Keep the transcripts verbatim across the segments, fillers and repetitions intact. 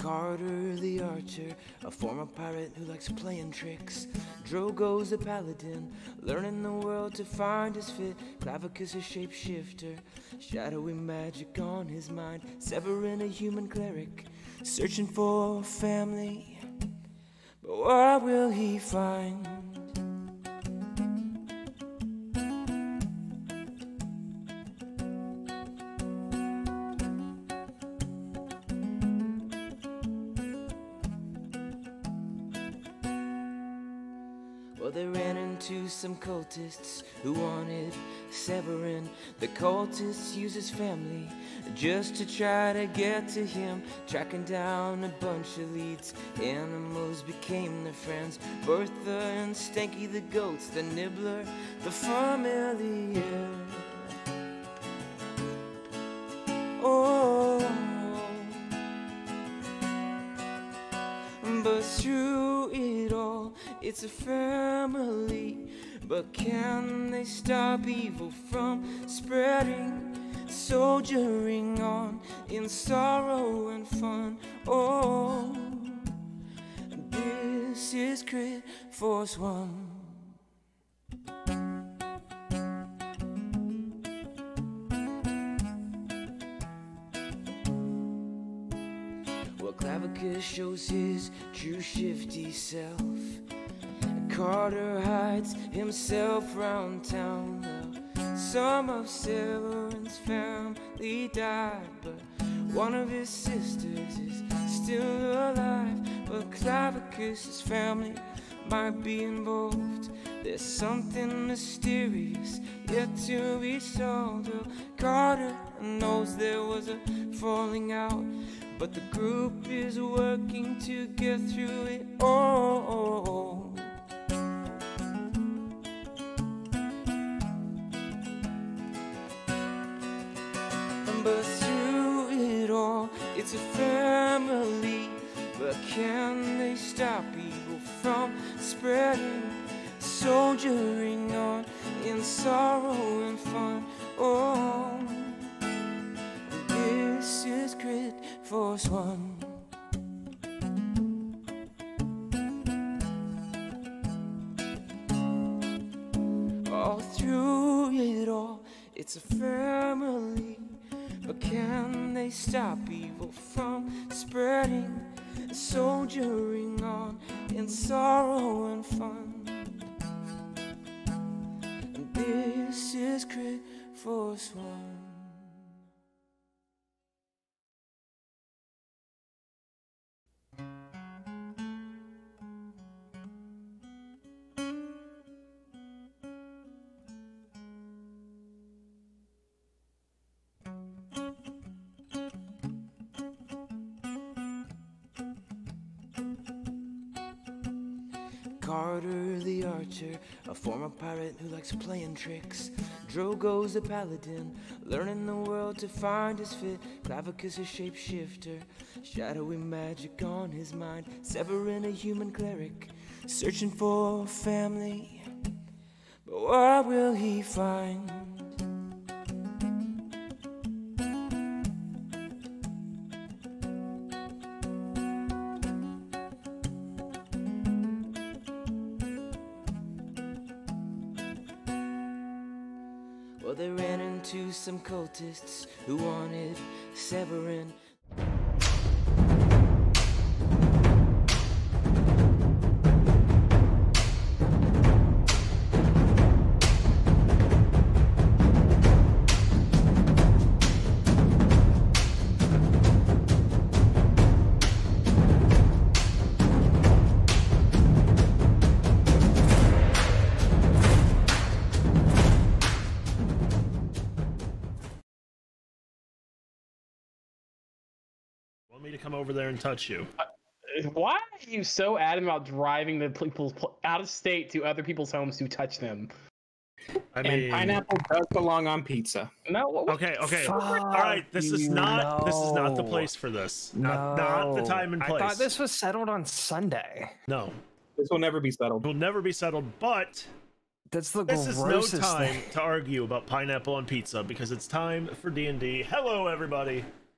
Carter the archer, a former pirate who likes playing tricks. Drogo's a paladin, learning the world to find his fit. Clavicus a shapeshifter, shadowy magic on his mind. Severin a human cleric, searching for family. But what will he find? Well, they ran into some cultists who wanted Severin. The cultists use his family just to try to get to him. Tracking down a bunch of leads, animals became their friends. Bertha and Stanky the goats, the nibbler, the familiar. Oh, but through it all, it's a family. But can they stop evil from spreading? Soldiering on in sorrow and fun. Oh, this is Crit Force One. Well, Clavicus shows his true shifty self. Carter hides himself round town. Well, some of Severin's family died, but one of his sisters is still alive. But Clavicus's family might be involved. There's something mysterious yet to be solved. Well, Carter knows there was a falling out, but the group is working to get through it all. But through it all, it's a family. But can they stop evil from spreading? Soldiering on in sorrow and fun. Oh, this is Crit Force One. All through it all, it's a family. But can they stop evil from spreading? Soldiering on in sorrow and fun. And this is Crit Force One. Carter the archer, a former pirate who likes playing tricks. Drogo's a paladin, learning the world to find his fit. Clavicus a shapeshifter, shadowy magic on his mind. Severin a human cleric, searching for family. But what will he find? Well, they ran into some cultists who wanted Severin. Me to come over there and touch you. Uh, why are you so adamant about driving the people out of state to other people's homes to touch them? I and mean, pineapple does belong on pizza. No. What, okay, okay. Fuck All right, this is not you, this is not the no. place for this. No. Not not the time and place. I thought this was settled on Sunday. No, This will never be settled. it will never be settled. But That's the this is no grossest time thing. to argue about pineapple on pizza because it's time for D and D. Hello, everybody.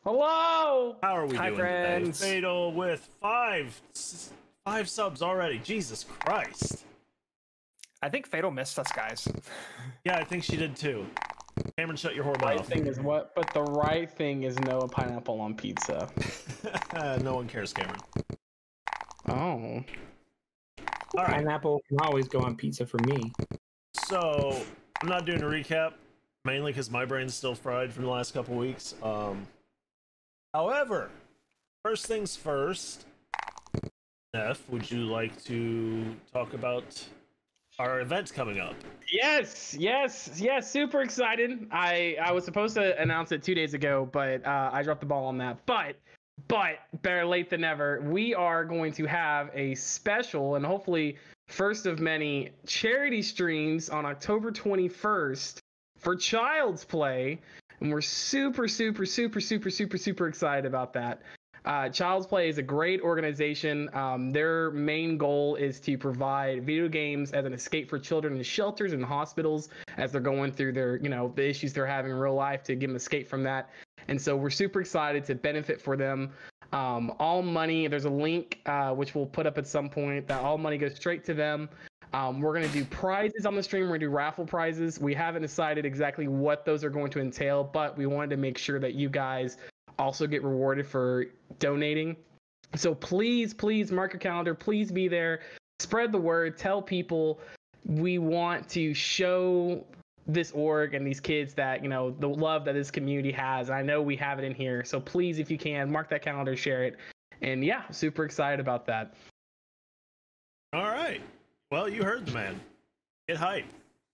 Hello. How are we Hi, doing friends. today? Fatal with five, s- five subs already. Jesus Christ. I think Fatal missed us, guys. Yeah, I think she did too. Cameron, shut your whore Right mouth. thing is what? But the right thing is no pineapple on pizza. No one cares, Cameron. Oh. All right. Pineapple can always go on pizza for me. So I'm not doing a recap, mainly because my brain's still fried from the last couple weeks. Um, however, first things first. F, would you like to talk about our event coming up? Yes, yes, yes. Super excited. I I was supposed to announce it two days ago, but uh, I dropped the ball on that. But but better late than never. We are going to have a special and hopefully first of many charity streams on October twenty-first for Child's Play, and we're super super super super super super excited about that. Uh, Child's Play is a great organization. Um, their main goal is to provide video games as an escape for children in shelters and hospitals as they're going through their, you know, the issues they're having in real life, to give them escape from that. And so we're super excited to benefit for them. Um, all money, there's a link uh, which we'll put up at some point, that all money goes straight to them. Um, we're going to do prizes on the stream. We're going to do raffle prizes. We haven't decided exactly what those are going to entail, but we wanted to make sure that you guys also get rewarded for donating. So please, please mark your calendar. Please be there. Spread the word. Tell people. We want to show this org and these kids that, you know, the love that this community has. I know we have it in here. So please, if you can, mark that calendar, share it. And yeah, super excited about that. All right. Well, you heard the man. Get hype.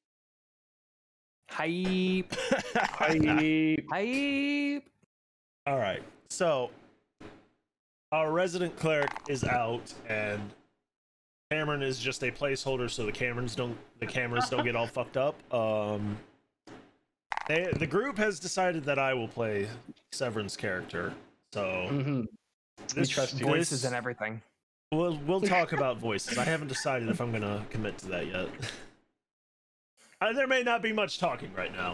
Hype. Hype. Hype. All right. So our resident cleric is out, and Cameron is just a placeholder, so the cameras don't the cameras don't get all fucked up. Um, they the group has decided that I will play Severin's character. So Mm-hmm. this trust you. Voices this- and everything. We'll we'll talk about voices. I haven't decided if I'm gonna commit to that yet. Uh, there may not be much talking right now.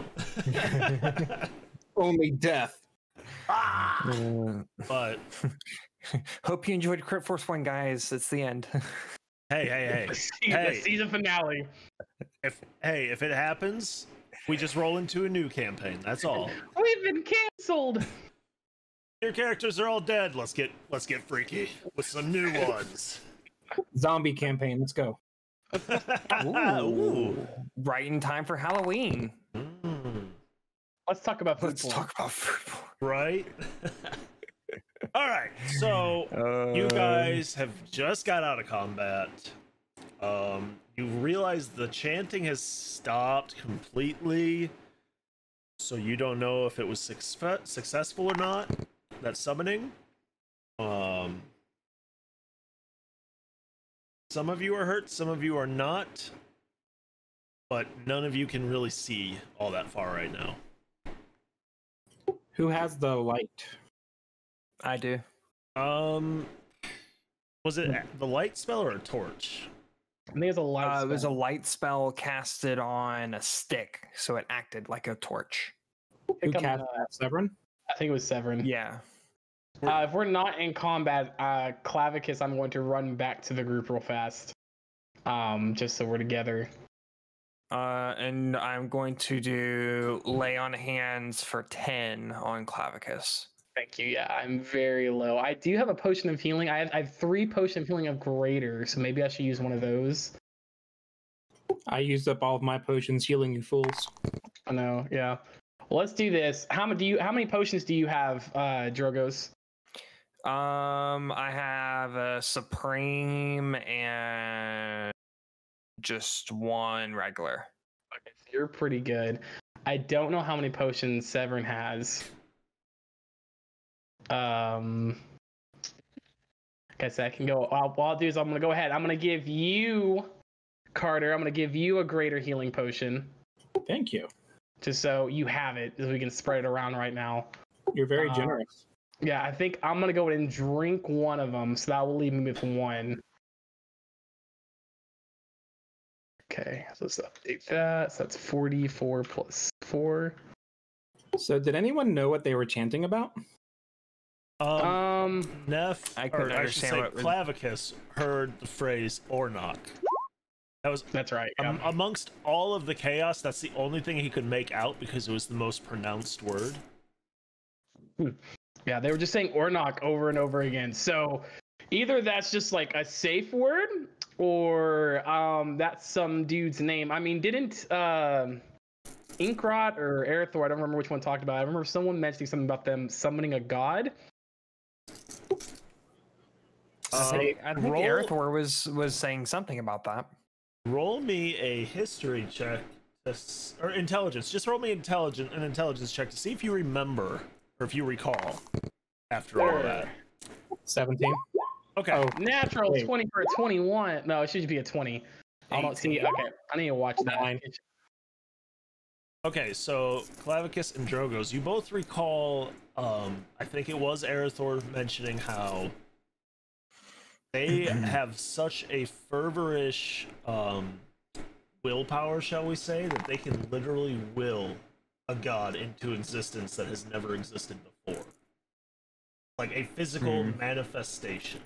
Only death. Uh, But hope you enjoyed Crit Force One, guys. It's the end. hey, hey, hey. The Hey. season finale. If hey, if it happens, we just roll into a new campaign. That's all. We've been canceled. Your characters are all dead. Let's get let's get freaky with some new ones. Zombie campaign. Let's go. Ooh. Right in time for Halloween. Mm, Let's talk about food Let's porn. talk about food porn. right? All right. So you Uh, guys have just got out of combat. Um, you realize the chanting has stopped completely. So you don't know if it was success- successful or not, that summoning. Um, some of you are hurt, some of you are not. But none of you can really see all that far right now. Who has the light? I do. Um, was it the light spell or a torch? I think it's a light. Uh, it was a spell. light spell casted on a stick, so it acted like a torch. I Who think, I'm, cast uh, that? Severin? I think it was Severin. Yeah. Uh, if we're not in combat, uh, Clavicus, I'm going to run back to the group real fast. Um, just so we're together. Uh, and I'm going to do lay on hands for ten on Clavicus. Thank you. Yeah, I'm very low. I do have a potion of healing. I have, I have three potion of healing of greater, so maybe I should use one of those. I used up all of my potions healing you fools. I know. Yeah. Well, let's do this. How many do you? How many potions do you have, uh, Drogos? Um, I have a supreme and just one regular. Okay, so you're pretty good. I don't know how many potions Severin has. Um. Okay, so I can go. I'll, what I'll do is I'm gonna go ahead. I'm gonna give you, Carter. I'm gonna give you a greater healing potion, Thank you. just so you have it, so we can spread it around right now. You're very Uh, generous. Yeah, I think I'm gonna go ahead and drink one of them, so that will leave me with one. Okay, so let's update that. So that's forty-four plus four. So, did anyone know what they were chanting about? Um, Um, Neff, I or couldn't I should understand say what was- Clavicus heard the phrase Ornock. That was that's right. yeah. um, amongst all of the chaos. That's the only thing he could make out because it was the most pronounced word. Yeah, they were just saying Ornock over and over again. So either that's just like a safe word, or um, that's some dude's name. I mean, didn't um, Inkrot or Aerithor, I don't remember which one talked about it. I remember someone mentioning something about them summoning a god. Um, I think roll- Aerithor was was saying something about that. Roll me a history check, to s- or intelligence. Just roll me intelligence an intelligence check to see if you remember or if you recall. After all that, seventeen. okay. Oh, Natural Wait. twenty for a twenty-one. No, it should be a twenty. I don't see. eighteen. Okay, I need to watch that. Nine. Okay, so Clavicus and Drogos, you both recall, um, I think it was Aerithor mentioning how they have such a fervorish um, willpower, shall we say, that they can literally will a god into existence that has never existed before. Like a physical Hmm. manifestation.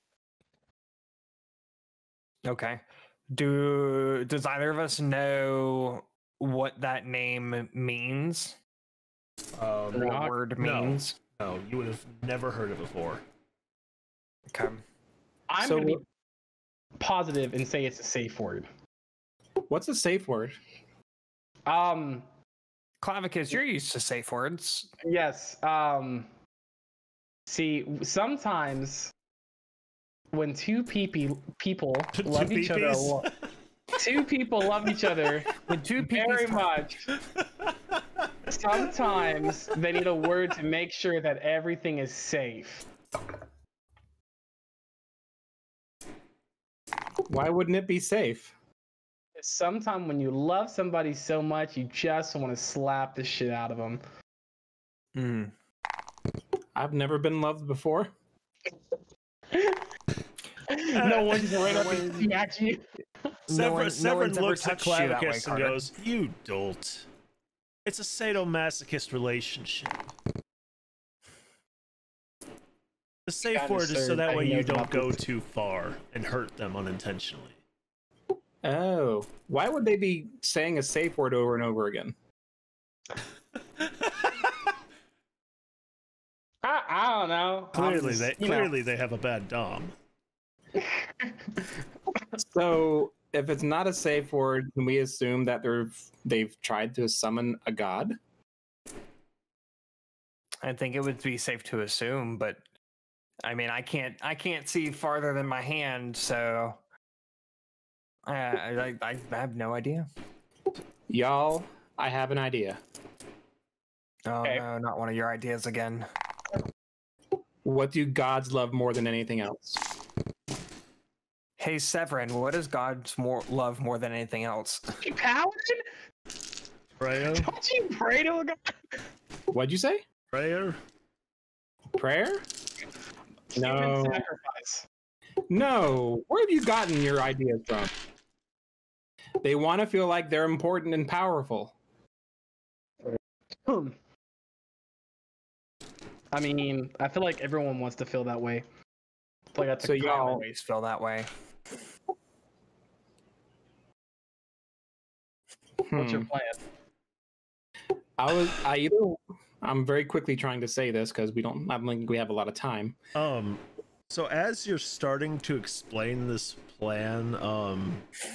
Okay. Do does either of us know what that name means? Um, What Rock? word No. means? no, you would have never heard it before. Okay. I'm So gonna be positive and say it's a safe word. what's a safe word? Um, Clavicus, you're used to safe words. yes. Um, see, sometimes when two peepee people Two love each other, a peepees? lot, two people love each other When two very people much. Sometimes they need a word to make sure that everything is safe. Why wouldn't it be safe? Sometimes when you love somebody so much, you just want to slap the shit out of them. Hmm. I've never been loved before. No one's right up and smack you. No Severin, one- no Severin one's ever looks at touched you that way, Clavicus and Carter. goes, "You dolt. It's a sadomasochist relationship. The safe Kinda word is so absurd that how way he you knows don't about go this. too far and hurt them unintentionally." Oh, why would they be saying a safe word over and over again? I, I don't know. I'm Clearly, just, they you know. clearly they have a bad dom. So, if it's not a safe word, can we assume that they're they've tried to summon a god? I think it would be safe to assume, but I mean, I can't I can't see farther than my hand, so I I, I, I have no idea. Y'all, I have an idea. Oh Okay. no, not one of your ideas again. What do gods love more than anything else? Hey Severin, what does God more love more than anything else? You paladin? Prayer, Don't you pray to a god? What'd you say? prayer. Prayer? Human No. sacrifice. No. Where have you gotten your ideas from? They want to feel like they're important and powerful. Hmm. I mean, I feel like everyone wants to feel that way. I feel like that's So a y'all- I common- always feel that way. What's your Hmm. plan? I was I either I'm very quickly trying to say this because we don't I don't think we have a lot of time. Um, so as you're starting to explain this plan, um,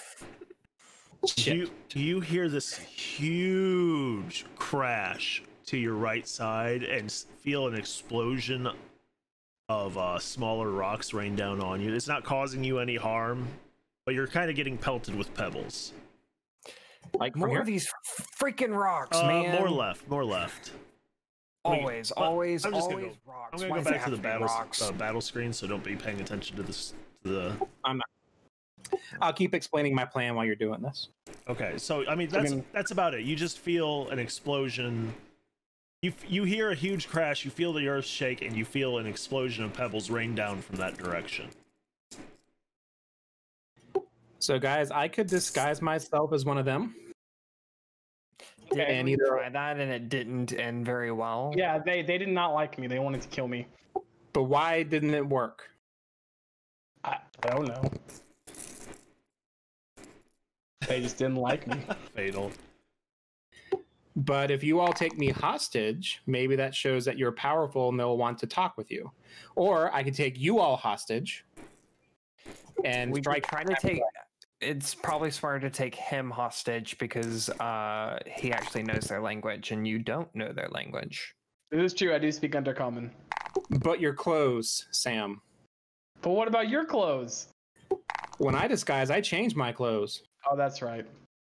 you you hear this huge crash to your right side and s- feel an explosion of uh, smaller rocks rain down on you. It's not causing you any harm, but you're kind of getting pelted with pebbles. Like from More here? of these freaking rocks, Uh, man. more left, more left. Let me- Always, but always, I'm just gonna always go- rocks. I'm gonna Why go does it back to have the be battle rocks? uh, battle screen, so don't be paying attention to this. To the I'll keep explaining my plan while you're doing this. Okay, so I mean that's mean- that's about it. You just feel an explosion. You f- you hear a huge crash. You feel the earth shake, and you feel an explosion of pebbles rain down from that direction. So guys, I could disguise myself as one of them. Did and we either- try that and it didn't end very well? Yeah, they they did not like me. They wanted to kill me. But why didn't it work? I, I don't know. They just didn't like me. Fatal. But if you all take me hostage, maybe that shows that you're powerful and they'll want to talk with you. Or I could take you all hostage and We strike. could try to take. It's probably smarter to take him hostage because uh, he actually knows their language, and you don't know their language. It is true. I do speak Undercommon. But your clothes, Sam. But what about your clothes? When I disguise, I change my clothes. Oh, that's right.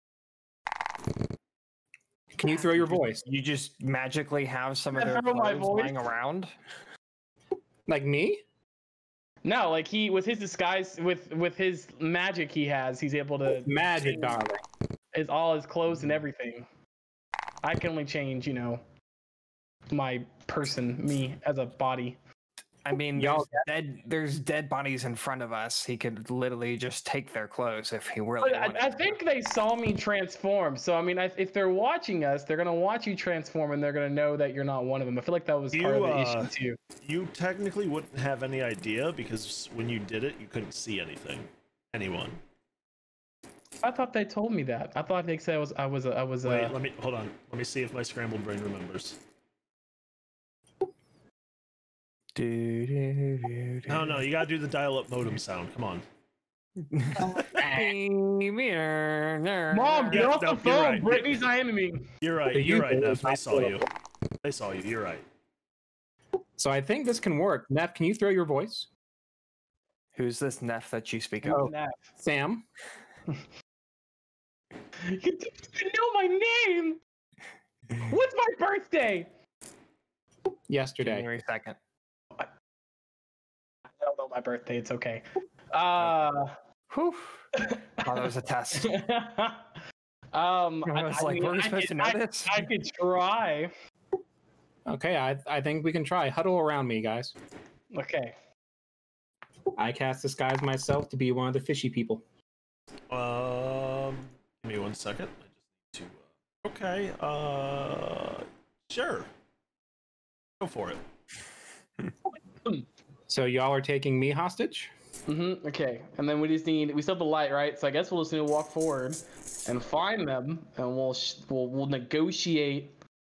Can you throw your voice? You just magically have some of I their throw my clothes voice? lying around. Like me? No, like he with his disguise with with his magic he has, he's able to Magic, change darling. his all his clothes and everything. I can only change, you know, my person, me as a body. I mean, Y'all- there's dead, there's dead bodies in front of us. He could literally just take their clothes if he really But wanted I, I to. think they saw me transform. So I mean, I, if they're watching us, they're gonna watch you transform, and they're gonna know that you're not one of them. I feel like that was part You, of the uh, issue too. You technically wouldn't have any idea because when you did it, you couldn't see anything. Anyone. I thought they told me that. I thought they said I was I was a, I was a. Wait, let me hold on. Let me see if my scrambled brain remembers. No, no, you gotta do the dial-up modem sound. Come on. Mom, Yeah, get off no, the you're phone. right. Brittany's IMing me. You're right. The You're right, youth Neff. is They not saw you. political. They saw you. You're right. So I think this can work. Neff, can you throw your voice? Who's this Neff that you speak of? Oh. Nah. Sam? You didn't know my name. What's my birthday? Yesterday. January second. I don't know my birthday. It's okay. Uh. Whew. Oh, that was a test. um. I was like, were we I supposed could- to know I- this? I could try. Okay, I, I think we can try. Huddle around me, guys. Okay. I cast disguise myself to be one of the fishy people. Um, give me one second. I just need to. Uh, okay. Uh, sure. Go for it. So y'all are taking me hostage? Mm-hmm. Okay. And then we just need we still have the light, right? So I guess we'll just need to walk forward and find them, and we'll sh- we'll we'll negotiate.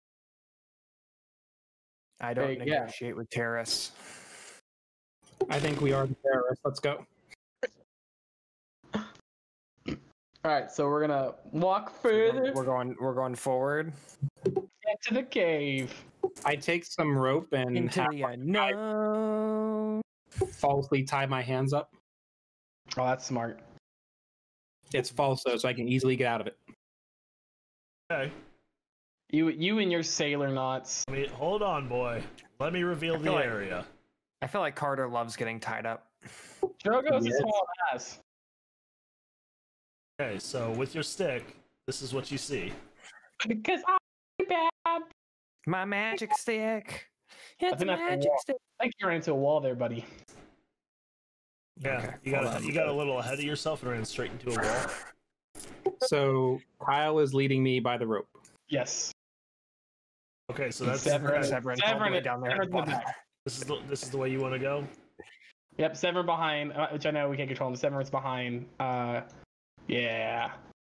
I don't Hey, yeah. negotiate with terrorists. I think we are the terrorists. Let's go. All right. So we're gonna walk We're further going, we're going. We're going forward into the cave. I take some rope and into have, the unknown. falsely tie my hands up. Oh, that's smart. It's false though, so I can easily get out of it. Okay. You you and your sailor knots. I mean, hold on, boy. Let me reveal the feel like- area. I feel like Carter loves getting tied up. Drogo's Yes. a small ass. Okay, so with your stick, this is what you see. Because I'm bad. My magic stick. It's a think that's a magic wall. stick. I think you ran into a wall there, buddy. Yeah, Okay, you got hold on. you got a little ahead of yourself and ran straight into a wall. So Kyle is leading me by the rope. Yes. Okay, so that's Severin- okay, Severin's all the Severin- way down there at the Severin's in the bottom. back. this is the, this is the way you want to go. Yep, Severn behind, uh, which I know we can't control him. Severn's behind. Uh, yeah.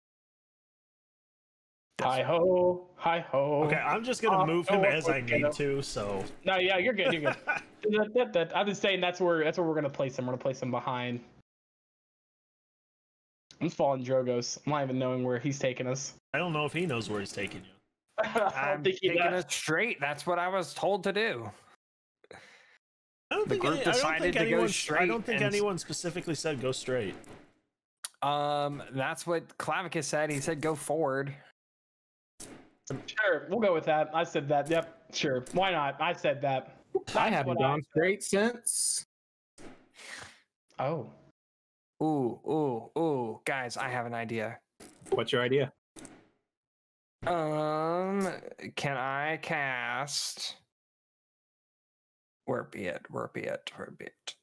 Hi ho, hi ho. Okay, I'm just gonna Oh, move oh, him what- as what- I need to. So No, yeah, you're good. You're good. that, that, that, I'm just saying that's where that's where we're gonna place him. We're gonna place him behind. I'm following Drogos. I'm not even knowing where he's taking us. I don't know if he knows where he's taking you. I don't I'm think he taking does. it straight. That's what I was told to do. I don't The think group any, I don't decided think to go anyone. I straight don't think and- anyone specifically said go straight. Um, that's what Clavicus said. He said go forward. Sure, we'll go with that. I said that. Yep, sure. Why not? I said that. I That's haven't what gone straight since. Oh. Ooh, ooh, ooh, guys, I have an idea. What's your idea? Um, can I cast? Where be it? Where be it? Where be it?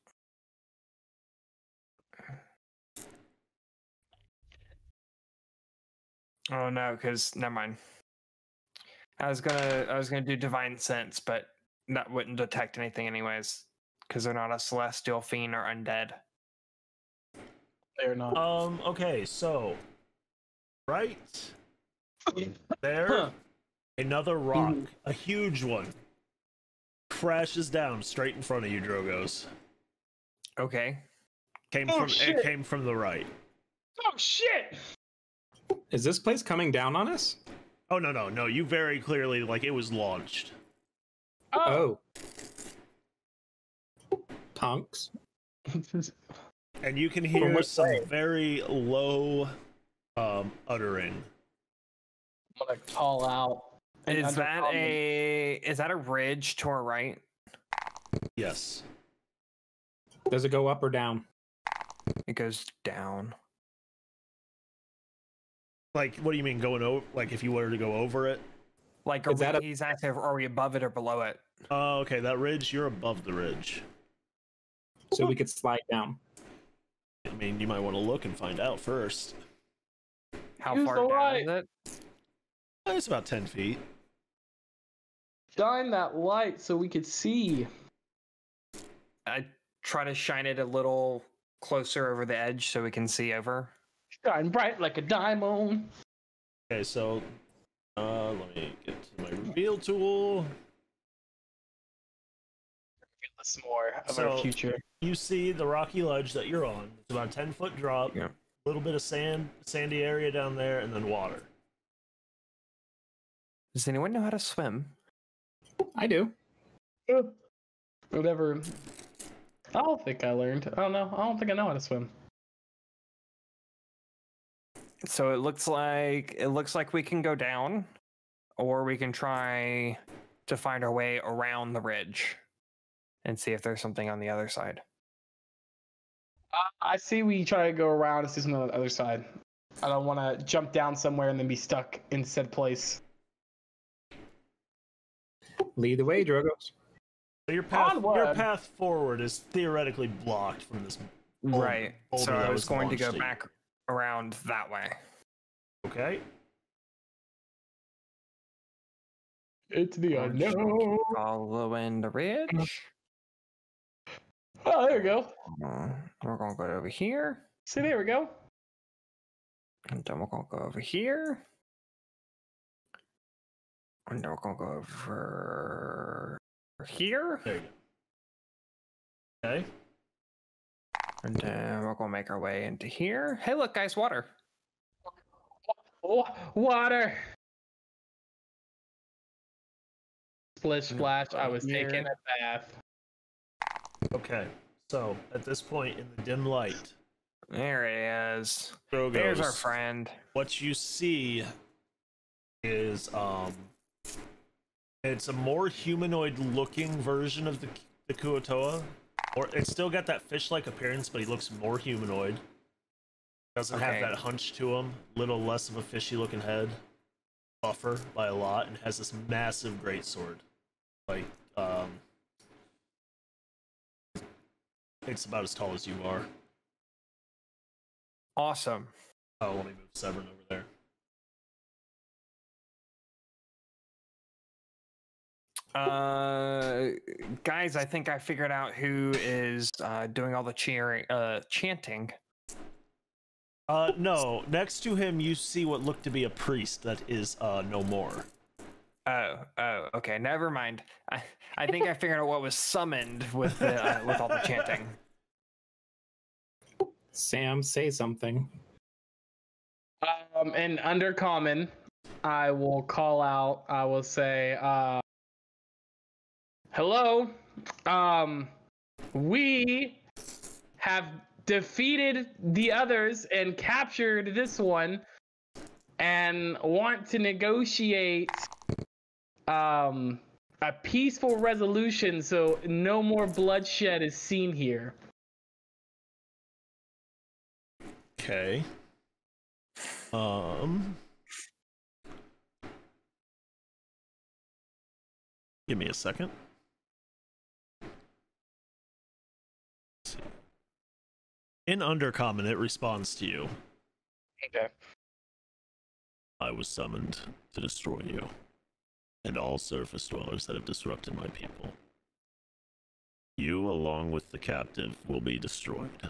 Oh no, because never mind. I was gonna, I was gonna do divine sense, but that wouldn't detect anything anyways, because they're not a celestial, fiend, or undead. They're not. Um, okay, so right there, Huh. another rock, a huge one, crashes down straight in front of you, Drogos. Okay. Came Oh, from shit. it came from the right. Oh shit! Is this place coming down on us? Oh no no no! You very clearly like it was launched. Oh. Oh. Punks. And you can From hear what some way? very low um uttering. I'm gonna call out. and Is that undercommon. a is that a ridge to our right? Yes. Does it go up or down? It goes down. Like what do you mean going over like if you were to go over it? Like Is are that we, a- he's asking if are we above it or below it? Oh, okay, that ridge, you're above the ridge. So we could slide down. I mean, you might want to look and find out first. How Use far the down light. is it? Uh, It's about ten feet. Shine that light so we could see. I try to shine it a little closer over the edge so we can see over. Shine bright like a diamond. Okay, so uh, let me get to my reveal tool. Give us more of So- our future. You see the rocky ledge that you're on. It's about a ten foot drop. Yeah. A little bit of sand, sandy area down there, and then water. Does anyone know how to swim? I do. Whatever. I don't think I learned. I don't know. I don't think I know how to swim. So it looks like it looks like we can go down, or we can try to find our way around the ridge and see if there's something on the other side. I see we try to go around and see something on the other side. I don't want to jump down somewhere and then be stuck in said place. Lead the way, Drogos. So your path, your Onward. path forward is theoretically blocked from this. boulder- Right. boulder So that I was going to go launched at you. back around that way. Okay. It's the Or just unknown. Following the ridge. Oh, there we go. Uh, we're gonna go over here, See, there we go. and then we're gonna go over here, and then we're gonna go over here, There you go. Okay. and then we're gonna make our way into here. Hey, look, guys, water. Oh, water. Splish splash. I was Here. taking a bath. Okay. So at this point in the dim light, There it is. Drogos, There's our friend. what you see is um, it's a more humanoid-looking version of the the Kuotoa, or it's still got that fish-like appearance, but he looks more humanoid. Doesn't Okay. have that hunch to him. Little less of a fishy-looking head. Buffer by a lot, and has this massive greatsword. Like, um, it's about as tall as you are. Awesome. Oh, let me move Severn over there. Uh, guys, I think I figured out who is uh, doing all the cheering, uh, chanting. Uh, no. Next to him, you see what looked to be a priest that is uh no more. Oh, oh, okay. Never mind. I, I think I figured out what was summoned with the uh, with all the chanting. Sam, say something. Um, in Undercommon, I will call out. I will say, uh, "Hello, um, we have defeated the others and captured this one, and want to negotiate um a peaceful resolution so no more bloodshed is seen here." Okay. Um. Give me a second. Let's see. In Undercommon, it responds to you. Okay. I was summoned to destroy you, and all surface dwellers that have disrupted my people. You, along with the captive, will be destroyed.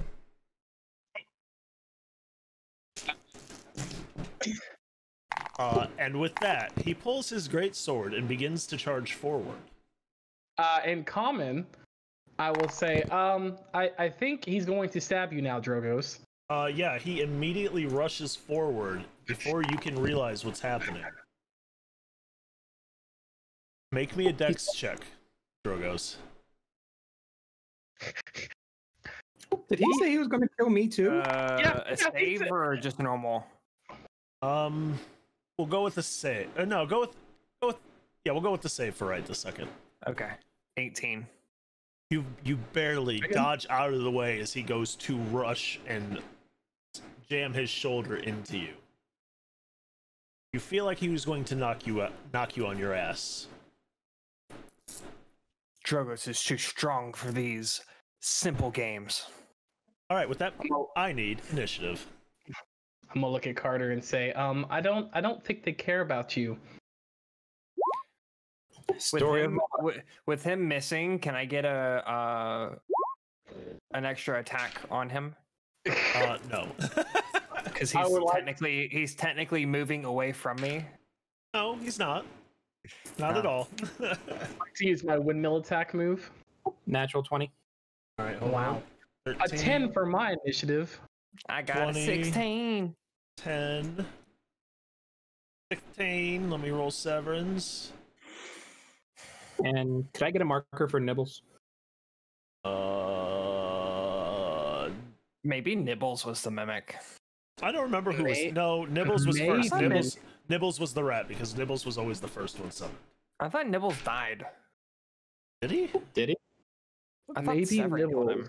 Uh, and with that, he pulls his great sword and begins to charge forward. Uh, in common, I will say, um, I, I think he's going to stab you now, Drogos. Uh, yeah, he immediately rushes forward before you can realize what's happening. Make me a dex check, Drogos. Did he say he was going to kill me too? Uh, Yeah, a yeah, he save said- or just normal? Um, we'll go with the save. Uh, no, go with, go with, yeah, we'll go with the save for right this second. Okay, eighteen. You you barely dodge out of the way as he goes to rush and jam his shoulder into you. You feel like he was going to knock you out, knock you on your ass. Drogos is too strong for these simple games. All right, with that, I need initiative. I'm gonna look at Carter and say, um, I don't, I don't think they care about you. With Story of him, with, with him missing, can I get a uh, an extra attack on him? Uh, no. Because I he's would like- technically he's technically moving away from me. No, he's not. Not at Oh. all. I'd like to use my windmill attack move. Natural twenty. All right, hold Wow. on. A ten for my initiative. I got twenty. a sixteen. ten. sixteen. Let me roll Severance. And could I get a marker for Nibbles? Uh, Maybe Nibbles was the mimic. I don't remember who was. May- No, Nibbles was first. maybe. Nibbles, Nibbles was the rat because Nibbles was always the first one summoned. I thought Nibbles died. Did he? Did he? I thought Maybe Sever killed him Nibbles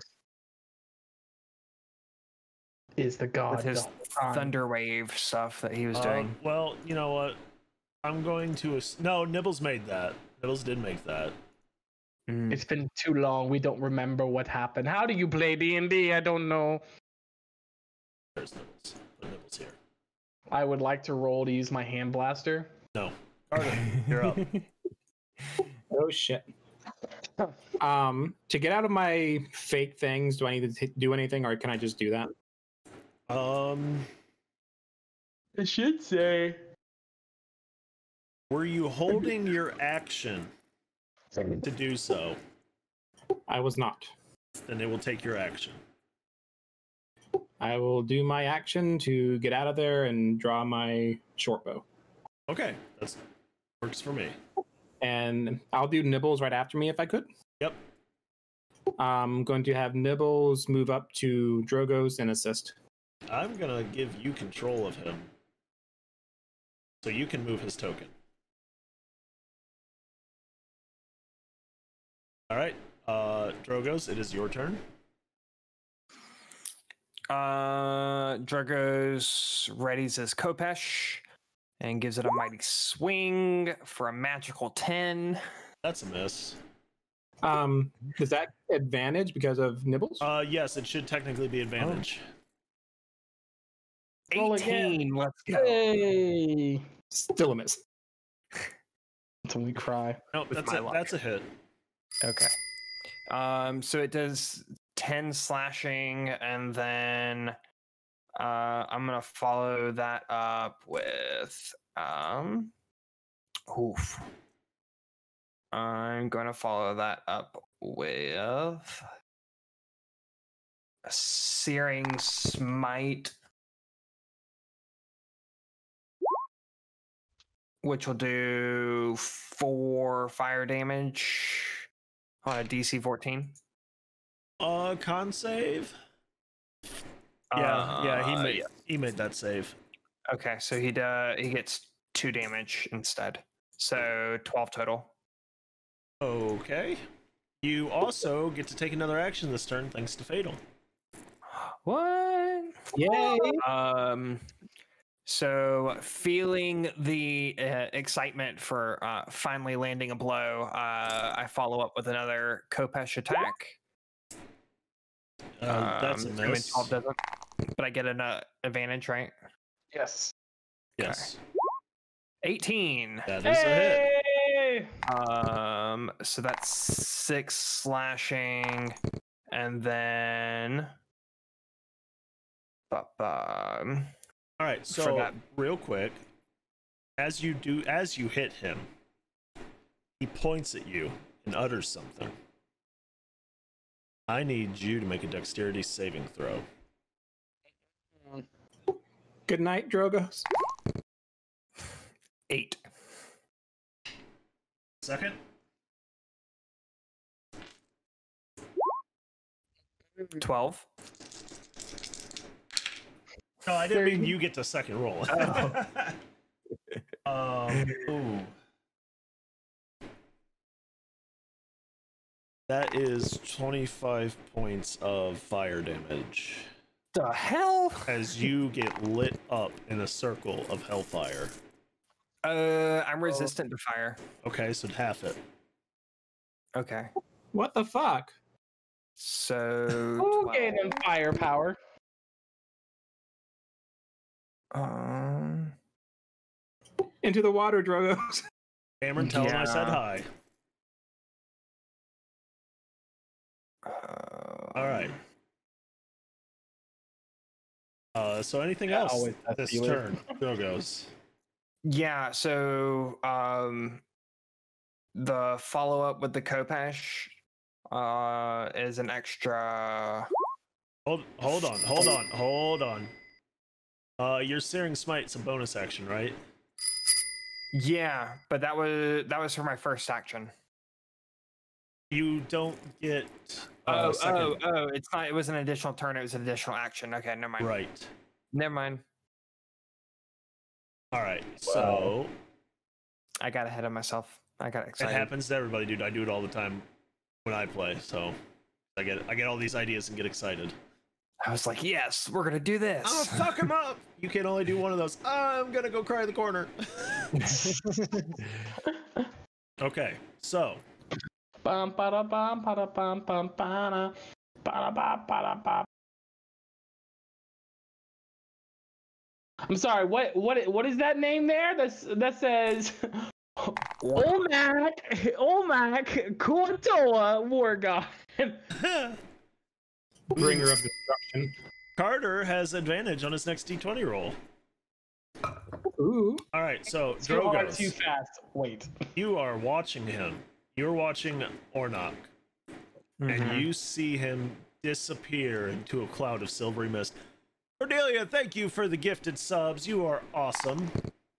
is the god with his the whole time. Thunderwave stuff that he was Um, doing. well, you know what? I'm going to. Ass- no, Nibbles made that. Nibbles did make that. Mm. It's been too long. We don't remember what happened. How do you play D and D? I don't know. There's Nibbles. Put Nibbles here. I would like to roll to use my hand blaster. No. Carter, you're up. Oh shit. Um, to get out of my fake things, do I need to t- do anything, or can I just do that? Um, I should say. were you holding your action to do so? I was not. Then it will take your action. I will do my action to get out of there and draw my short bow. Okay, that works for me. And I'll do Nibbles right after me if I could. Yep. I'm going to have Nibbles move up to Drogos and assist. I'm gonna give you control of him, so you can move his token. All right, uh, Drogos, it is your turn. Uh, Dragos readies his Kopesh and gives it a mighty swing for a magical ten. That's a miss. Um, is that advantage because of Nibbles? Uh, yes, it should technically be advantage. Roll again. eighteen, let's go. Hey! Still a miss. Until we cry. No, With that's my a, luck. that's a hit. Okay. Um, so it does ten slashing, and then uh, I'm gonna follow that up with um, oof. I'm gonna follow that up with a searing smite, which will do four fire damage on a D C fourteen. Uh, con save. Yeah, yeah, he Uh, made he made that save. Okay, so he does. He gets two damage instead, so twelve total. Okay. You also get to take another action this turn, thanks to Fatal. What? Yay! Um. So, feeling the uh, excitement for uh, finally landing a blow, uh, I follow up with another Kopesh attack. Uh, that's a Um, I mean, miss. twelve doesn't, but I get an uh, advantage, right? Yes. Yes, eighteen. that is a hit. Hey! Uh, Um, so that's six slashing, and then. Um, All right, For so that- real quick, as you do, as you hit him, he points at you and utters something. I need you to make a dexterity saving throw. Good night, Drogos. eight. Second. twelve. No, I didn't mean you get the second roll. um, ooh. That is twenty-five points of fire damage The hell? as you get lit up in a circle of hellfire. Uh, I'm resistant to fire. Okay, so half it. Okay. What the fuck? So. Who gave him firepower? Um. Into the water, Drogos. Cameron, tell him I said Yeah. hi. Uh, All right. Uh, so anything Yeah, else always has this to be turn? Go goes. Yeah. So, um, the follow up with the Kopesh, uh, is an extra. Hold, hold on, hold on, hold on. Uh, your Searing Smite's a bonus action, right? Yeah, but that was that was for my first action. You don't get. Uh, Oh, second. oh, oh! It's not. It was an additional turn. It was an additional action. Okay, never mind. Right. Never mind. All right. So I got ahead of myself. I got it excited. happens to everybody, dude. I do it all the time when I play. So I get I get all these ideas and get excited. I was like, "Yes, we're gonna do this." Oh, fuck him up! You can only do one of those. I'm gonna go cry in the corner. Okay, so Bum, ba-da, bum, ba-da, bum, bum, ba-da. Ba-da, ba, ba-da, ba. I'm sorry. What what what is that name there? That's that says Olmec Olmec Kuatoa War God. Bringer of destruction. Carter has advantage on his next D twenty roll. Ooh. All right, so Too hard, too Drogos, fast. Wait. you are watching him. You're watching Ornok, and Mhm. you see him disappear into a cloud of silvery mist. Cordelia, thank you for the gifted subs. You are awesome.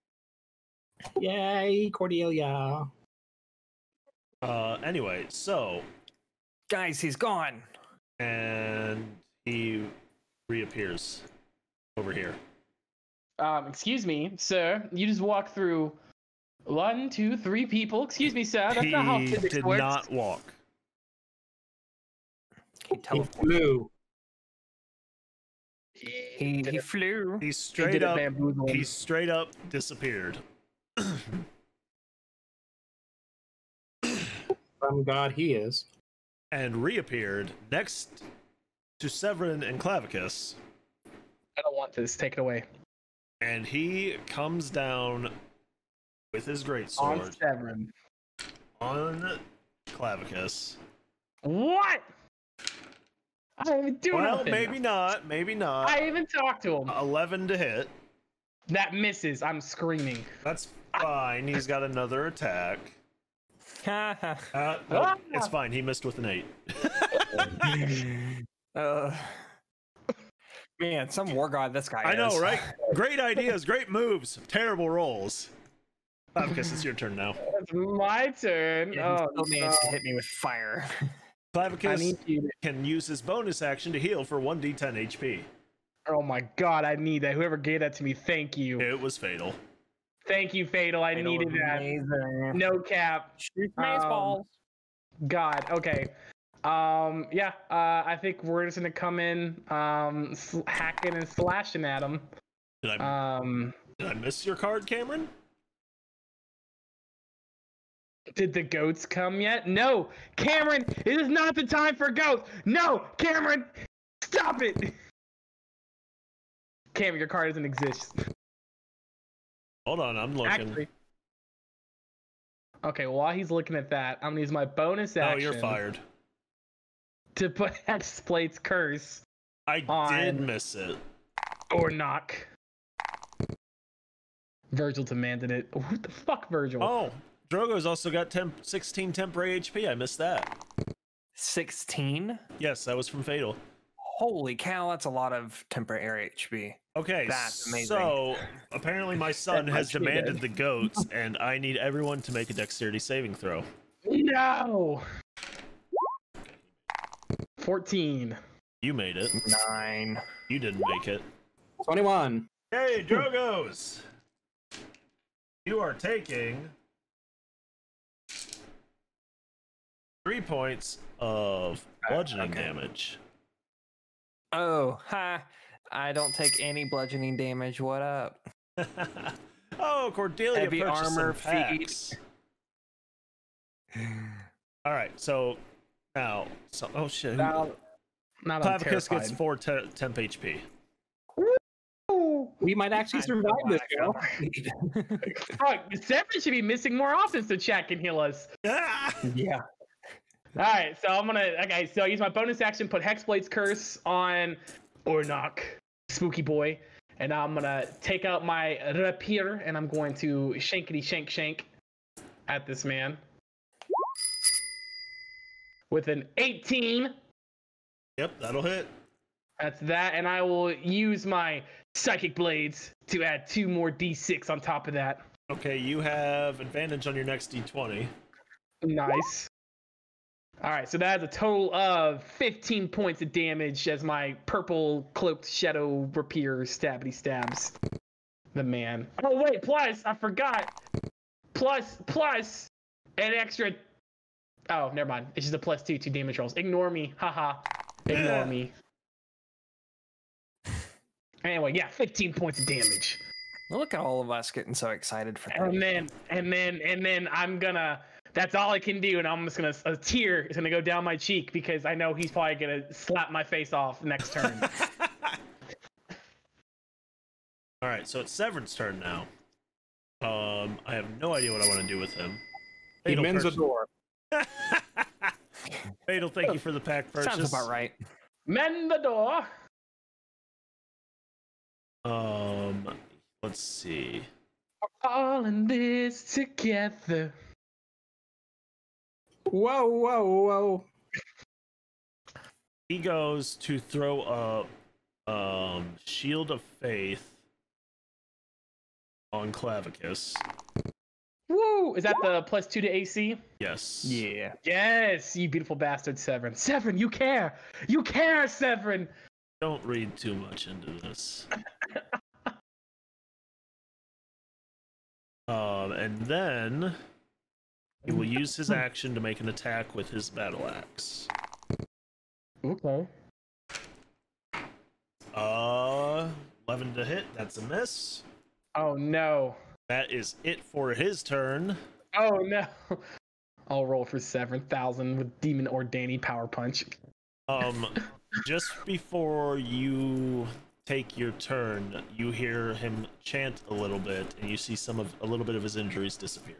Yay, Cordelia. Uh, anyway, so Guys, he's gone. and he reappears over here. Um, excuse me, sir. You just walked through one, two, three people. Excuse me, sir. That's he not how physics did works. not walk. He He teleported. flew. He he flew. He He straight did a up. bamboozling. He straight up disappeared. From God, he is. And reappeared next to Severin and Clavicus, I don't want this. Take it away. and he comes down with his On greatsword Severin. on Clavicus. What? I didn't even do Well, nothing. maybe not. Maybe not. I even talked to him. Eleven to hit. That misses. I'm screaming. That's fine. He's got another attack. Uh, no, Ah! it's fine. He missed with an eight. uh, man, some war god this guy I know, is. right? Great ideas, great moves, terrible rolls. Clavicus, it's your turn now. It's my turn. Yeah, he Oh, still managed to no. hit me with fire. I Clavicus need you. To... can use his bonus action to heal for one d ten H P. Oh my god, I need that. Whoever gave that to me, thank you. It was fatal. Thank you, Fatal. I Fatal needed was that. amazing. No cap. Shoot Um, balls. God. Okay. Um. Yeah. Uh. I think we're just gonna come in, um, sl- hacking and slashing at him. Did I, Um. did I miss your card, Cameron? Did the goats come yet? No, Cameron. It is not the time for goats. No, Cameron. Stop it. Cameron, your card doesn't exist. Hold on, I'm looking. Actually. Okay, while he's looking at that, I'm gonna use my bonus Oh, action. you're fired. To put Hexblade's curse I on- did miss it. or knock. Virgil demanded it. What the fuck, Virgil? Oh, Drogo's also got temp sixteen temporary H P. I missed that. sixteen? Yes, that was from Fatal. Holy cow, that's a lot of temporary H P. Okay, That's amazing. so apparently my son That has must be demanded good. the goats, and I need everyone to make a dexterity saving throw. No. fourteen. You made it. Nine. You didn't make it. twenty-one. Hey, Drogos! You are taking three points of bludgeoning okay. damage. Oh, ha. I don't take any bludgeoning damage. What up? Oh, Cordelia Heavy purchased armor, some packs. All right, so now, so oh shit, who- Now, now that I'm Clavicus terrified. gets four te temp H P. We might actually I don't survive know this, why I Joe. felt Fuck, Severin should be missing more often so chat can heal us. Ah! Yeah. All right, so I'm gonna. Okay, so I use my bonus action, put Hexblade's curse on Ornok, Spooky Boy, and I'm gonna take out my rapier and I'm going to shankity shank shank at this man with an eighteen. Yep, that'll hit. That's that, and I will use my psychic blades to add two more d six on top of that. Okay, you have advantage on your next D twenty. Nice. All right, so that has a total of fifteen points of damage as my purple cloaked shadow rapier stabby stabs the man. Oh wait, plus I forgot. Plus plus an extra. Oh, never mind. It's just a plus two two damage rolls. Ignore me, haha. Ignore Yeah. me. Anyway, yeah, fifteen points of damage. Look at all of us getting so excited for that. And then, and then, and then I'm gonna. That's all I can do, and I'm just gonna. A tear is gonna go down my cheek because I know he's probably gonna slap my face off next turn. All right, so it's Severin's turn now. Um, I have no idea what I want to do with him. He Fatal mends the purchase- door. Fatal, thank you for the pack purchase. Sounds about right. Mend the door. Um, let's see. All in this together. Whoa, whoa, whoa. He goes to throw up um Shield of Faith on Clavicus. Woo! Is that the plus two to A C? Yes. Yeah. Yes, you beautiful bastard, Severin. Severin, you care. You care, Severin. Don't read too much into this. um, and then he will use his action to make an attack with his battle axe. Okay. Uh, eleven to hit. That's a miss. Oh no. That is it for his turn. Oh no. I'll roll for seven thousand with Demon or Danny Power Punch. Um, just before you take your turn, you hear him chant a little bit, and you see some of a little bit of his injuries disappear.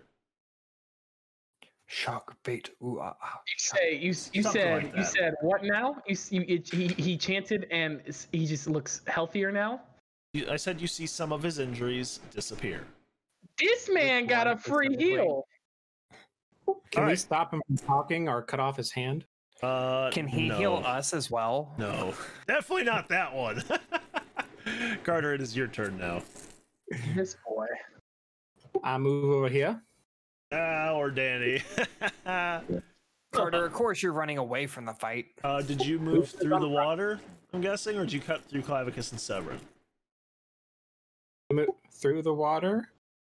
Shock bait. Ooh, ah, ah. You say you you Something said like you that. said what now? You, s- you it, he he chanted and s- he just looks healthier now. You, I said you see some of his injuries disappear. This man got a one free specifically. heal. Can we Alright. stop him from talking or cut off his hand? Uh, Can he no. heal us as well? No, definitely not that one. Carter, it is your turn now. This boy. I move over here. Ah, or Danny. Carter, of course you're running away from the fight. uh, did you move through the water, I'm guessing, or did you cut through Clavicus and Severin? Mo- Through the water.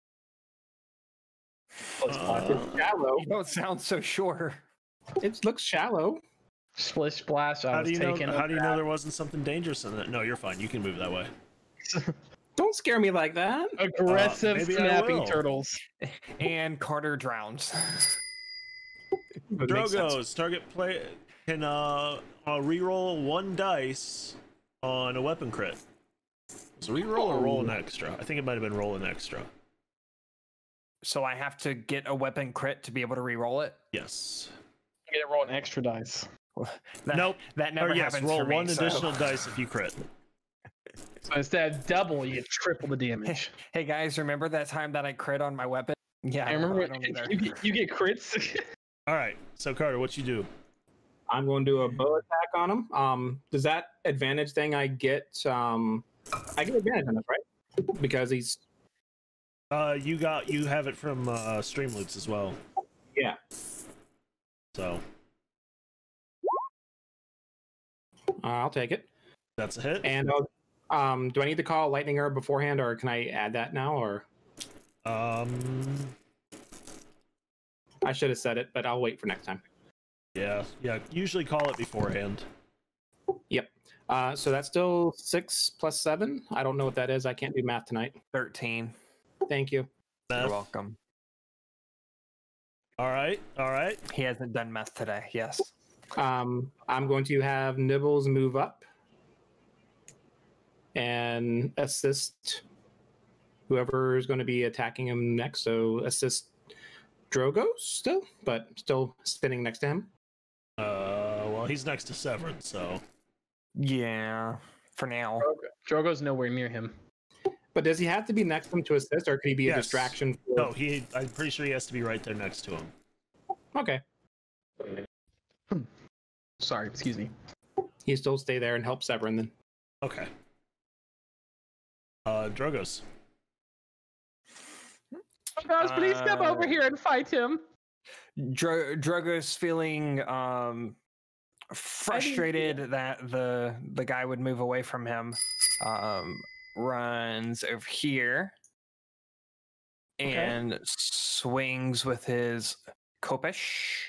Uh, Shallow. You don't sound so sure. It looks shallow. Splish splash. I how was do you know? taking. How do you know there wasn't something dangerous in it? No, you're fine. You can move that way. Don't scare me like that. aggressive Uh, maybe I snapping will. turtles? And Carter drowns. That makes sense. Drogos, target play can uh, uh re-roll one dice on a weapon crit. So re-roll or roll an extra? I think it might have been roll an extra. So I have to get a weapon crit to be able to re-roll it. Yes. You gotta roll an extra dice. That, Nope. That never Or yes, happens roll for me, one so- additional dice if you crit. So instead of double, you get triple the damage. Hey guys, remember that time that I crit on my weapon? Yeah, I remember I don't either. you get, you get crits. All right. So Carter, what you do? I'm going to do a bow attack on him. Um, does that advantage thing I get? Um, I get advantage on this, right? Because he's Uh, you got you have it from uh, Streamloots as well. yeah. So Uh, I'll take it. that's a hit. And I'll, um, do I need to call lightning herb beforehand, or can I add that now? Or Um. I should have said it, but I'll wait for next time. Yeah. Yeah. Usually call it beforehand. Yep. Uh, so that's still six plus seven. I don't know what that is. I can't do math tonight. thirteen. Thank you. You're Math. welcome. All right. All right. He hasn't done meth today. Yes. Um, I'm going to have Nibbles move up and assist whoever is going to be attacking him next. So assist Drogo still, but still spinning next to him. Uh. Well, he's next to Severin, so Yeah. For now. Drogo's nowhere near him. But does he have to be next to him to assist, or could he be a Yes. distraction? For... no. He. I'm pretty sure he has to be right there next to him. Okay. Sorry, excuse me. He still stay there and help Severin then. Okay. Uh. Drogos. Guys, please step Uh, over here and fight him. Dro- Drogo's feeling um, frustrated that the the guy would move away from him. Um, runs over here and swings with his Kopish.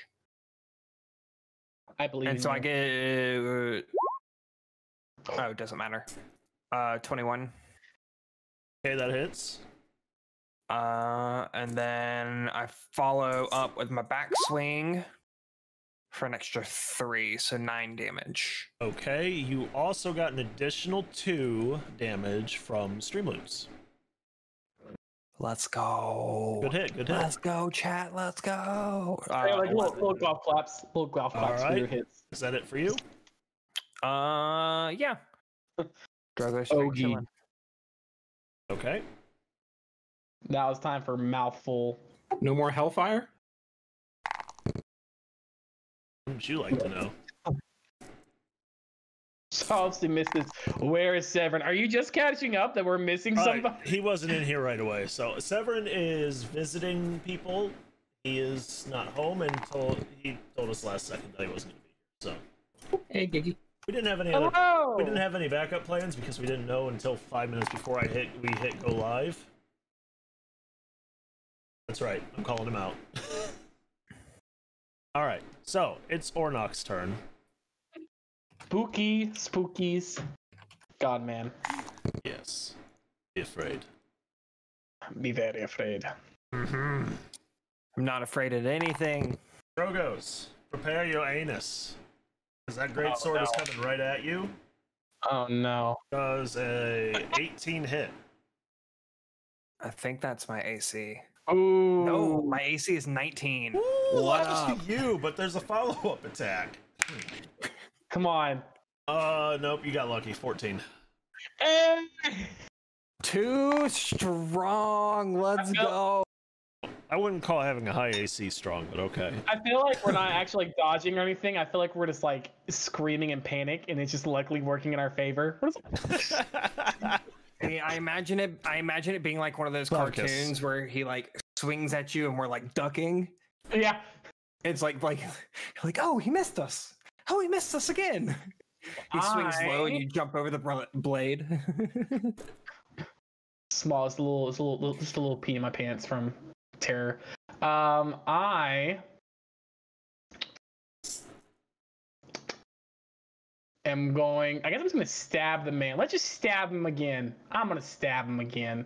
I believe. And in so you. I get. Uh, oh, it doesn't matter. Uh, twenty-one. Okay, that hits. Uh, and then I follow up with my backswing for an extra three, so nine damage. Okay. You also got an additional two damage from Streamloots. Let's go. Good hit. Good hit. Let's go, chat. Let's go. Uh, Yeah, like little, eleven. little golf claps, little golf All claps for your right. hits. Is that it for you? Uh, yeah. Drogo straight Ogie. chilling. Okay. Now it's time for mouthful. No more Hellfire? What would you like to know? So obviously missed this. Where is Severin? Are you just catching up that we're missing All right, somebody? he wasn't in here right away. So Severin is visiting people. He is not home until he told us last second that he wasn't going to be here. So Hey, Giggy. we didn't have any other. Hello. We didn't have any backup plans because we didn't know until five minutes before I hit. We hit go live. That's right. I'm calling him out. All right. So it's Ornok's turn. Spooky, spookies. God, man. Yes. Be afraid. Be very afraid. Mm-hmm. I'm not afraid of anything. Drogos, prepare your anus. Because that great Oh, sword is no. coming right at you. Oh no. Does a eighteen hit. I think that's my A C. Ooh. No, my A C is nineteen. Ooh, What lucky up? you, but there's a follow-up attack. Come on. Uh, nope, you got lucky. fourteen. Eh. Too strong. Let's I feel- go. I wouldn't call having a high A C strong, but okay. I feel like we're not actually like dodging or anything. I feel like we're just like screaming in panic, and it's just luckily working in our favor. What is it? I, I imagine it. I imagine it being like one of those Marcus. cartoons where he like swings at you and we're like ducking. Yeah. It's like like like oh he missed us. Oh he missed us again. He swings low and I- you jump over the br- blade. Small. It's a little. It's a little. Just a little pee in my pants from terror. Um, I am going. I guess I'm just gonna stab the man. Let's just stab him again. I'm gonna stab him again.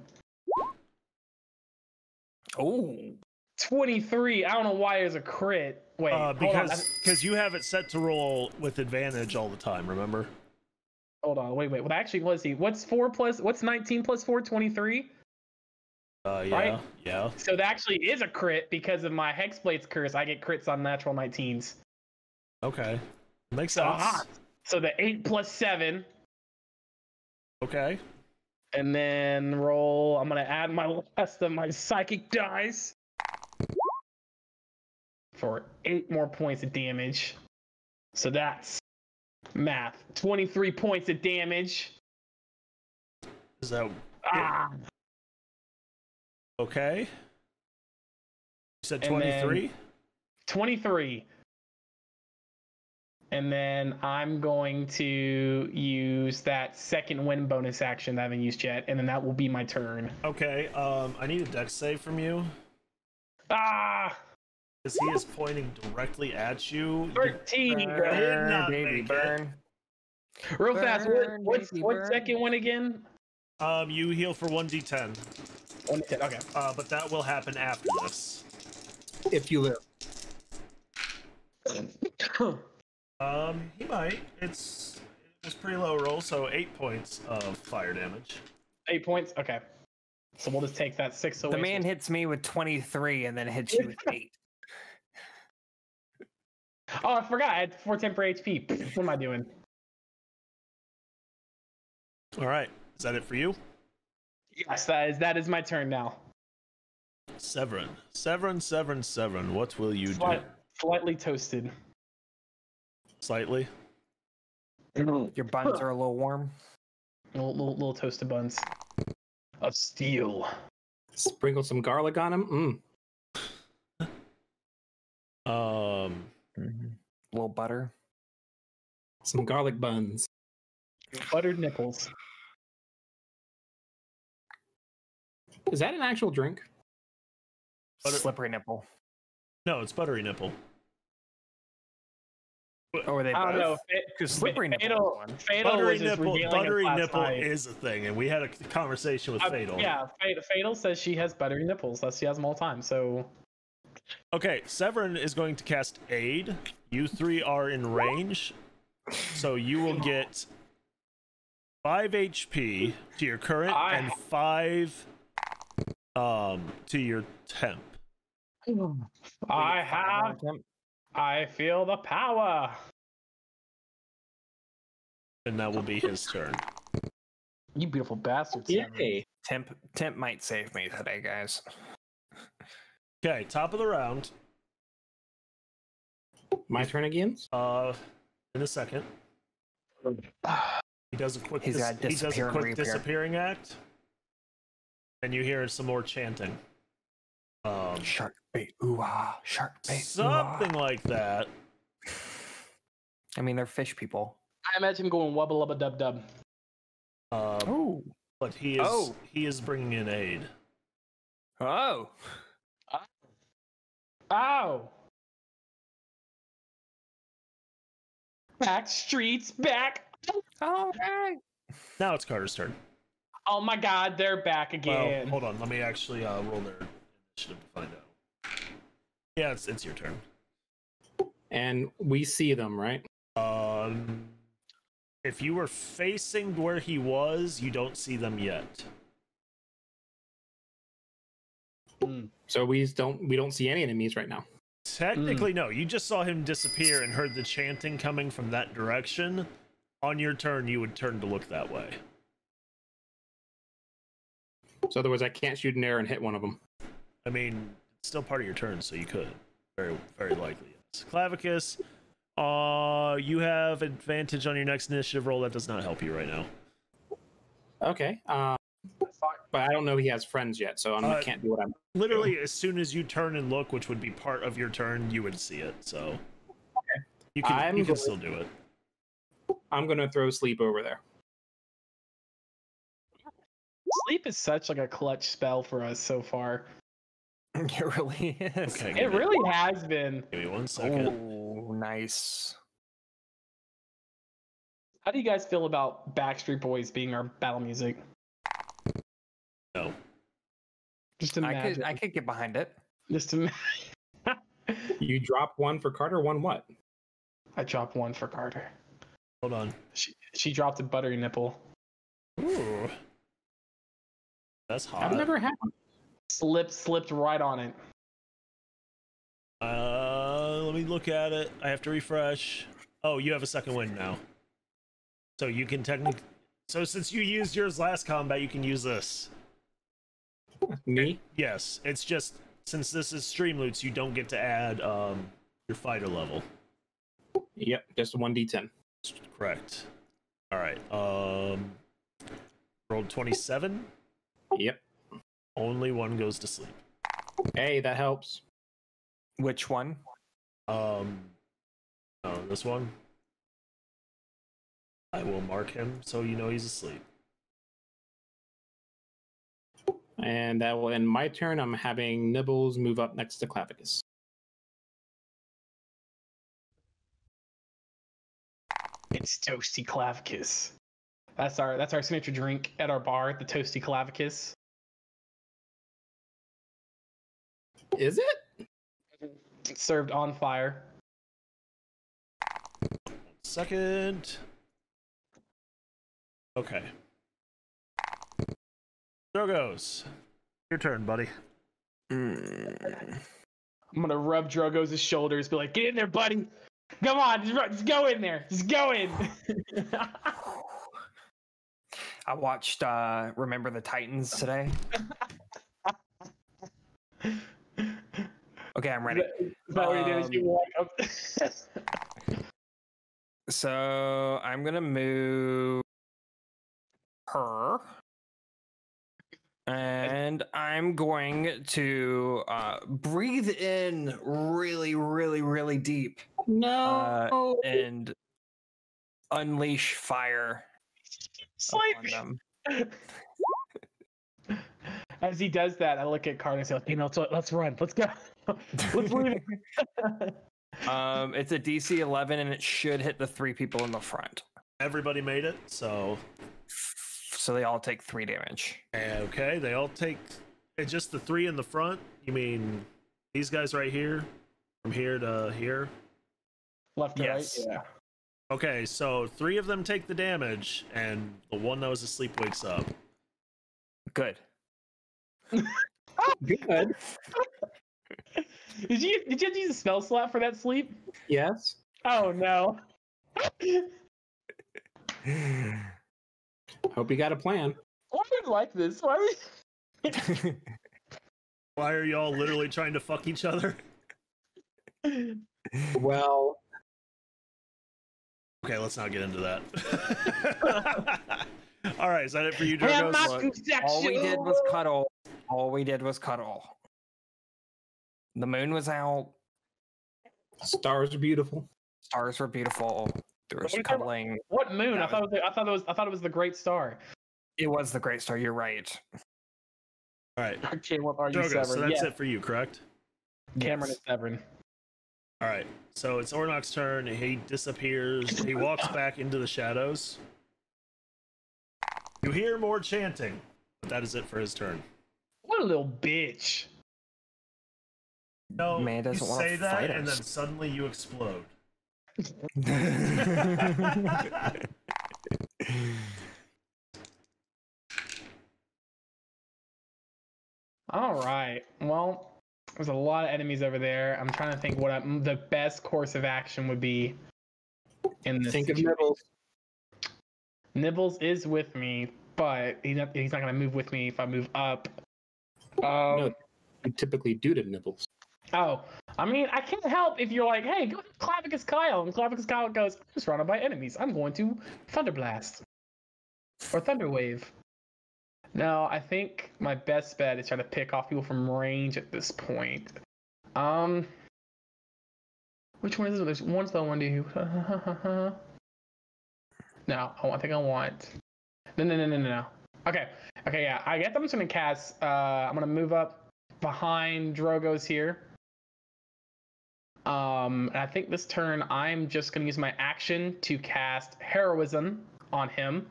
Oh, twenty-three. I don't know why there's a crit. Wait. Uh, hold on. because because you have it set to roll with advantage all the time, remember? Hold on. Wait. Wait. Well, actually, let's see. What's four plus? What's nineteen plus four? twenty-three. Uh, yeah, Right? yeah. So that actually is a crit because of my Hexblade's curse. I get crits on natural nineteens. Okay, makes sense. Ah, so the eight plus seven, Okay. and then roll. I'm gonna add my rest of my psychic dice for eight more points of damage. So that's math. twenty-three points of damage. Is that Ah. okay? You said And then- twenty-three. twenty-three. And then I'm going to use that second win bonus action that I haven't used yet, and then that will be my turn. Okay. Um, I need a dex save from you Ah! because he is pointing directly at you. thirteen! Burn. bro. did not baby, make it. burn. Real fast, what, Burn, what's, baby, what burn. second one again? Um, you heal for one d ten, One to ten, okay. uh, but that will happen after this. If you live. Um, he might. It's it was pretty low roll, so eight points of fire damage. Eight points? Okay. So we'll just take that six away. The man hits me with twenty-three and then hits you with eight. Oh, I forgot. I had four temporary H P. What am I doing? All right, is that it for you? Yes, that is that is my turn now. Severin, Severin, Severin, Severin. What will you Slight, do? slightly toasted. Slightly. Your buns are a little warm. Little, little, little toasted buns of steel. Sprinkle some garlic on them. Mm. Um, Mm-hmm. A little butter. Some garlic buns. Buttered nipples. Is that an actual drink? Butter- Slippery nipple. no, it's buttery nipple. Oh, are they I don't know. both? Because Fa- slippery nipple Fatal, is one. Fatal Buttery was just nipple, revealing buttery us last nipple night. is a thing, and we had a conversation with Uh, Fatal. Yeah, Fa- Fatal says she has buttery nipples. That's she has them all the time. So Okay, Severin is going to cast Aid. You three are in range, so you will get five H P to your current I- and five um to your temp. I have. I feel the power. And that will be his turn. You beautiful bastards. Yay. Temp, temp might save me today, guys. Okay, top of the round. My turn again? Uh, in a second. He does a quick. He's dis- gotta he does a disappear and quick reappear. disappearing act, and you hear some more chanting. Um, Shark bait, ooh ah, shark bait, ooh, ah. something like that. I mean, they're fish people. I imagine going wubba lubba dub dub. Um, Oh, but he is Oh. he is bringing in aid. oh, Ow! Back streets back. okay. Now it's Carter's turn. Oh my God, they're back Well, again. hold on. Let me actually uh, roll their initiative to find out. Yeah, it's it's your turn. And we see them, right? Um, if you were facing where he was, you don't see them yet. Mm. So we don't we don't see any enemies right now. Technically, no. You just saw him disappear and heard the chanting coming from that direction. On your turn, you would turn to look that way. So otherwise, I can't shoot an arrow and hit one of them. I mean, it's still part of your turn, so you could. Very, very likely, yes. Clavicus, uh, you have advantage on your next initiative roll. That does not help you right now. Okay. Um, but I don't know he has friends yet, so I'm, Uh, I can't do what I'm. Literally, as soon as you turn and look, which would be part of your turn, you would see it. So you can, I'm you can going- still do it. I'm gonna throw sleep over there. Sleep is such like a clutch spell for us so far. It really is. Okay, It give me- really has been. Give me one second. Oh, nice. How do you guys feel about Backstreet Boys being our battle music? No. Just I imagine. could, I could get behind it. Just imagine. You drop one for Carter, one what? I dropped one for Carter. Hold on. She she dropped a buttery nipple. Ooh. That's hot. I've never had one. Slipped, slipped right on it. Uh, let me look at it. I have to refresh. Oh, you have a second wind now. So you can technically... So since you used yours last combat, you can use this. Me? Yes, it's just... Since this is stream loots, you don't get to add um, your fighter level. Yep, just one d ten. Correct. Alright, um... rolled twenty-seven. Yep. Only one goes to sleep. Hey, that helps. Which one? Um... Oh, this one? I will mark him so you know he's asleep. And that will end my turn. I'm having Nibbles move up next to Clavicus. It's Toasty Clavicus. That's our that's our signature drink at our bar, the Toasty Clavicus. Is it? It's served on fire. Second. Okay. Drogos. Your turn, buddy. Mm. I'm gonna rub Drogo's shoulders, be like, "Get in there, buddy! Come on, just, just go in there, just go in." I watched uh, Remember the Titans today. Okay, I'm ready. Is that what you did? Is you Um, walk up? So I'm gonna move her, and I'm going to uh, breathe in really, really, really deep No. uh, and unleash fire upon them. As he does that, I look at Carter and say, "You know, so let's run. Let's go. Let's leave." Um, it's a D C eleven, and it should hit the three people in the front. Everybody made it, so So they all take three damage. okay. They all take. It's just the three in the front. You mean these guys right here, from here to here? Left to Yes. right. Yeah. Okay, so three of them take the damage, and the one that was asleep wakes up. Good. Good. Did you did you use a spell slot for that sleep? Yes. Oh no. Hope you got a plan. Why are we like this? Why are we? Why are y'all literally trying to fuck each other? Well, Okay, let's not get into that. All right, is that it for you, Hey, I'm Drogos? not- Look, all we did was cuddle. All we did was cuddle. The moon was out. stars are beautiful. Stars were beautiful. There was What are you talking about? cuddling. What moon? I That thought it was, I thought it was I thought it was the Great Star. It was the Great Star. You're right. All right, Okay, what are you, Drogos, so Severin? that's Yeah, it for you, correct? Cameron Yes. and Severin. All right, so it's Ornok's turn. He disappears. He walks back into the shadows. You hear more chanting, but that is it for his turn. What a little bitch. No, Man you doesn't wanna say that, fight and us. then suddenly you explode. All right. Well, there's a lot of enemies over there. I'm trying to think what I, the best course of action would be in this. Think of situation. Nibbles. Nibbles is with me, but he's not. He's not gonna move with me if I move up. Um, No, you typically do to Nibbles. Oh, I mean, I can't help if you're like, "Hey, go to Clavicus Kyle," and Clavicus Kyle goes, "I'm surrounded by enemies. I'm going to Thunder Blast or Thunder Wave." No, I think my best bet is trying to pick off people from range at this point. Um, which one is it? There's one spell I want to do. No, I want- I think I want. No, no, no, no, no, no. Okay, okay, yeah. I guess I'm just gonna cast. Uh, I'm gonna move up behind Drogo's here. Um, and I think this turn I'm just gonna use my action to cast Heroism on him.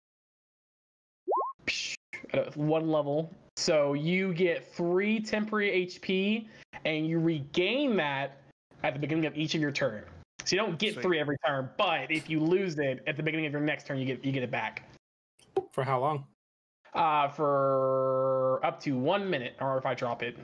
At one level. So you get three temporary H P, and you regain that at the beginning of each of your turn. So you don't get Sweet. three every turn, but if you lose it at the beginning of your next turn, you get you get it back. For how long? uh, for up to one minute, or if I drop it.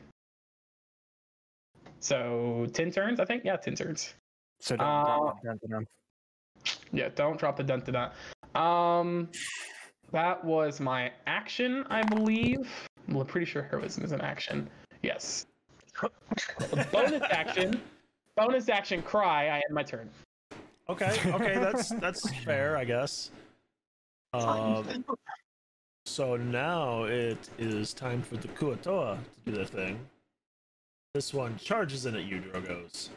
So ten turns, I think. Yeah, ten turns. So don't Uh, drop it down to them. Yeah, don't drop the dun to that. Um, that was my action, I believe. Well, I'm pretty sure heroism is an action. Yes. Bonus action. Bonus action. Cry. I end my turn. Okay, okay, that's that's fair, I guess. Um, so now it is time for the Kuatoa to do their thing. This one charges in at you, Drogos.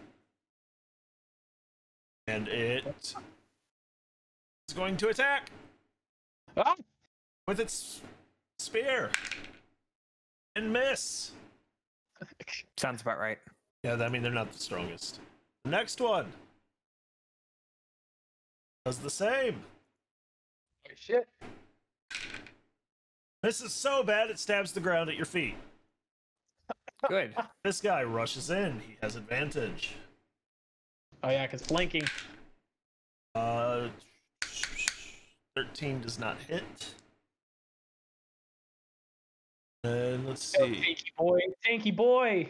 And it is going to attack Ah! with its spear and miss. Sounds about right. Yeah, I mean, they're not the strongest. The next one does the same. Holy shit. This is so bad it stabs the ground at your feet. Good. This guy rushes in. He has advantage. Oh yeah, because flanking. Uh, thirteen does not hit. And let's Oh, see. tanky boy. Tanky boy.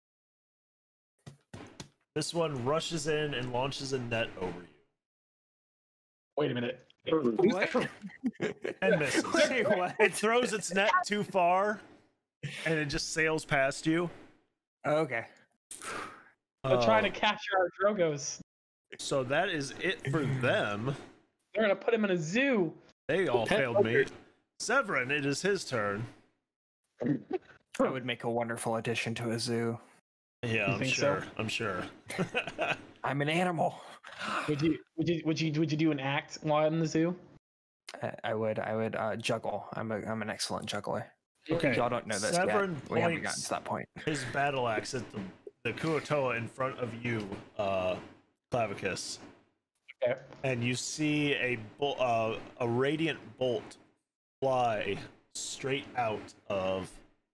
This one rushes in and launches a net over you. Wait a minute. What? And misses. Wait, what? It throws its net too far, and it just sails past you. Okay. They're Uh, trying to capture our Drogos. So that is it for them. They're gonna put him in a zoo. They all Pet failed me. Severin, it is his turn. That would make a wonderful addition to a zoo. Yeah, You I'm think sure. so? I'm sure. I'm an animal. Would you would you would you would you do an act while in the zoo? I, I would. I would uh, juggle. I'm a. I'm an excellent juggler. Okay. Y'all don't know this Severin yet. We haven't gotten points to that point. his battle axe at the the Kuatoa in front of you, uh, Clavicus, Okay. and you see a bol- uh, a radiant bolt fly straight out of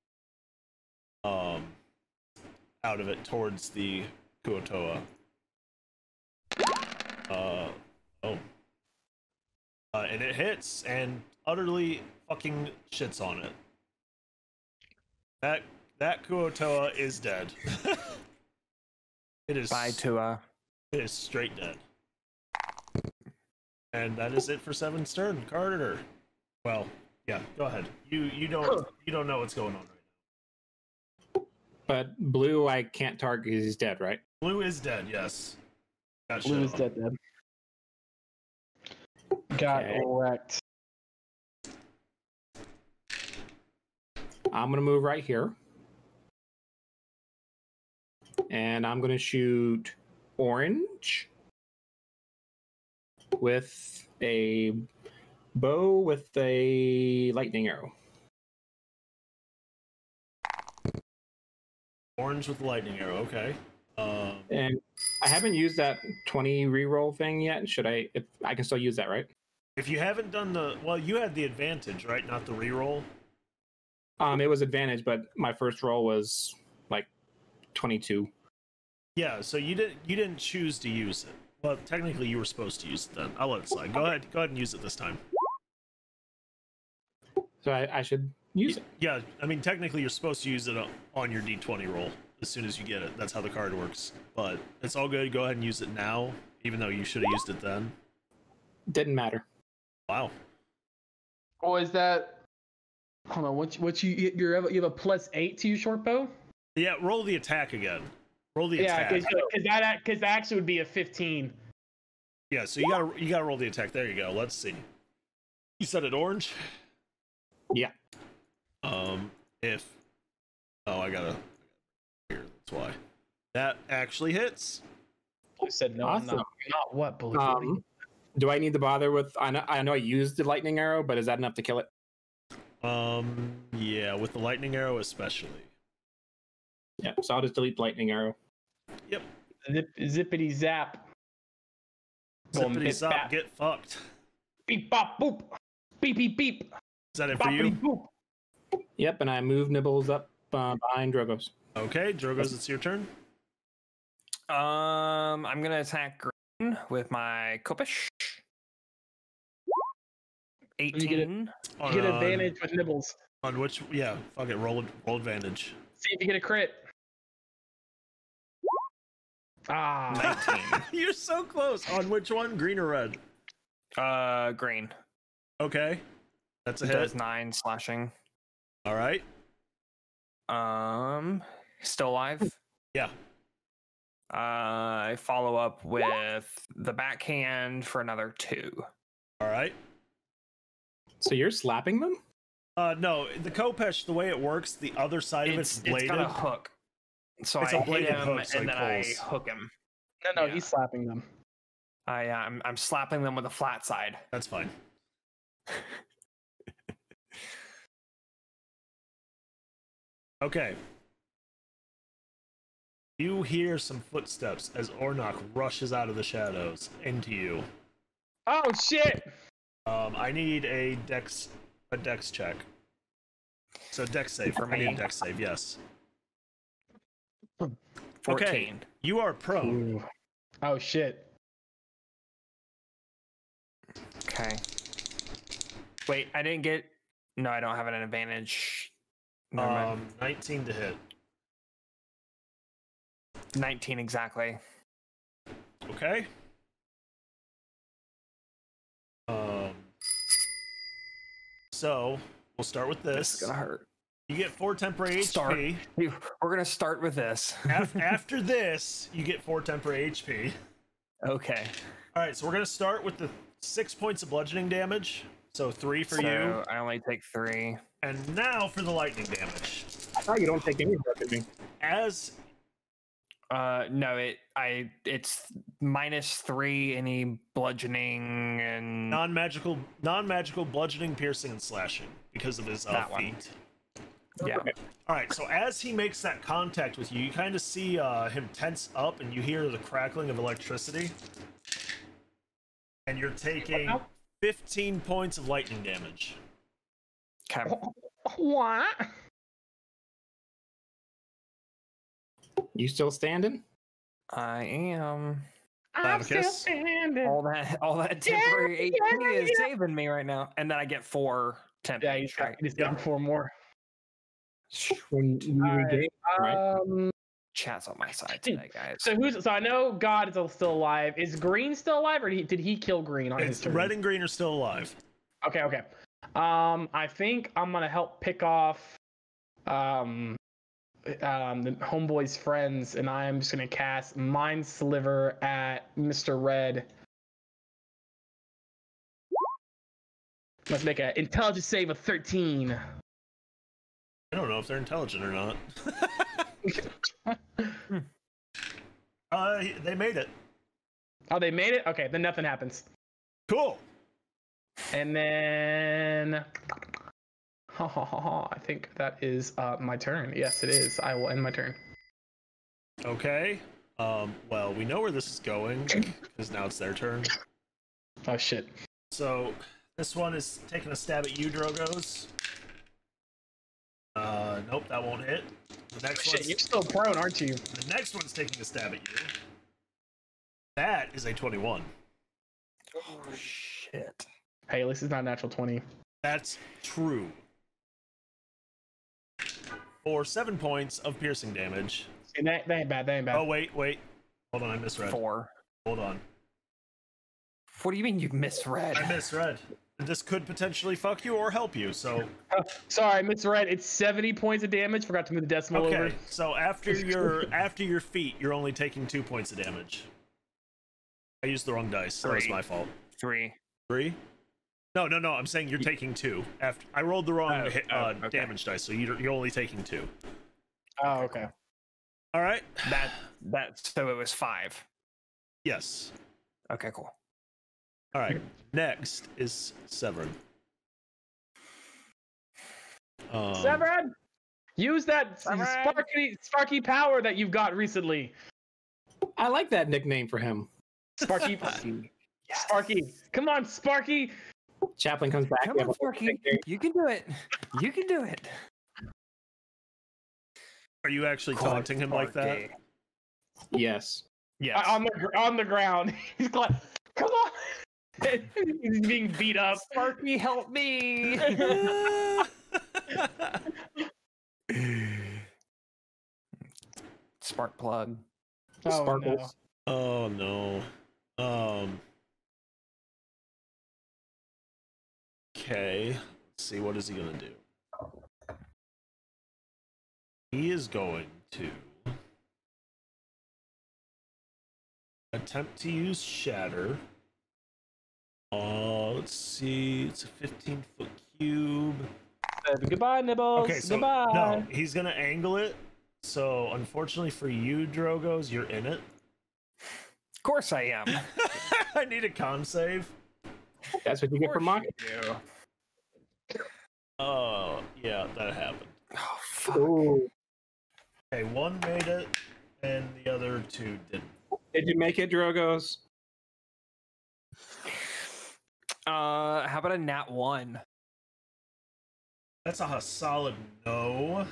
um out of it towards the Kuatoa. Uh oh. Uh, and it hits and utterly fucking shits on it. That that Kuatoa is dead. It is Bye to uh. it is straight dead. And that is it for Seven's turn. Carter. Well, yeah, go ahead. You you don't you don't know what's going on right now. But blue, I can't target because he's dead, right? Blue is dead, yes. Got Blue shit is on. dead then. Got Okay. wrecked. I'm gonna move right here, and I'm gonna shoot orange with a bow with a lightning arrow. Orange with lightning arrow, okay. Um And I haven't used that twenty reroll thing yet. Should I? If I can still use that, right? if you haven't done the well, you had the advantage, right? Not the reroll. Um, it was advantage, but my first roll was like twenty-two. Yeah, so you didn't you didn't choose to use it. Well, technically you were supposed to use it then. I'll let it slide. Go ahead, go ahead and use it this time. So I, I should use it. Yeah, I mean technically you're supposed to use it on your D twenty roll as soon as you get it. That's how the card works. But it's all good. Go ahead and use it now, even though you should have used it then. Didn't matter. Wow. Oh, is that? Hold on. What you, what you you have? You have a plus eight to your short bow. Yeah, roll the attack again. Roll the Yeah, attack. because that because that actually would be a fifteen. Yeah, so you gotta you gotta roll the attack. There you go. Let's see. You said it orange? Yeah. Um, if oh, I gotta here. That's why that actually hits. Blue said no. Awesome. Not, not what blue. Um, do I need to bother with? I know I know I used the lightning arrow, but is that enough to kill it? Um, yeah, with the lightning arrow especially. Yeah. So I'll just delete the lightning arrow. Yep. Zip, zippity zap. Boom, Zippity hit zop, bat. get fucked. Beep bop boop. Beep beep beep. Is that it for you? Boppity boop. Yep. And I move Nibbles up uh, behind Drogos. Okay, Drogos, it's your turn. Um, I'm gonna attack green with my Kopish. eighteen. You get On- advantage with nibbles. On which, yeah, fuck it, roll, roll advantage. See if you get a crit. Ah, nineteen. You're so close. On which one? Green or red? uh, green. Okay. That's a It hit. does nine slashing. All right. Um, still alive. Yeah. Uh, I follow up with the backhand for another two. All right. So you're slapping them? Uh, no, the Kopesh, the way it works, the other side of It's, it's it's bladed. got a hook. So It's I a hit bladed him hook, so and he then I pulls. hook him. no, no, Yeah. he's slapping them. I, uh, I'm, I'm slapping them with a flat side. That's fine. Okay. You hear some footsteps as Ornok rushes out of the shadows into you. Oh shit! Um, I need a dex a dex check. So dex save For I need a me? dex save. Yes. fourteen. Okay. You are prone. Ooh. Oh shit! Okay. Wait, I didn't get. No, I don't have an advantage. Never mind. Um, nineteen to hit. nineteen exactly. Okay. Um. So we'll start with This this. is gonna hurt. You get four temporary Start. H P. You- We're gonna start with this. Af- After this, you get four temporary H P. Okay. All right, so we're gonna start with the six points of bludgeoning damage. So three for so you, I only take three. and now for the lightning damage. I thought you don't take any weaponry. As Uh, no, it I it's minus three any bludgeoning and non-magical, non-magical bludgeoning, piercing, and slashing because of his uh, That one. feet. yeah. All right, so as he makes that contact with you, you kind of see uh, him tense up, and you hear the crackling of electricity. And you're taking fifteen points of lightning damage. Okay. What? You still standing? I am. I'm still Lavicus? standing. All that all that temporary H P is saving me right now, and then I get four temp. Yeah, he's each, got right? he's got four more. When you Alright, regain, right? Um. Chat's on my side today, guys. So who's? So I know God is still alive. Is Green still alive, or did he, did he kill Green on his It's turn? red and green are still alive. Okay, okay. Um, I think I'm gonna help pick off um, um, the homeboy's friends, and I'm just gonna cast Mind Sliver at Mister Red. Let's make an intelligence save of thirteen. I don't know if they're intelligent or not. uh, they made it. Oh, they made it. Okay, then nothing happens. Cool. And then, ha ha ha ha. I think that is uh, my turn. Yes, it is. I will end my turn. Okay. Um, well, we know where this is going because now it's their turn. Oh shit. So this one is taking a stab at you, Drogos. Uh, nope, that won't hit. The next Shit, one's you're still prone, aren't you? the next one's taking a stab at you. That is a twenty-one. Oh shit. Hey, at least it's not a natural twenty. That's true. For seven points of piercing damage. And that, that ain't bad. That ain't bad. Oh wait, wait. Hold on, I misread. Four. Hold on. What do you mean you misread? I misread. This could potentially fuck you or help you, so Oh, sorry, Miss Red. It's seventy points of damage. Forgot to move the decimal okay. over. So after your after your feet, you're only taking two points of damage. I used the wrong dice. That was Three. my fault. Three. Three? No, no, no. I'm saying you're taking two. After I rolled the wrong Oh, hit, oh, uh, okay. damage dice, so you're you're only taking two. Oh, okay. All right. That that so it was five. Yes. Okay, cool. All right. Next is Severin. Um, Severin, use that Severin. sparky, sparky power that you've got recently. I like that nickname for him. Sparky, Yes. Sparky. Come on, Sparky. Chaplain comes back. Come we have on, a whole Sparky. nickname. You can do it. You can do it. Are you actually taunting him like that? Sparky. Yes. Yes. On the gr- on the ground. He's like, come on. He's being beat up. Sparky, help me! Spark plug. Oh, Sparkles. Oh no. Um. Okay. Let's see, what is he gonna do? He is going to attempt to use Shatter. Uh, let's see. It's a fifteen foot cube. Uh, goodbye, Nibbles. Okay, so goodbye. no, he's gonna angle it. So unfortunately for you, Drogos, you're in it. Of course I am. I need a con save. That's what you get for mocking. Oh, yeah, that happened. Oh, fuck. Ooh. Okay, one made it, and the other two didn't. Did you make it, Drogos? Uh, how about a nat one? That's a solid no.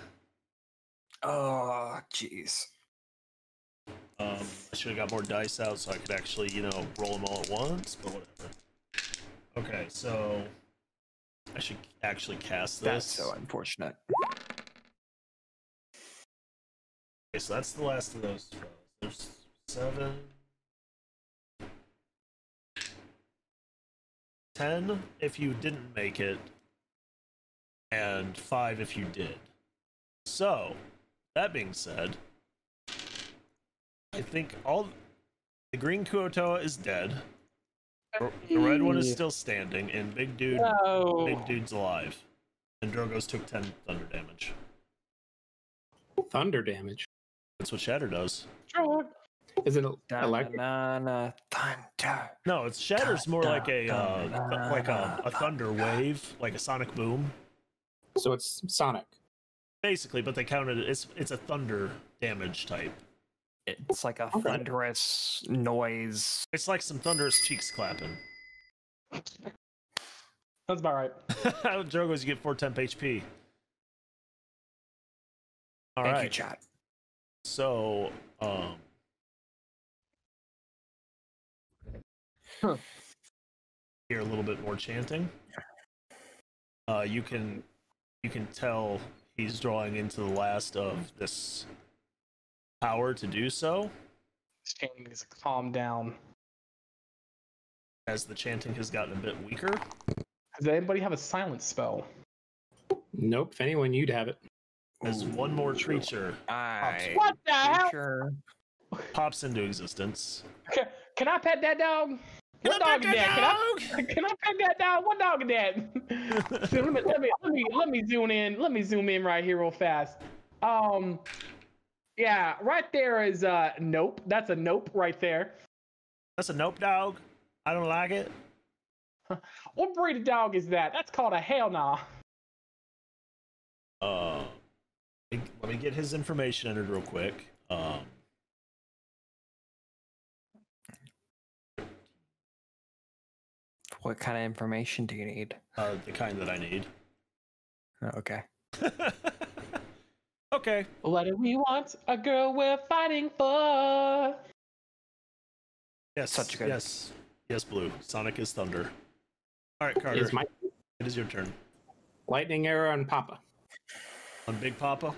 Oh, jeez. Um, I should have got more dice out so I could actually, you know, roll them all at once, but whatever. Okay, so I should actually cast this. That's so unfortunate. Okay, so that's the last of those spells. There's seven. Ten if you didn't make it, and five if you did. So, that being said, I think all the green Kuotoa is dead. The red one is still standing, and big dude, No. big dude's alive. And Drogos took ten thunder damage. Thunder damage. That's what Shatter does. Sure. Is it electric? Na, thunder. No, it's Shatter's more Dun, like a dun, uh, dun, like a, a dun, thunder dun. wave, like a sonic boom, So it's Sonic. basically. But they counted it. It's it's a thunder damage type. It's like a Okay. thunderous noise. It's like some thunderous cheeks clapping. That's about right. Drogos, you get four temp H P. All Thank right. you, chat. So, um, Huh. hear a little bit more chanting. Uh, you can you can tell he's drawing into the last of this power to do so, This chanting needs to calm down. as the chanting has gotten a bit weaker. Does anybody have a silence spell? Nope. If anyone, you'd have it. As one more creature I What the hell? sure. pops into existence. Can, can I pet that dog? What dog is that? Can I, can I pet that dog? What dog is that? So let me let me let me let me zoom in. Let me zoom in right here real fast. Um, yeah, right there is uh nope. That's a nope right there. That's a nope dog. I don't like it. What breed of dog is that? That's called a hell nah. Uh, let me get his information entered real quick. Um, What kind of information do you need? uh, the kind that I need. Oh, okay. Okay. What do we want? A girl we're fighting for. Yes. Such good. Yes. Yes, Blue. Sonic is thunder. All right, Carter. Is my It is your turn. lightning arrow and Papa? On Big Papa.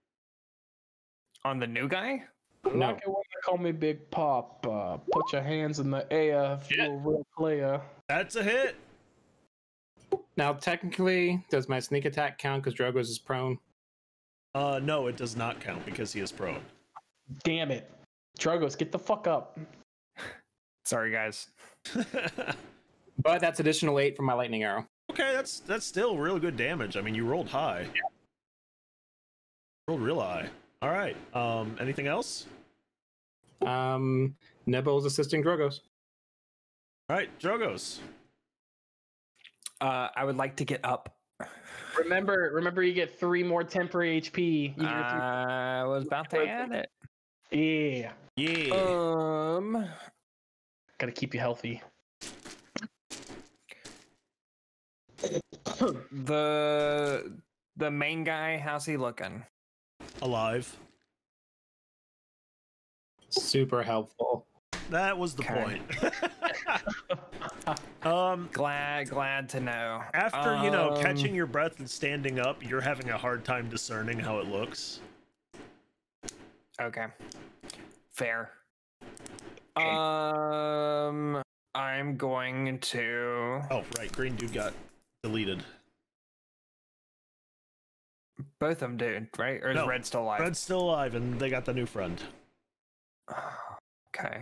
On the new guy? I No. like it when they call me Big Papa. Put your hands in the air if you're a real player. That's a hit. Now, technically, does my sneak attack count because Drogos is prone? Uh, no, it does not count because he is prone. Damn it. Drogos, get the fuck up. Sorry, guys. But that's additional eight from my lightning arrow. Okay, that's that's still real good damage. I mean, you rolled high. Rolled real high. All right. Um, anything else? Um, Nibbles assisting Drogos. All right, Drogos. Uh, I would like to get up. Remember, remember, you get three more temporary H P. You get I was about to add it. three- yeah, Yeah. Um, gotta keep you healthy. the the main guy, how's he looking? Alive. Super helpful. That was the Okay. point. Um, glad, glad to know. after you know Um, catching your breath and standing up, you're having a hard time discerning how it looks. Okay. Fair. Um, I'm going to. Oh, right, green dude got deleted. Both of them did, right? Or is No, Red still alive? Red's still alive, and they got the new friend. Okay.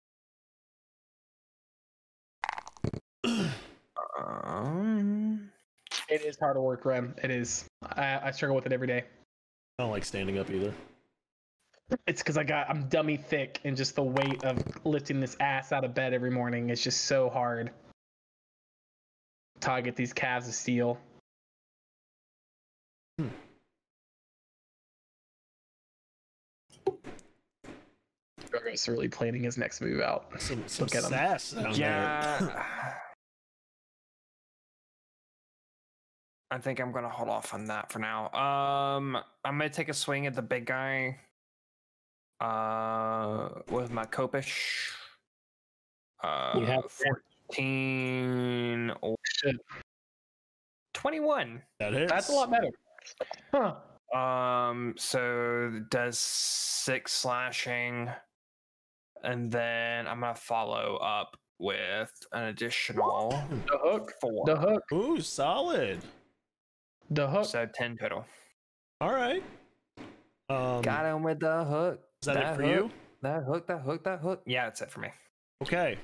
um. It is hard work, Rem. It is. I, I struggle with it every day. I don't like standing up either. It's because I got I'm dummy thick, and just the weight of lifting this ass out of bed every morning is just so hard. Until I get these calves of steel. Hmm. Drogo's really planning his next move out. Some, some Look at him. sass down there. Yeah. I think I'm gonna hold off on that for now. Um, I'm gonna take a swing at the big guy. Uh, with my Copish. Uh, You have fourteen or Shit. twenty-one. That hits. That's a lot better. Huh. Um, so does six slashing, and then I'm gonna follow up with an additional The hook. four. The hook. Ooh, solid. The hook. So ten total. All right. Um, Got him with the hook. Is that, it for hook, you? That hook, that hook, that hook. Yeah, that's it for me. Okay.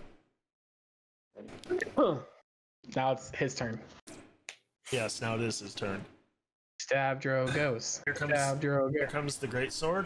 Now it's his turn. Yes, now it is his turn. Stab Dro goes. Here comes, Stab Dro here goes. comes the great sword.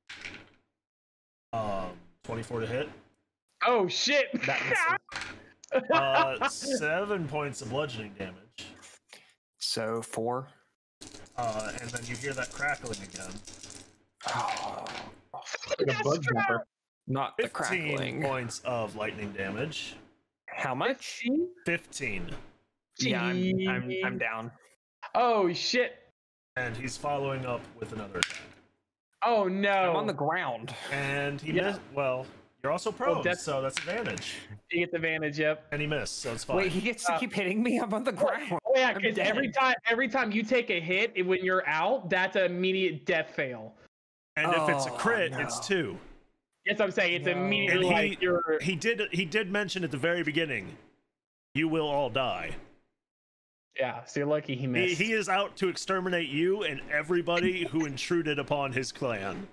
Um, twenty-four to hit. Oh shit! That misses. Uh, seven points of bludgeoning damage. So four. Uh, and then you hear that crackling again. Oh, like a bug jumper. not the Fifteen crackling. points of lightning damage. How much? Fifteen. Yeah, I'm, I'm, I'm down. Oh shit! And he's following up with another attack. Oh no! I'm on the ground. And he Yeah. missed. Well, you're also prone, that's- so that's advantage. You get the advantage. Yep. And he missed, so it's fine. Wait, he gets to Uh, keep hitting me. I'm on the ground. Oh yeah, I'm because every dead. time every time you take a hit, it- when you're out, that's an immediate death fail. and if it's a Oh, crit, no. it's two. That's what I'm saying. It's No. immediately And he- like you're. He did. He did mention at the very beginning, you will all die. Yeah. So you're lucky he He, missed. he is out to exterminate you and everybody who intruded upon his clan.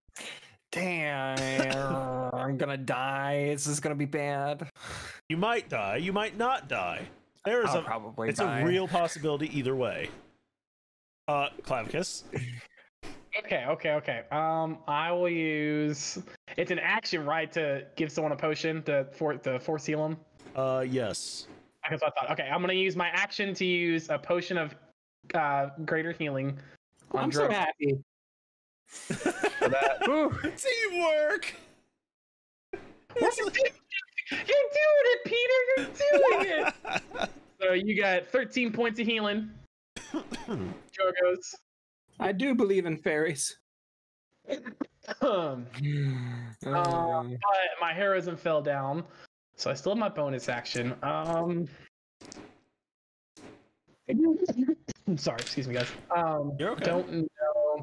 Damn, I'm gonna die. This is gonna be bad. You might die. You might not die. There is I'll a. probably It's die. a real possibility either way. Uh, Clavicus. Okay. Okay. Okay. Um, I will use. It's an action, right, to give someone a potion to for to force heal them. Uh, yes. That's what I thought. Okay, I'm gonna use my action to use a potion of uh, greater healing. On I'm so Dro- happy. Ooh. Teamwork. You're doing it, Peter. You're doing it. So you got thirteen points of healing. Drogos. I do believe in fairies. Um, Um, but my heroism fell down, so I still have my bonus action. Um, I'm sorry, excuse me, guys. Um, You're okay. Don't know.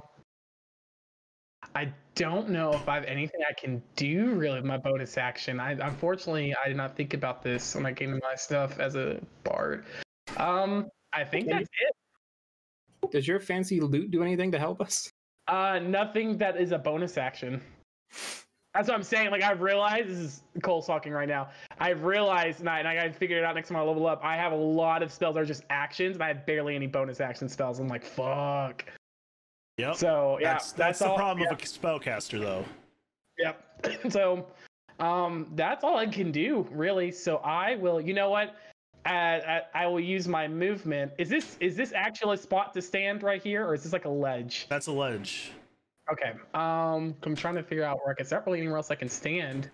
I don't know if I have anything I can do really with my bonus action. I unfortunately I did not think about this when I came to my stuff as a bard. Um, I think that's it. Does your fancy loot do anything to help us? Uh, nothing that is a bonus action. That's what I'm saying. Like, I've realized, this is Cole talking right now. I've realized, and I, and I gotta figure it out next time I level up. I have a lot of spells that are just actions, and I have barely any bonus action spells. I'm like, fuck. Yep. So, yeah. that's that's, the all, problem yeah, of a spellcaster, though. Yep. So, um, that's all I can do, really. So I will, you know what? Uh, I, I will use my movement. Is this is this actually a spot to stand right here, or is this like a ledge? That's a ledge. Okay. Um, I'm trying to figure out where I can. Is there really anywhere else I can stand?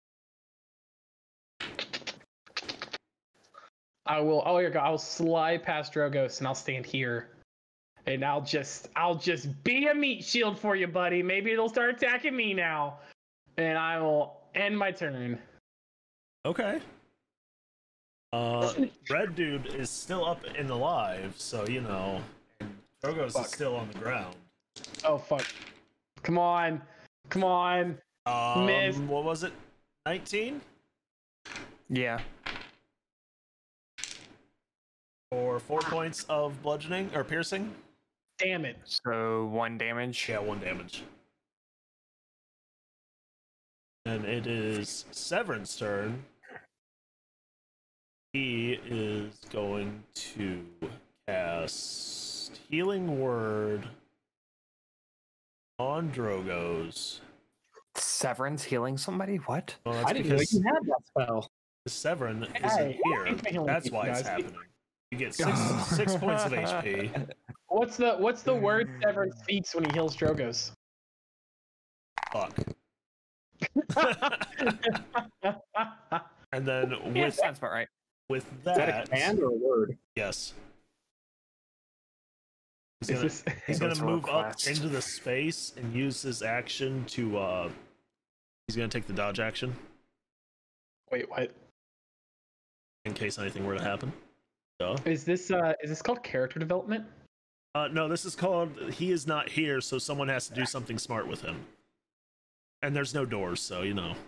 I will. Oh, here we go. I'll slide past Drogos and I'll stand here, and I'll just, I'll just be a meat shield for you, buddy. Maybe it'll start attacking me now, and I will end my turn. Okay. Uh, Red Dude is still up in the live, so you know, and Drogos Fuck. is still on the ground. Oh fuck! Come on, come on! Um, Miss. what was it? nineteen? Yeah. Or four points of bludgeoning or piercing? Damn it! So one damage. Yeah, one damage. And it is Severin's turn. He is going to cast Healing Word on Drogos. Severin's healing somebody? What? Well, that's I didn't know because you had that spell. Severin isn't Hey, here. it's my healing That's people, why it's guys. happening. You get six six points of H P. What's the what's the word Severin speaks when he heals Drogos? Fuck. And then Yeah, with sounds about right. with Is that a that, command or a word? yes, he's Is gonna, this? he's So gonna it's a move up request. into the space and use his action to. uh He's gonna take the dodge action Wait, what? in case anything were to happen. Duh. Is this uh is this called character development? Uh, no, this is called. He is not here, so someone has to do something smart with him. And there's no doors, so you know.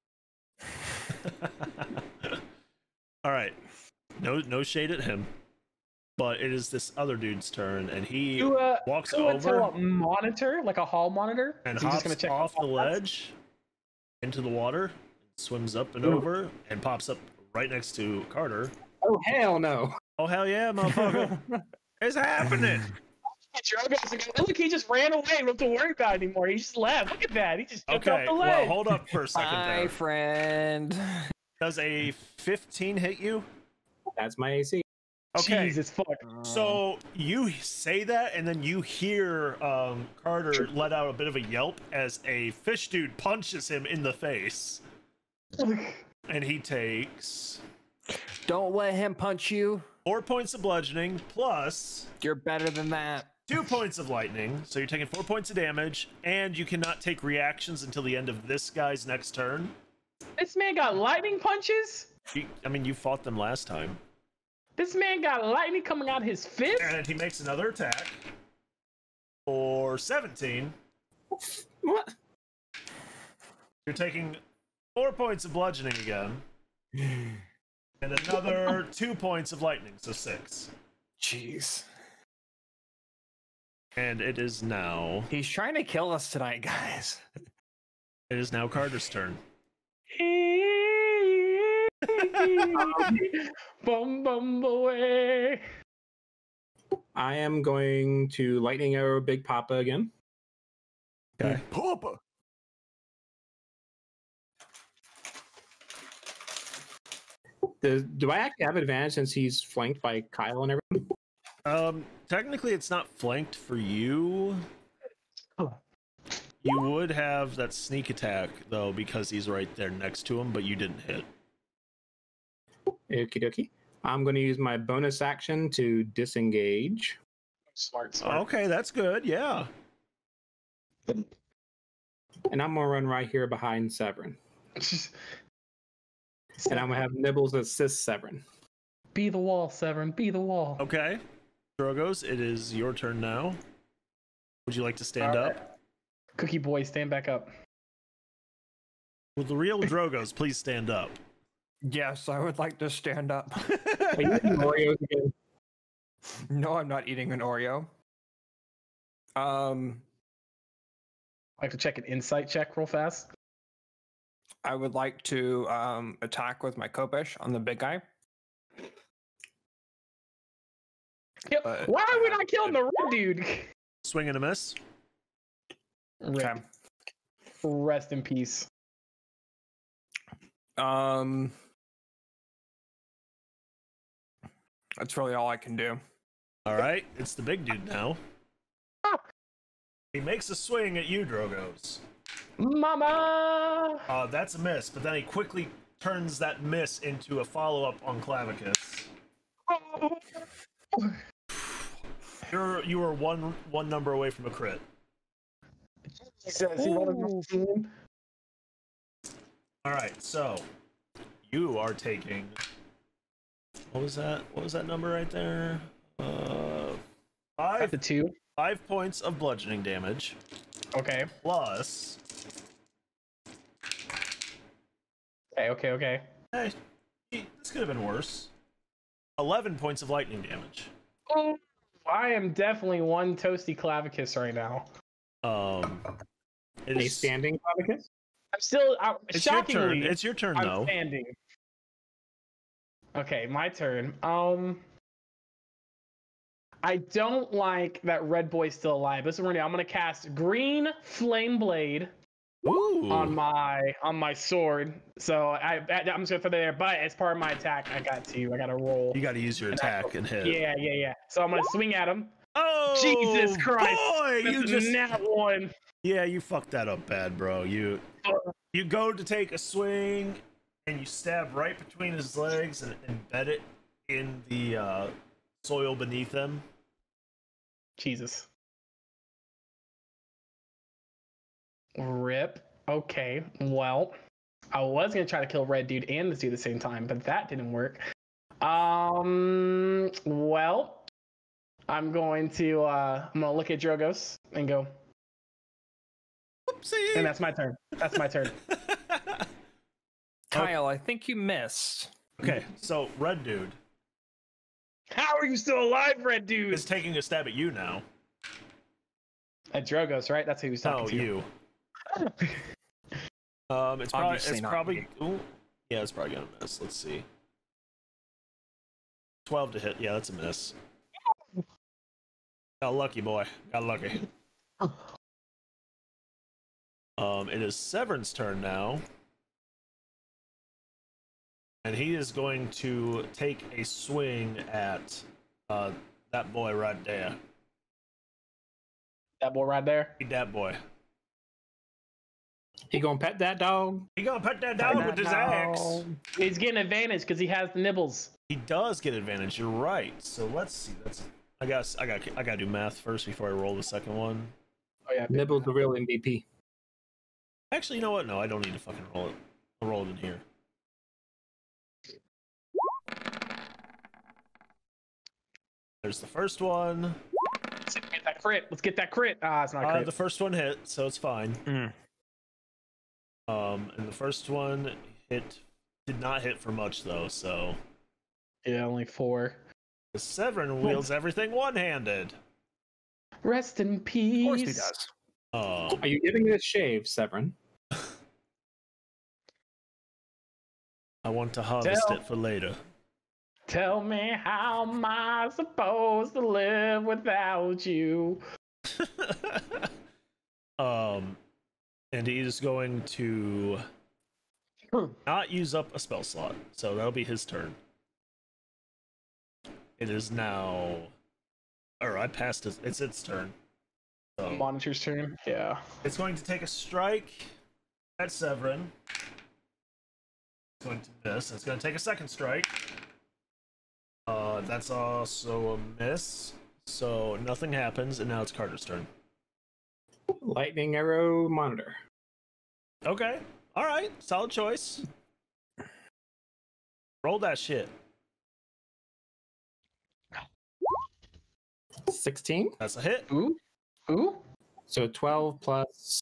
All right, no, no shade at him, but it is this other dude's turn, and he Do a walks do a, over to a monitor, like a hall monitor, and Is he hops just gonna check off the all stats? ledge into the water, swims up and Ooh. over, and pops up right next to Carter. Oh hell no! Oh hell yeah, motherfucker! It's happening. Drogos and go, look, he just ran away. We don't have to worry about it anymore. He just left. Look at that. He just jumped Okay, off the well, ledge. hold up for a second Hi, there. friend. Does a fifteen hit you? That's my A C. Okay, Jesus fuck. so you say that, and then you hear um, Carter let out a bit of a yelp as a fish dude punches him in the face, and he takes Don't let him punch you. four points of bludgeoning plus You're better than that. two points of lightning. So you're taking four points of damage, and you cannot take reactions until the end of this guy's next turn. This man got lightning punches. You, I mean, you fought them last time. This man got lightning coming out his fist. And he makes another attack for seventeen. What? You're taking four points of bludgeoning again. And another two points of lightning, so six. Jeez. And it is now. He's trying to kill us tonight, guys. It is now Carter's turn. Bum bum away. I am going to lightning arrow Big Papa again. Okay. Papa. Does, do I actually have advantage since he's flanked by Kyle and everything? Um, technically, it's not flanked for you. Oh. You would have that sneak attack though, because he's right there next to him, but you didn't hit. Okie dokie. I'm going to use my bonus action to disengage. Smart, smart. Okay, that's good. Yeah. And I'm going to run right here behind Severin. And I'm going to have Nibbles assist Severin. Be the wall, Severin. Be the wall. Okay. Drogos, it is your turn now. Would you like to stand All up? right. Cookie boy, stand back up. Will the real Drogos please stand up? Yes, I would like to stand up. Are you eating Oreos again? No, I'm not eating an Oreo. Um, I have to check an insight check real fast. I would like to um attack with my Kopesh on the big guy. Yep. But, Why are we uh, not killing the red dude? Swing and a miss. Rip. Okay. Rest in peace. Um, that's really all I can do. All right, it's the big dude now. He makes a swing at you, Drogos. Mama! Uh, that's a miss, but then he quickly turns that miss into a follow-up on Clavicus. You're you are one one number away from a crit. He says he rolled a nineteen. All right, so you are taking What was that? What was that number right there? Uh, five. The two. Five points of bludgeoning damage Okay. plus. Okay. Okay. Okay. Hey, this could have been worse. Eleven points of lightning damage. Oh, I am definitely one toasty clavicus right now. Um, it A is standing clavicus? I'm still I, It's your turn. shockingly. It's your turn I'm though. standing. Okay, my turn. Um, I don't like that Red Boy's still alive. Listen, Renee, I'm gonna cast Green Flame Blade Ooh. on my on my sword. So I, I I'm just gonna throw that there. But as part of my attack, I got to I got to roll. You got to use your attack and hit. Yeah, yeah, yeah. So I'm gonna swing at him. Oh, Jesus Christ! boy, This you is just nat one. yeah, you fucked that up bad, bro. You you go to take a swing and you stab right between his legs and embed it in the uh, soil beneath him. Jesus. Rip. Okay. Well, I was gonna try to kill Red Dude and this dude at the same time, but that didn't work. Um. Well, I'm going to. Uh, I'm gonna look at Drogos and go. Oopsie. And that's my turn. That's my turn. Kyle, I think you missed. Okay, so Red Dude How are you still alive, Red Dude? is taking a stab at you now. At Drogos, right? That's who he was talking Oh, to. you. Um, it's probably Obviously it's not probably me. ooh, yeah, it's probably gonna miss. Let's see. Twelve to hit. Yeah, that's a miss. Got lucky, boy. Got lucky. Um, it is Severn's turn now, and he is going to take a swing at uh that boy right there. That boy right there. That boy. He gonna pet that dog? He gonna pet that dog with his axe. He's getting advantage because he has the nibbles. He does get advantage. You're right. So let's see. That's I got I got I got to do math first before I roll the second one. Oh yeah. Nibble's the real M V P. Actually, you know what? No, I don't need to fucking roll it. I'll roll it in here. There's the first one. Let's get that crit. Let's get that crit. Ah, it's not a Uh, crit. the first one hit, so it's fine. Mm. Um, and the first one hit did not hit for much though. So Yeah, only four. the Severn wields everything one-handed. Rest in peace. Of course he does. Um, Are you giving it a shave, Severin? I want to harvest Tell- it for later. Tell me, how am I supposed to live without you? um, and he is going to not use up a spell slot, so that'll be his turn. It is now, or I passed it. It's its turn. So Monitor's turn. Yeah. it's going to take a strike at Severin. It's going to miss. It's going to take a second strike. Uh, that's also a miss. So nothing happens, and now it's Carter's turn. Lightning arrow monitor. Okay. All right. Solid choice. Roll that shit. sixteen. That's a hit. Ooh. Ooh. So twelve plus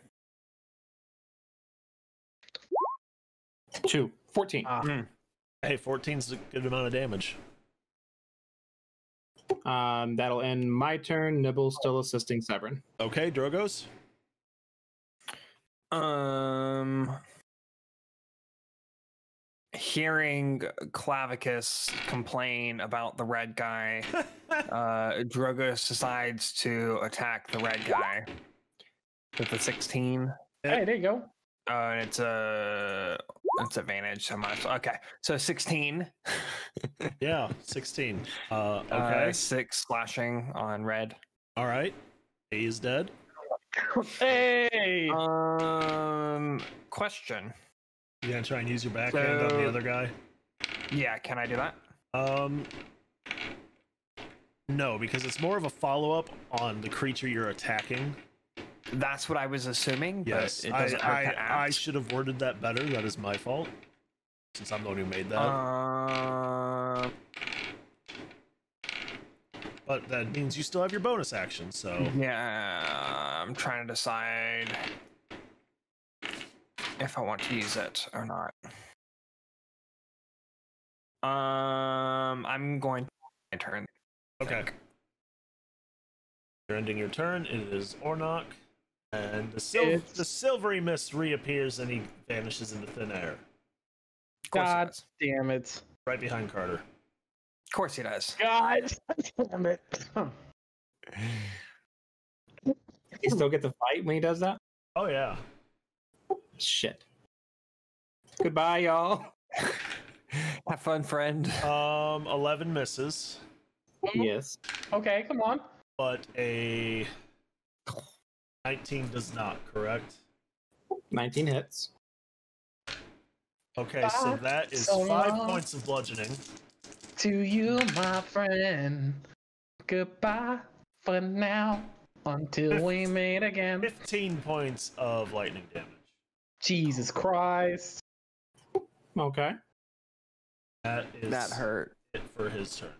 two. fourteen. Ah. Hey, fourteen's a good amount of damage. Um, that'll end my turn. Nibble still assisting Severin. Okay, Drogos. Um, hearing Clavicus complain about the red guy, uh, Drogos decides to attack the red guy with the sixteen. Hey, there you go. Uh, and it's a it's advantage. So much. Okay, so sixteen. Yeah, sixteen. Uh, okay. Uh, six slashing on red. All right. He is dead. Hey. Um, question. You gonna try and use your backhand on the So- other guy? Yeah, can I do that? Um, no, because it's more of a follow-up on the creature you're attacking. That's what I was assuming. Yes, but it I, doesn't hurt I, to I ask. should have worded that better. That is my fault. since I'm the one who made that. Um, But that means you still have your bonus action, so... yeah, I'm trying to decide if I want to use it or not. Um, I'm going to my turn. I Okay. think. You're ending your turn. It is Ornok. And the, sil- It's- the silvery mist reappears and he vanishes into thin air. Of course he God does. damn it. Right behind Carter. Of course he does. God damn it. You still get the fight when he does that? Oh, yeah. Shit. Goodbye, y'all. Have fun, friend. Um, eleven misses, Yes. Okay, come on. but a nineteen does not, correct? nineteen hits. Okay, so that is So five long. points of bludgeoning. To you, my friend. Goodbye for now. Until we meet again. fifteen points of lightning damage. Jesus Christ. Okay. That is That hurt. it for his turn.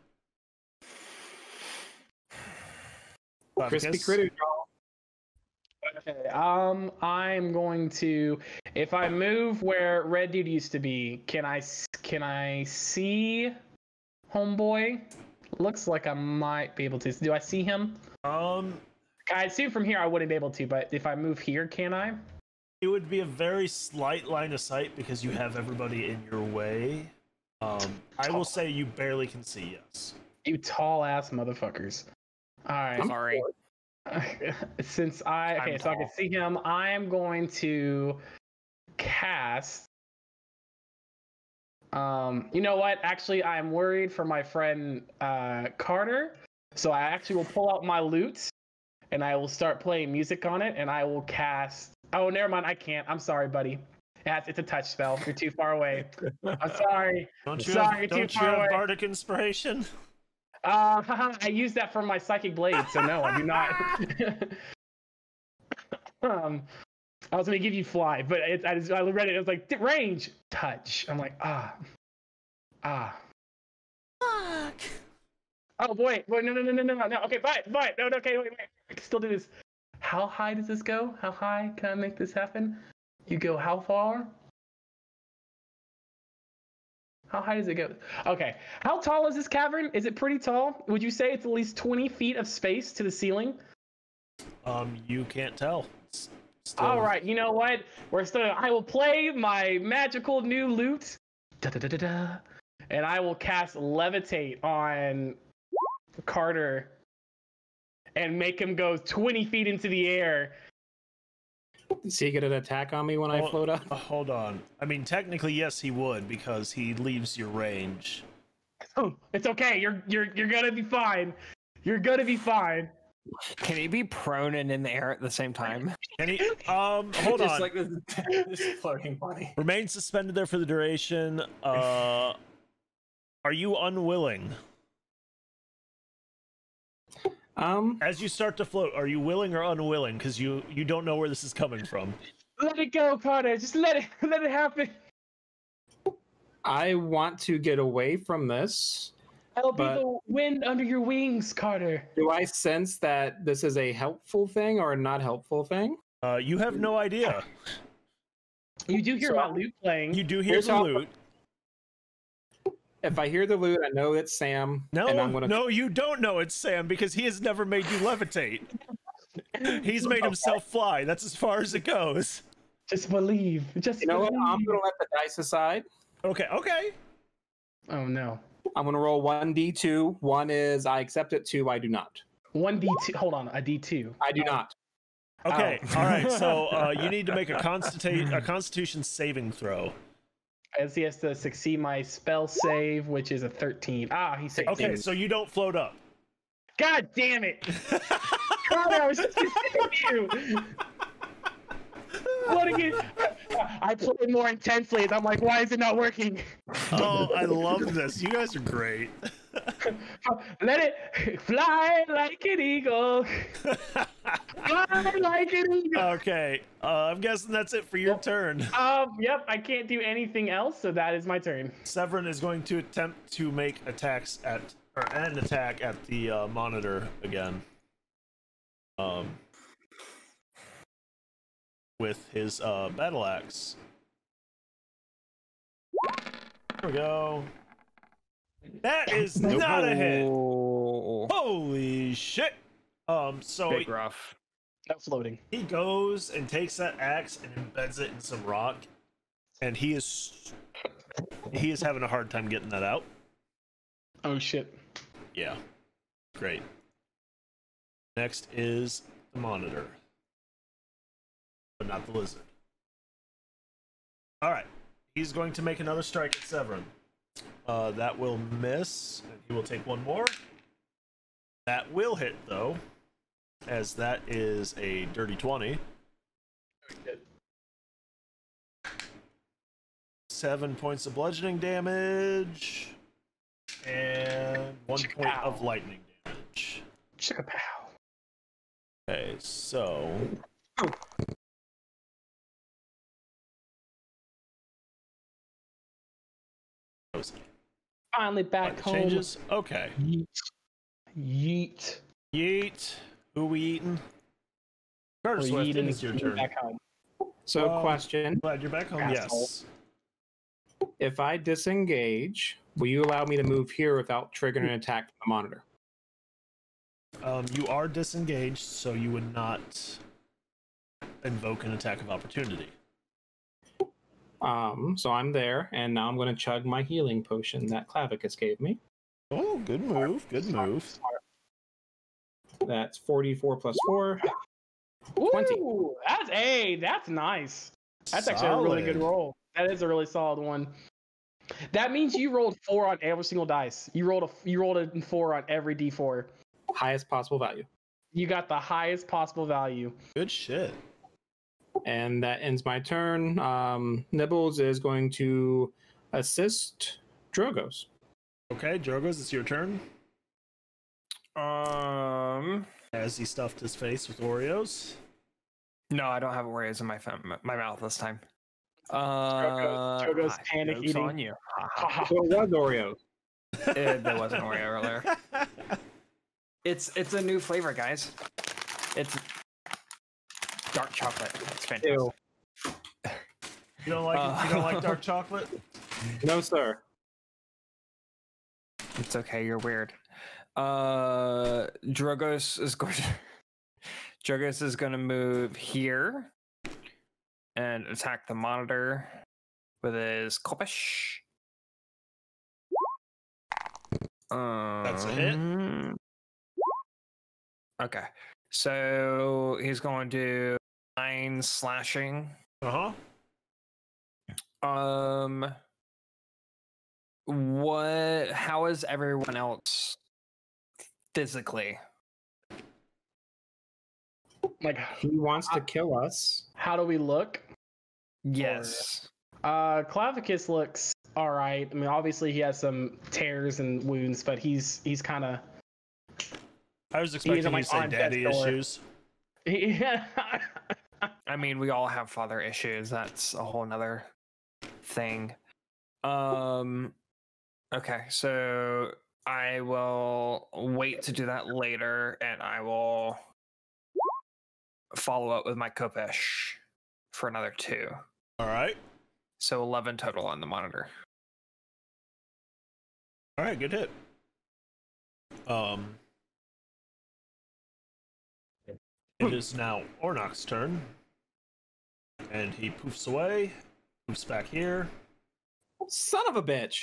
Crispy Bobcus? critter, y'all. Okay, um, I'm going to, if I move where Red Dude used to be, can I, s- can I see Homeboy? Looks like I might be able to. Do I see him? Um, I assume from here I wouldn't be able to, but if I move here, can I? it would be a very slight line of sight because you have everybody in your way. Um, I will say you barely can see, yes. You tall ass motherfuckers. All right. Sorry. Since I okay, I'm so I can tall. see him, I am going to cast. Um, you know what? Actually, I'm worried for my friend uh, Carter, so I actually will pull out my lute, and I will start playing music on it, and I will cast. Oh, never mind. I can't. I'm sorry, buddy. Yeah, it's, it's a touch spell. You're too far away. I'm sorry. Don't you Sorry, have, too don't you far have away. bardic inspiration? Uh, haha, I use that for my psychic blade, so no, I do not. um, I was gonna give you fly, but it, I just I read it. It was like range, touch. I'm like ah, ah. Fuck. Oh boy, wait, no, no, no, no, no, no. Okay, fine, fine. No, no, okay, wait, wait. I can still do this. How high does this go? How high can I make this happen? You go how far? How high does it go? Okay. How tall is this cavern? Is it pretty tall? Would you say it's at least twenty feet of space to the ceiling? Um, you can't tell. S- Still, All right. You know what? We're still. I will play my magical new lute, da, da, da, da, da, and I will cast levitate on Carter and make him go twenty feet into the air. Is he get an attack on me when I Well, float up? uh, hold on. I mean, technically, yes, he would because he leaves your range. Oh, it's okay. You're you're you're gonna be fine. You're gonna be fine. Can he be prone and in the air at the same time? Can he? Um, hold Just on. like this, this floating body. Remain suspended there for the duration. Uh, are you unwilling? Um, As you start to float, are you willing or unwilling? Because you you don't know where this is coming from. Let it go, Carter. Just let it let it happen. I want to get away from this. That'll be But- the wind under your wings, Carter. Do I sense that this is a helpful thing or a not helpful thing? Uh, you have no idea. You do hear So- my lute playing. You do hear Here's the how- loot. If I hear the loot, I know it's Sam. No, and I'm gonna... no, you don't know it's Sam because he has never made you levitate. He's made himself fly. That's as far as it goes. Just believe. Just You know what? believe. I'm gonna let the dice aside. Okay, okay. Oh no. I'm gonna roll one d two. One is I accept it. Two, I do not. One D two. Hold on, a D two. I do not. Okay, Oh. all right. So uh, you need to make a, constitute, a Constitution saving throw. As he has to succeed my spell save, which is a thirteen. Ah, he saved. Okay, so you don't float up. God damn it! Carter, I was just gonna save you. What again? I played more intensely. And I'm like, why is it not working? Oh, I love this. You guys are great. Let it fly like an eagle. Fly like an eagle. Okay, uh, I'm guessing that's it for your turn. Um, yep, I can't do anything else, so that is my turn. Severin is going to attempt to make attacks at, or an attack at the uh, monitor again. Um, with his uh, battle axe. There we go. That is not a hit. Oh, Holy shit. Um, so big rough. No floating. he goes and takes that axe and embeds it in some rock, and he is he is having a hard time getting that out. Oh shit. Yeah, great. Next is the monitor, but not the lizard. All right, he's going to make another strike at Severin. Uh, that will miss, and he will take one more. That will hit though, as that is a dirty twenty. Seven points of bludgeoning damage, and one Chicka point pow. of lightning damage. Chicka pow. Okay, so. Finally back What, home. changes? Okay. Yeet. Yeet. Yeet. Who we eating? Carter We're Swift, eating it is your and turn. back home. So, Um, question: Glad you're back home. Asshole. Yes. if I disengage, will you allow me to move here without triggering an attack from the monitor? Um, you are disengaged, so you would not invoke an attack of opportunity. Um, so I'm there, and now I'm going to chug my healing potion that Clavicus gave me. Oh, good move. Good move. That's forty-four plus four. twenty. Ooh, that's hey, that's nice. That's actually a really good Solid. roll. That is a really solid one. That means you rolled four on every single dice. You rolled a you rolled a four on every D four. Highest possible value. You got the highest possible value. Good shit. And that ends my turn. Um, Nibbles is going to assist Drogos. Okay, Drogos, it's your turn. Um, As he stuffed his face with Oreos. no, I don't have Oreos in my fam- my mouth this time. Uh, Drogo's hi, panic joke's eating. on you. Ha, ha. So it was Oreo. It- there was an Oreo earlier. It's it's a new flavor, guys. It's dark chocolate. It's fantastic. Ew. You don't like Uh, you don't like dark chocolate? No, sir. It's okay. You're weird. Uh, Drogos is going to Drogos is going to move here and attack the monitor with his Kopish. Um, That's a hit. Okay, so he's going to do nine slashing. Uh huh. Um, what? How is everyone else physically? Like, He wants to kill us. how do we look? Yes. Uh, Clavicus looks all right. I mean, obviously he has some tears and wounds, but he's he's kind of. I was expecting you like, to say on daddy death's door. issues. Yeah. I mean, we all have father issues. That's a whole nother thing. Um, okay, so I will wait to do that later, and I will follow up with my Kopesh for another two. All right. So eleven total on the monitor. All right. Good hit. Um. It is now Ornok's turn. And he poofs away. Poofs back here. Son of a bitch.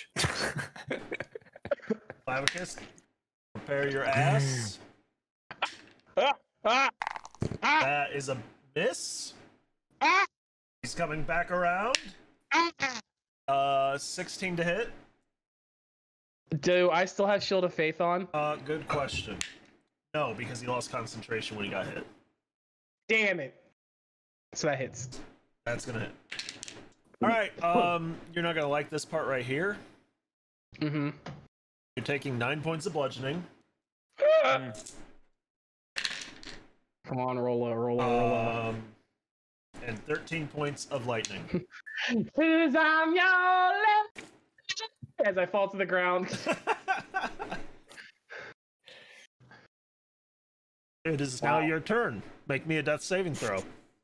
Clavicus, prepare your ass. Ah, ah, ah, That is a miss. ah, He's coming back around. ah. Uh, sixteen to hit. Do I still have Shield of Faith on? Uh, good question. No, because he lost concentration when he got hit. Damn it. So that hits. That's gonna hit. All right. Um, you're not gonna like this part right here. Mm-hmm. You're taking nine points of bludgeoning. Come on, roll a roll a roll a. Um, and thirteen points of lightning. Cause I'm your left. As I fall to the ground. It is Wow. now your turn. Make me a death saving throw.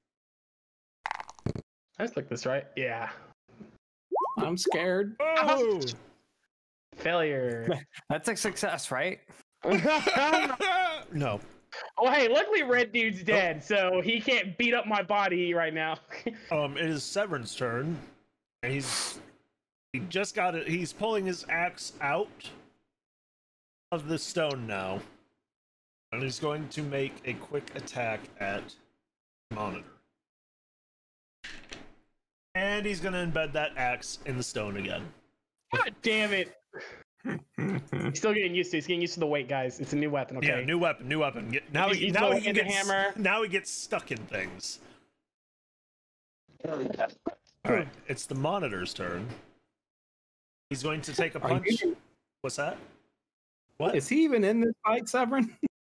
I just clicked this right. Yeah. I'm scared. Oh! Failure. That's a success, right? No. Oh, hey, luckily Red Dude's dead, so he can't beat up my body right now. Um, it is Severin's turn. And he's he just got it. He's pulling his axe out of the stone now. And he's going to make a quick attack at Monitor. And he's going to embed that axe in the stone again. God damn it. He's still getting used to it. He's getting used to the weight, guys. It's a new weapon, okay? Yeah, new weapon, new weapon. Get, now He's- he, he's now going he into gets hammer. now he gets stuck in things. All right, it's the Monitor's turn. He's going to take a Are you punch. even- What's that? What? Is he even in this fight, Severin?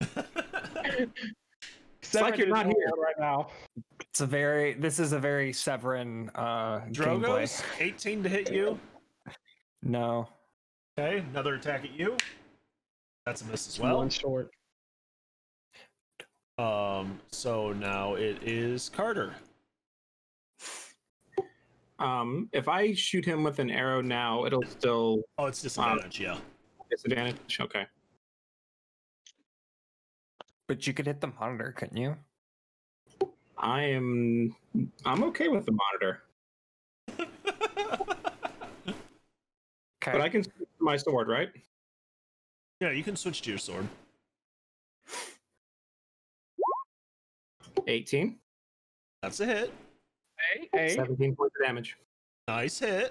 It's like you're not here. right now. It's a very. This is a very Severin uh, gameplay. Drogos, eighteen to hit you. No. Okay, another attack at you. That's a miss as well. One short. Um, so now it is Carter. Um, if I shoot him with an arrow now, it'll still Oh, it's disadvantage, yeah. disadvantage. Okay. But you could hit the monitor, couldn't you? I am. I'm okay with the monitor, Okay. but I can switch to my sword, right? Yeah, you can switch to your sword. eighteen. That's a hit. Hey, hey. seventeen points of damage. Nice hit.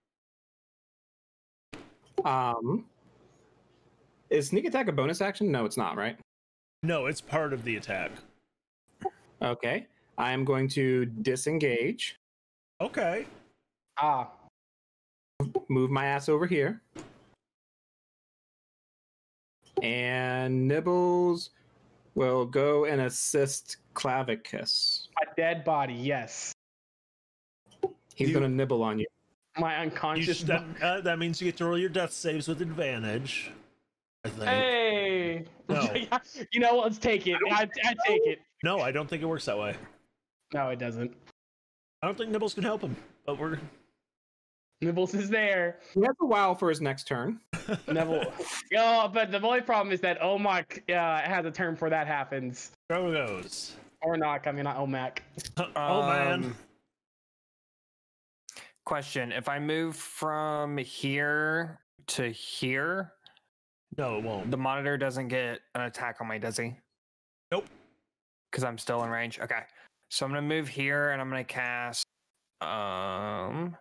Um, is sneak attack a bonus action? No, it's not, right? No, it's part of the attack. Okay. I am going to disengage, Okay. Ah. move my ass over here, and Nibbles will go and assist Clavicus. My dead body, yes. He's You- going to nibble on you. My You unconscious sh- that, uh, that means you get to roll your death saves with advantage. I think. Hey. No. You know what? Let's take it. I, I take it. No, I don't think it works that way. No, it doesn't. I don't think Nibbles can help him, but we're Nibbles is there. He has a while for his next turn. Neville. Yeah, but the only problem is that Omak uh, has a turn before that happens. Drogos. Or not. I mean, not Omak. Oh man. Um, Question: if I move from here to here, No, it won't. the monitor doesn't get an attack on me, does he? Nope. Because I'm still in range. Okay, so I'm gonna move here and I'm gonna cast. Um,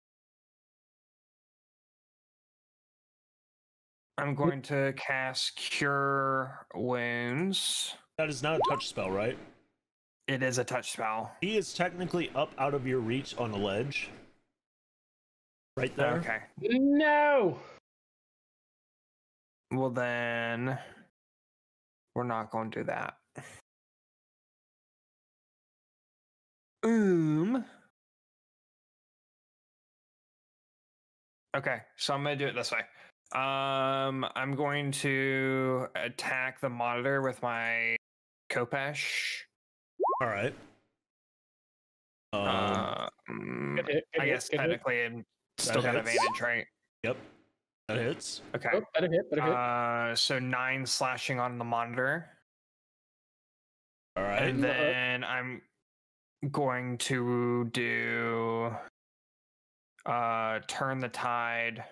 I'm going to cast Cure Wounds. That is not a touch spell, right? It is a touch spell. He is technically up out of your reach on a ledge. Right there. Okay. No. Well then, we're not going to do that. Um. Okay, so I'm gonna do it this way. Um, I'm going to attack the monitor with my Kopesh. All right. Um, Uh, mm, Good hit, good I hit, guess good hit. technically I'm still got hits. advantage, right? Yep. That hits. Okay. Oh, better hit, better hit. Uh, so nine slashing on the monitor. All right. And then I'm going to do uh turn the tide.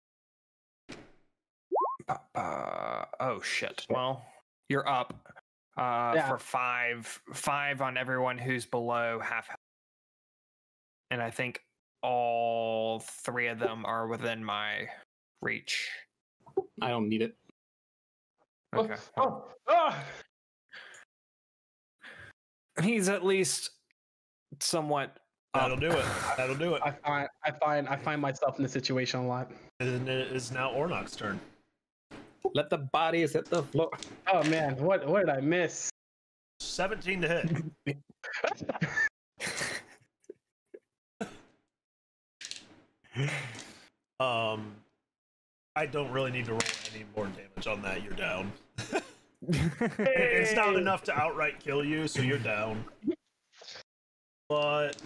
Uh, oh shit. Well, you're up. Uh Yeah. for five five on everyone who's below half health. And I think all three of them are within my reach. I don't need it. Okay. Oh, oh. He's at least somewhat That'll do it. That'll do it. I find I find I find myself in this situation a lot. And it is now Ornok's turn. Let the bodies hit the floor. Oh man, what what did I miss? seventeen to hit. um, I don't really need to roll any more damage on that. You're down. It's not enough to outright kill you, so you're down. But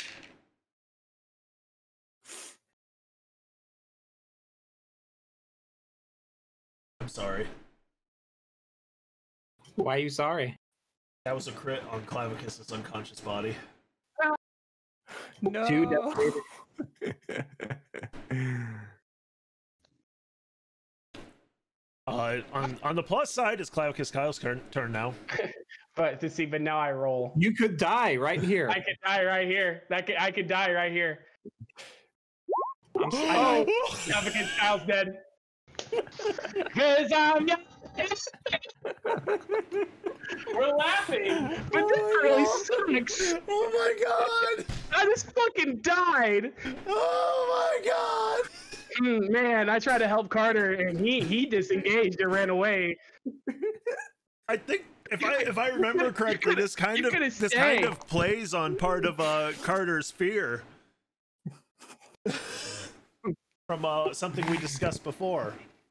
I'm sorry. Why are you sorry? That was a crit on Clavicus's unconscious body. No. Two devastated. Uh, on on the plus side, it's Clavicus Kyle's turn, turn now. But to see, but now I roll. You could die right here. I could die right here. That could I could die right here. I'm s- I know. Clavicus Kyle's dead. Cause I'm young. We're laughing, but Oh this my really sucks. Oh my god! I just fucking died. Oh my god! Mm, man, I tried to help Carter and he he disengaged and ran away. I think if I if I remember correctly, this kind you of could've this kind stayed. of plays on part of uh, Carter's fear from uh, something we discussed before.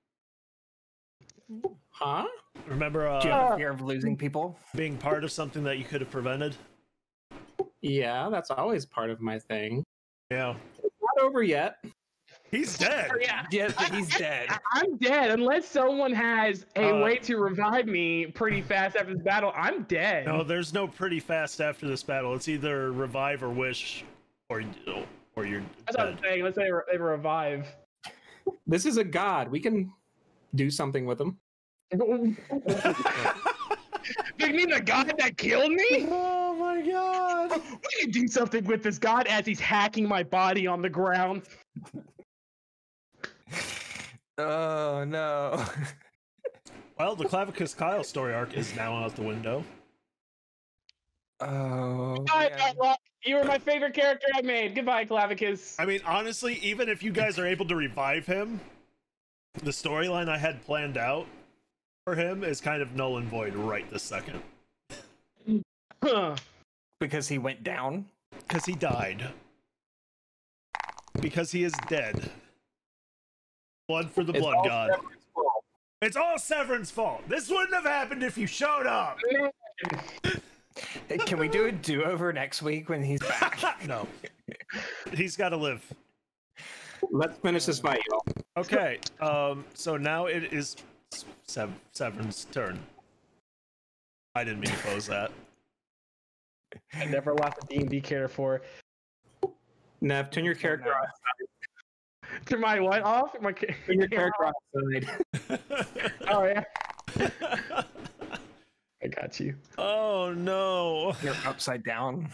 Huh? Remember Do you uh, have a fear of losing people? being part of something that you could have prevented? Yeah, that's always part of my thing. Yeah, Not over yet. he's dead. Yeah. Yeah, he's dead. I- I'm dead unless someone has a Uh, way to revive me pretty fast after this battle. I'm dead. No, there's no pretty fast after this battle. It's either revive or wish, or or you're That's what I'm dead. saying. Let's say they, re- they revive. This is a god. We can do something with him. You mean the god that killed me? Oh my god! We can do something with this god as he's hacking my body on the ground. Oh no. Well, the Clavicus Kyle story arc is now out the window. Oh. Goodbye, man. Matlock. You were my favorite character I made. Goodbye, Clavicus. I mean, honestly, even if you guys are able to revive him, the storyline I had planned out for him is kind of null and void right this second. Huh. Because he went down. Because he died. Because he is dead. Blood for the It's blood all god. Severan's fault. It's all Severin's fault. This wouldn't have happened if you showed up. Hey, can we do a do-over next week when he's back? No. He's got to live. Let's finish this fight, y'all. Okay, um, so now it is Sev- Severin's turn. I didn't mean to pose that. I never left a D and D character for. Nev, turn your character off. Turn my what off? My ca- Turn your character off. Oh yeah. I got you. Oh no. You're upside down.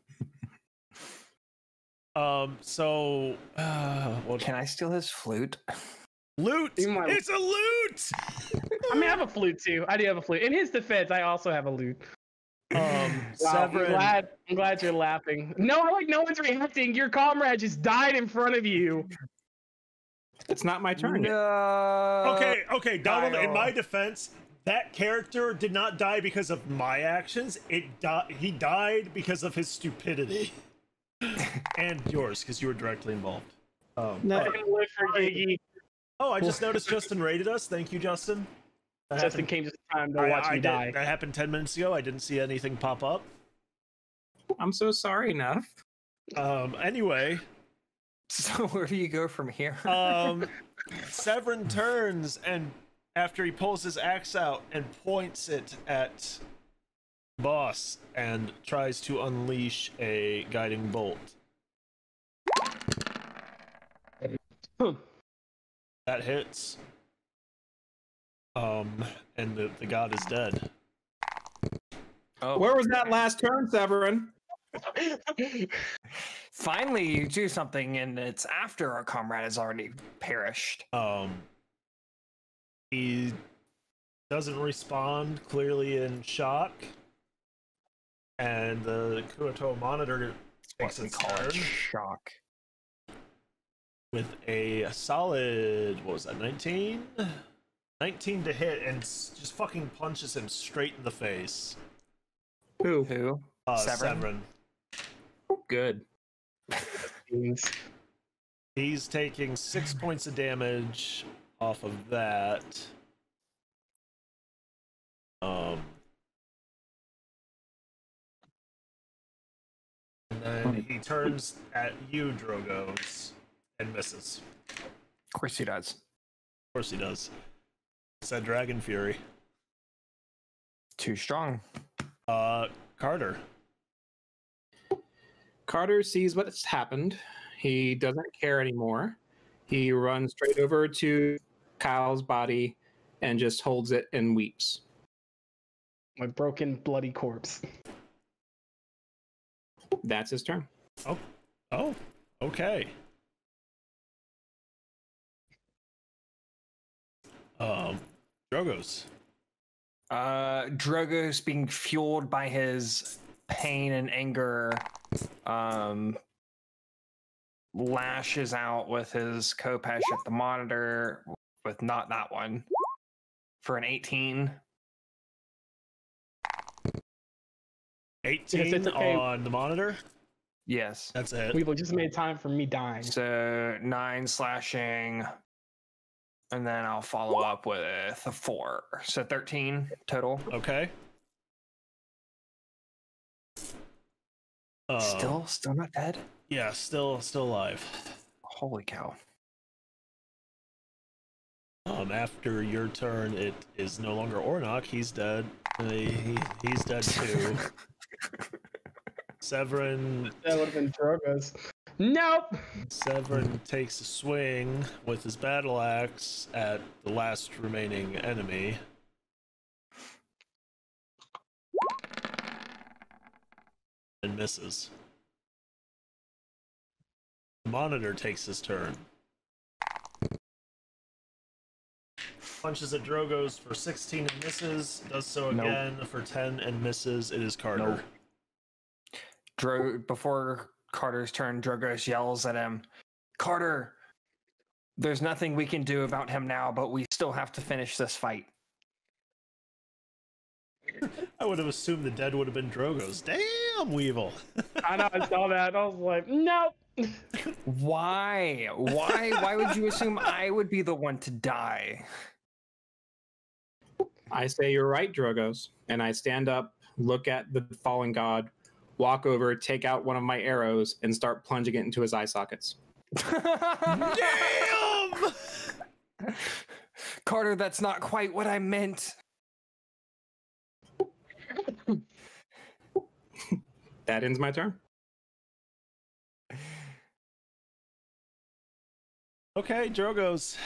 Um, so uh, well, Can I steal his flute? loot. You might- It's a loot. I mean, I have a flute too. I do have a flute. In his defense, I also have a lute. Um, Wow, I'm Severin. glad. I'm glad you're laughing. No, I like no one's reacting. Your comrade just died in front of you. It's not my turn yet. No. Okay, okay, Donald. In Kyle. my defense, that character did not die because of my actions. It di- He died because of his stupidity, and yours, because you were directly involved. Um, No. I can live for Giggy. oh, I just noticed Justin rated us. Thank you, Justin. That Justin happened- came just in time to I- watch I me did- die. That happened ten minutes ago. I didn't see anything pop up. I'm so sorry, Nev. Um, anyway, So where do you go from here? um, Severin turns and after he pulls his axe out and points it at Boss and tries to unleash a guiding bolt. Hmm. That hits. Um, and the, the god is dead. Oh, Where was that last turn, Severin? finally you do something, and it's after our comrade has already perished. Um, he doesn't respond, clearly in shock. And the Kuoto monitor takes What we its call it turn shock. with a solid, what was that, nineteen? nineteen to hit, and s- just fucking punches him straight in the face. Who? Who? Uh, Severin? Severin. Good. He's taking six points of damage off of that. Um, and then he turns at you, Drogos, and misses. Of course he does. Of course he does. It's that Dragon Fury. Too strong. Uh, Carter. Carter sees what's happened. He doesn't care anymore. He runs straight over to Kyle's body and just holds it and weeps. My broken, bloody corpse. That's his turn. Oh, oh, okay. Um, Drogos. Uh, Drogos, being fueled by his pain and anger, um, lashes out with his Khopesh at the monitor, with not that one, for an eighteen. eighteen it's okay. on the monitor. Yes. That's it. Weevil just made time for me dying. So nine slashing, and then I'll follow up with a four. So thirteen total. Okay. Uh, Still, still not dead. Yeah, still, still alive. Holy cow! Um, after your turn, it is no longer Ornok. He's dead. Uh, he, he's dead too. Severin. That would have been Drogo's. Nope. Severin takes a swing with his battle axe at the last remaining enemy. And misses. The monitor takes his turn. Punches at Drogos for sixteen and misses. Does so Nope. again for ten and misses. It is Carter. Nope. Dro- before Carter's turn, Drogos yells at him, "Carter, there's nothing we can do about him now, but we still have to finish this fight." I would have assumed the dead would have been Drogos. Damn, Weevil. I know, I saw that. I was like, nope. Why? Why? Why would you assume I would be the one to die? I say you're right, Drogos, and I stand up, look at the fallen god, walk over, take out one of my arrows, and start plunging it into his eye sockets. Damn! Carter, that's not quite what I meant. That ends my turn. Okay, Drogos.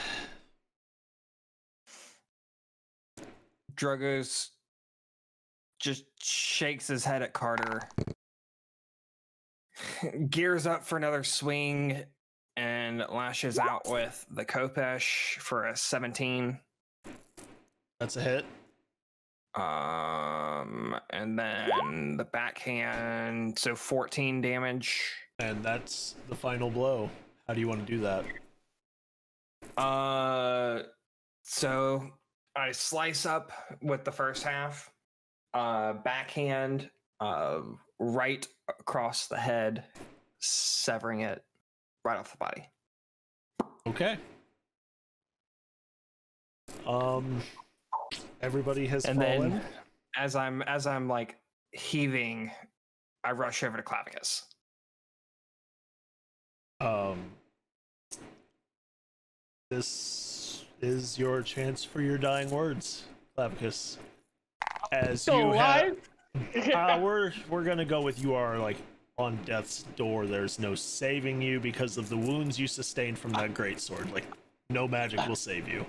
Drogos just shakes his head at Carter, gears up for another swing, and lashes out with the Khopesh for a seventeen. That's a hit. Um, and then the backhand, so fourteen damage. And that's the final blow. How do you want to do that? Uh, so I slice up with the first half, uh, backhand, uh, right across the head, severing it right off the body. Okay. Um, everybody has And fallen. then as I'm as I'm like heaving, I rush over to Clavicus. Um, this is your chance for your dying words, Clavicus. As Still you alive? have, uh, we're we're gonna go with you are like on death's door. There's no saving you because of the wounds you sustained from that greatsword. Like no magic will save you.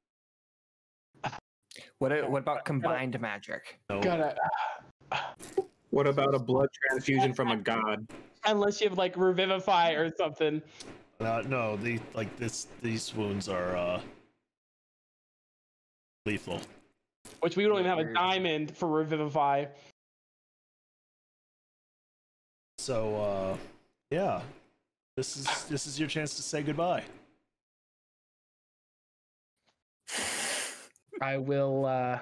What what about combined magic? No. Gotta, What about a blood transfusion from a god? unless you have like Revivify or something. Uh, no, the like this these wounds are uh lethal. Which we don't even have a Weird. diamond for Revivify. So uh Yeah. This is this is your chance to say goodbye. I will. Uh,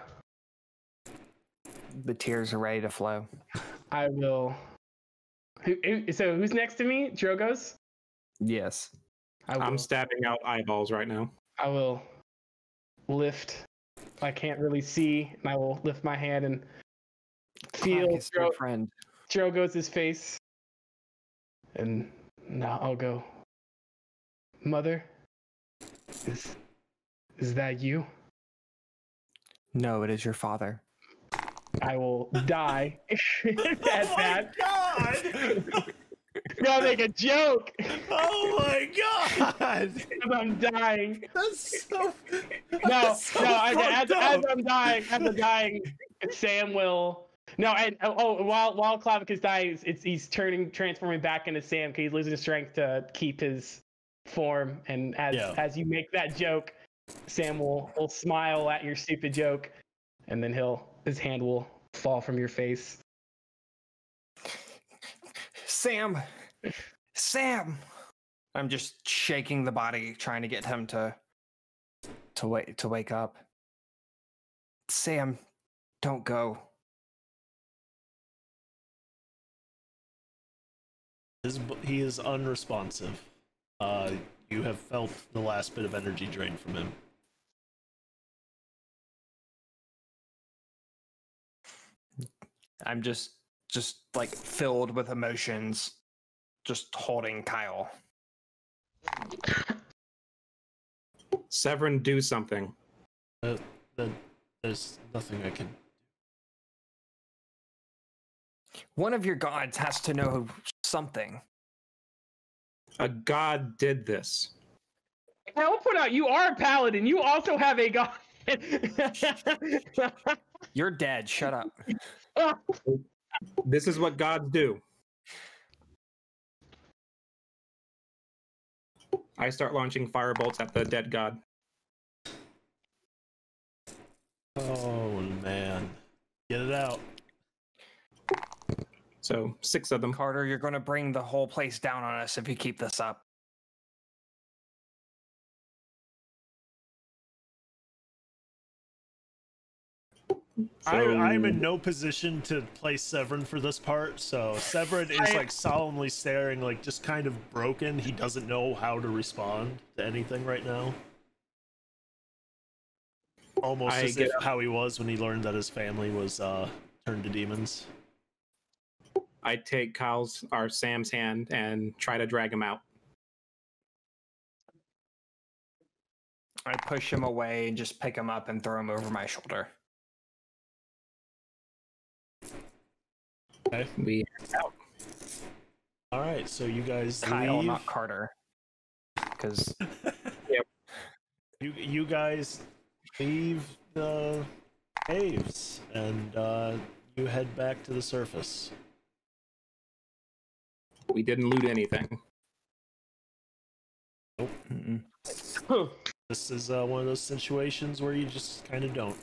The tears are ready to flow. I will. Who, who, so who's next to me? Drogos. Yes. I will. I'm stabbing out eyeballs right now. I will lift. I can't really see, and I will lift my hand and feel Clavicus, Dro- dear friend. Drogos' face. And now I'll go. Mother, is is that you? No, it is your father. I will die at that. God! Gotta make a joke. Oh my god! As I'm dying. That's so. No, that's so no. I, fucked as, as up. I'm dying, as I'm dying, Sam will. No, and oh, oh, while while Clavicus dies, it's he's turning, transforming back into Sam because he's losing his strength to keep his form. And as Yeah. as you make that joke, Sam will will smile at your stupid joke, and then he'll his hand will fall from your face. Sam! Sam! I'm just shaking the body, trying to get him to to wake to wake up. Sam, don't go. His, he is unresponsive. Uh, you have felt the last bit of energy drain from him. I'm just just like filled with emotions, just holding Kyle. Severin, do something. Uh, the, there's nothing I can. One of your gods has to know something. A god did this. I will point out you are a paladin. You also have a god. You're dead. Shut up. This is what gods do. I start launching fire bolts at the dead god. Oh man, get it out. So six of them. Carter, you're going to bring the whole place down on us if you keep this up. I, So- I'm in no position to play Severin for this part, so Severin is I- like solemnly staring, like just kind of broken. He doesn't know how to respond to anything right now. Almost I as get if up. how he was when he learned that his family was uh, turned to demons. I take Kyle's or Sam's hand and try to drag him out. I push him away and just pick him up and throw him over my shoulder. Okay. We All right, so you guys Kyle, leave. not Carter. Because You you guys leave the caves and uh, you head back to the surface. we didn't loot anything. This is uh, one of those situations where you just kind of don't.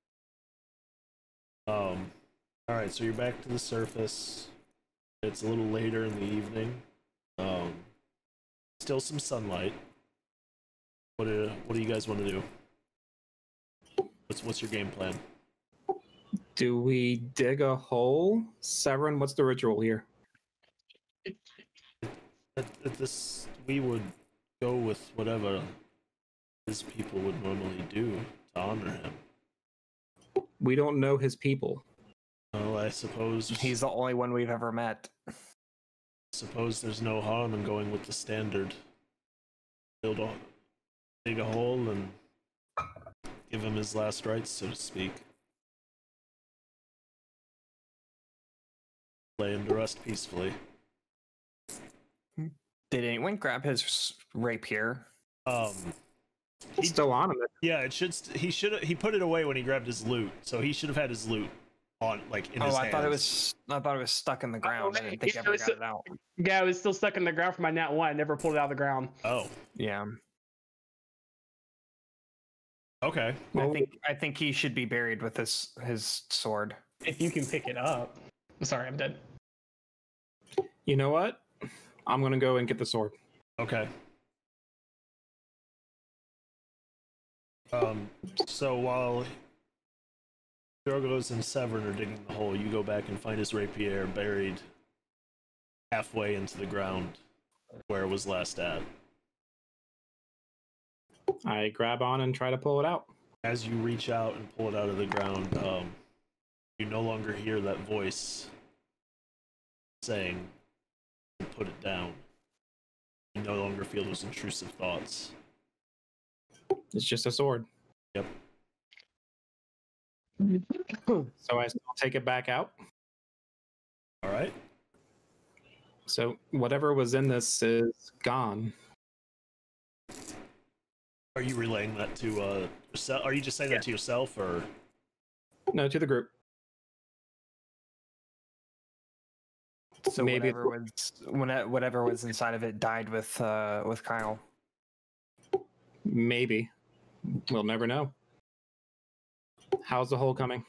Um. All right, so you're back to the surface. It's a little later in the evening. Um. Still some sunlight. What do What do you guys want to do? What's What's your game plan? Do we dig a hole? Severin, what's the ritual here? At, at this, we would go with whatever his people would normally do to honor him. We don't know his people. Well, I suppose he's the only one we've ever met. suppose there's no harm in going with the standard. Build a dig a hole and give him his last rites, so to speak. Lay him to rest peacefully. Did anyone grab his rapier? Um, He's still on him. yeah, it should. St- he should. He put it away when he grabbed his loot, so he should have had his loot on, like in Oh, his I hands. thought it was. I thought it was stuck in the ground. I didn't think yeah, I it ever was got so- it out. Yeah, I was still stuck in the ground for my nat one. I never pulled it out of the ground. Oh, Yeah, okay. I think I think he should be buried with his his sword. If you can pick it up. Sorry, I'm dead. You know what? I'm gonna go and get the sword. Okay. Um, so while Drogos and Severin are digging the hole, you go back and find his rapier buried halfway into the ground where it was last at. I grab on and try to pull it out. As you reach out and pull it out of the ground, um, you no longer hear that voice saying, put it down. You no longer feel those intrusive thoughts. It's just a sword. Yep. So I still take it back out. All right. So whatever was in this is gone. Are you relaying that to uh yourself? Are you just saying Yeah. that to yourself, or No, to the group. So Maybe whatever was when- whatever was inside of it died with uh, with Kyle. Maybe. We'll never know. How's the hole coming?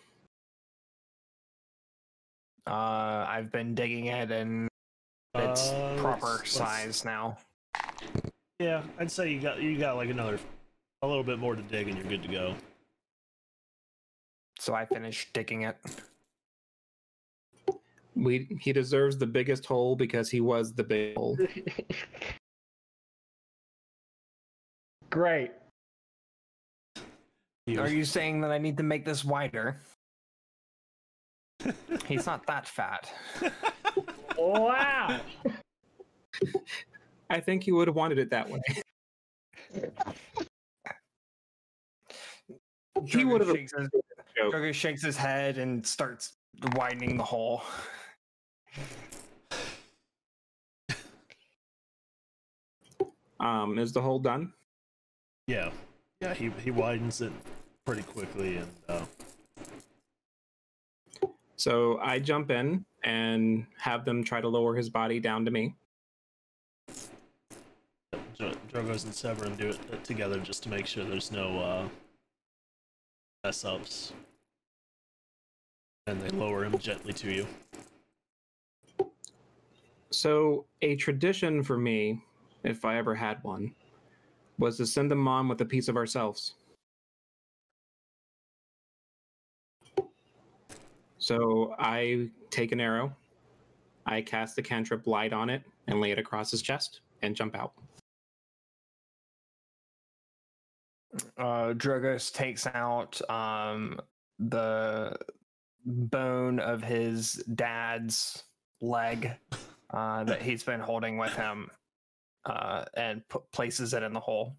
Uh, I've been digging it, and it's Uh, proper let's- let's- size now. Yeah, I'd say you got you got like another a little bit more to dig, and you're good to go. So I finished digging it. We he deserves the biggest hole because he was the big hole. Great. He Are was- you saying that I need to make this wider? He's not that fat. Wow. I think he would have wanted it that way. He Drogo would have shakes his, Drogo shakes his head and starts widening the hole. Um, is the hole done? Yeah, yeah. He he widens it pretty quickly, and uh, So I jump in and have them try to lower his body down to me. Dro- Drogos and Severin do it together just to make sure there's no uh, mess ups, and they lower him gently to you. So a tradition for me, if I ever had one, was to send them on with a piece of ourselves. So I take an arrow, I cast the cantrip light on it, and lay it across his chest, and jump out. Uh, Drogos takes out um, the bone of his dad's leg uh, that he's been holding with him, uh, and p- places it in the hole.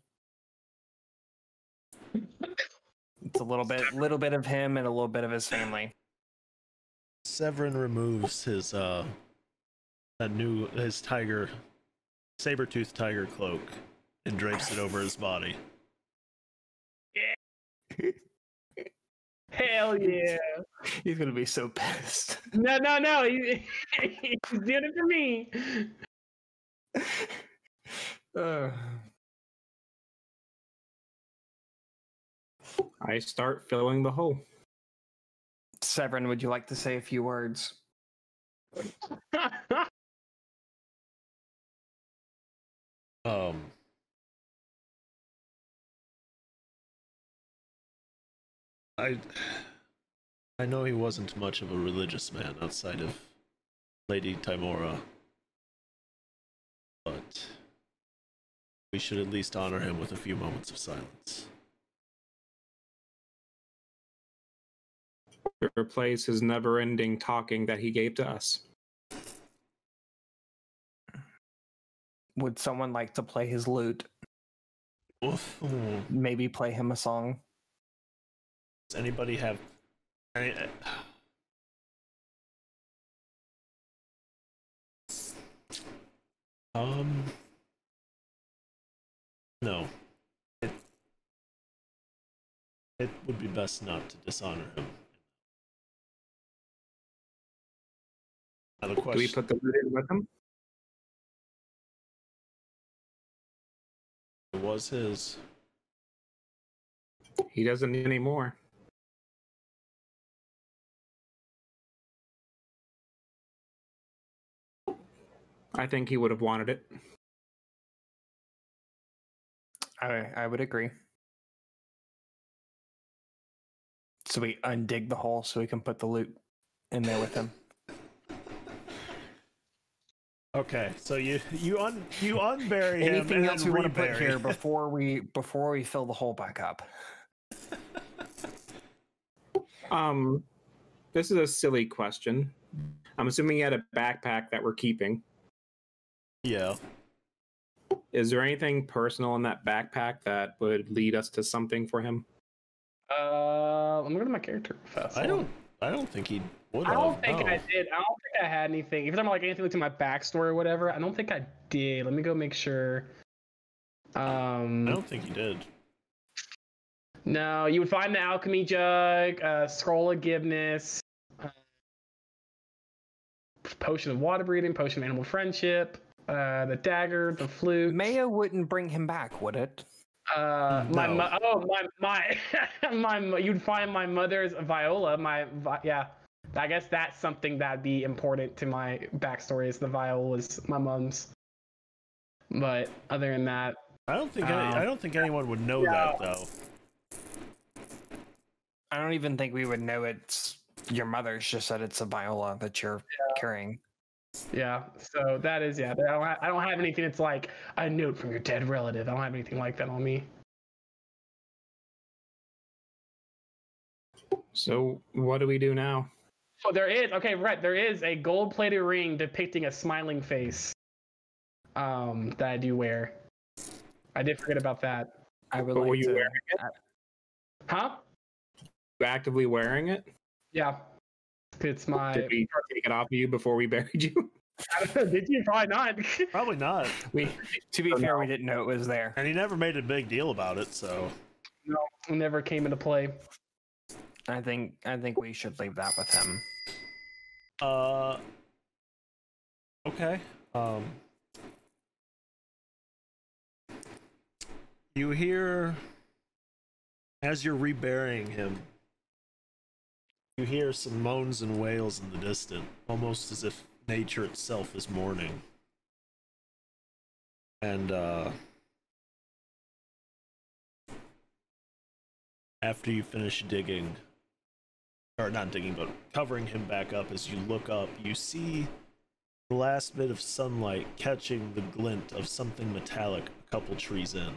It's a little bit, little bit of him and a little bit of his family. Severin removes his uh, a new his tiger, saber-toothed tiger cloak, and drapes it over his body. Hell yeah. He's gonna be so pissed. No, no, no. He, he's doing it for me. Uh, I start filling the hole. Severin, would you like to say a few words? Um. I I know he wasn't much of a religious man outside of Lady Timora, but we should at least honor him with a few moments of silence. To replace his never-ending talking that he gave to us. Would someone like to play his lute? Oof. Ooh. Maybe play him a song? Does anybody have any, um no. It, it would be best not to dishonor him. Now the Do we question put the lute in with him? was his. He doesn't need any more. I think he would have wanted it. I I would agree. So we undig the hole so we can put the loot in there with him. Okay, so you you un you unbury him Anything and else then we want to put rebury. here before we before we fill the hole back up? Um, this is a silly question. I'm assuming you had a backpack that we're keeping. Yeah. Is there anything personal in that backpack that would lead us to something for him? Uh, let me go to my character fast. I don't I don't think he would I have. don't think no. I did. I don't think I had anything. If you're talking about like anything to my backstory or whatever, I don't think I did. Let me go make sure. Um, I don't think he did. No, you would find the alchemy jug, uh, scroll of giveness, uh, potion of water breathing, potion of animal friendship, uh, the dagger, the flute. Maya wouldn't bring him back, would it? Uh, my No. mo- oh my my my mo- you'd find my mother's viola. My vi- yeah, I guess that's something that'd be important to my backstory. Is the viola is my mom's. But other than that, I don't think any, Um, I don't think anyone would know yeah. that though. I don't even think we would know it's your mother's just said it's a viola that you're carrying. yeah. So that is yeah. I don't ha- I don't have anything that's like a note from your dead relative. I don't have anything like that on me. So what do we do now? Oh, there is okay, right. There is a gold-plated ring depicting a smiling face. Um, that I do wear. I did forget about that. I would But like were you to. wearing it? Huh? You actively wearing it? Yeah. It's my. Did we take it off of you before we buried you? Did you? Probably not. Probably not. We, to be Oh, fair, no. we didn't know it was there. And he never made a big deal about it, so No, it never came into play. I think I think we should leave that with him. uh okay. Um You hear as you're reburying him, you hear some moans and wails in the distance, almost as if nature itself is mourning. And uh after you finish digging, or not digging, but covering him back up, as you look up, you see the last bit of sunlight catching the glint of something metallic a couple trees in.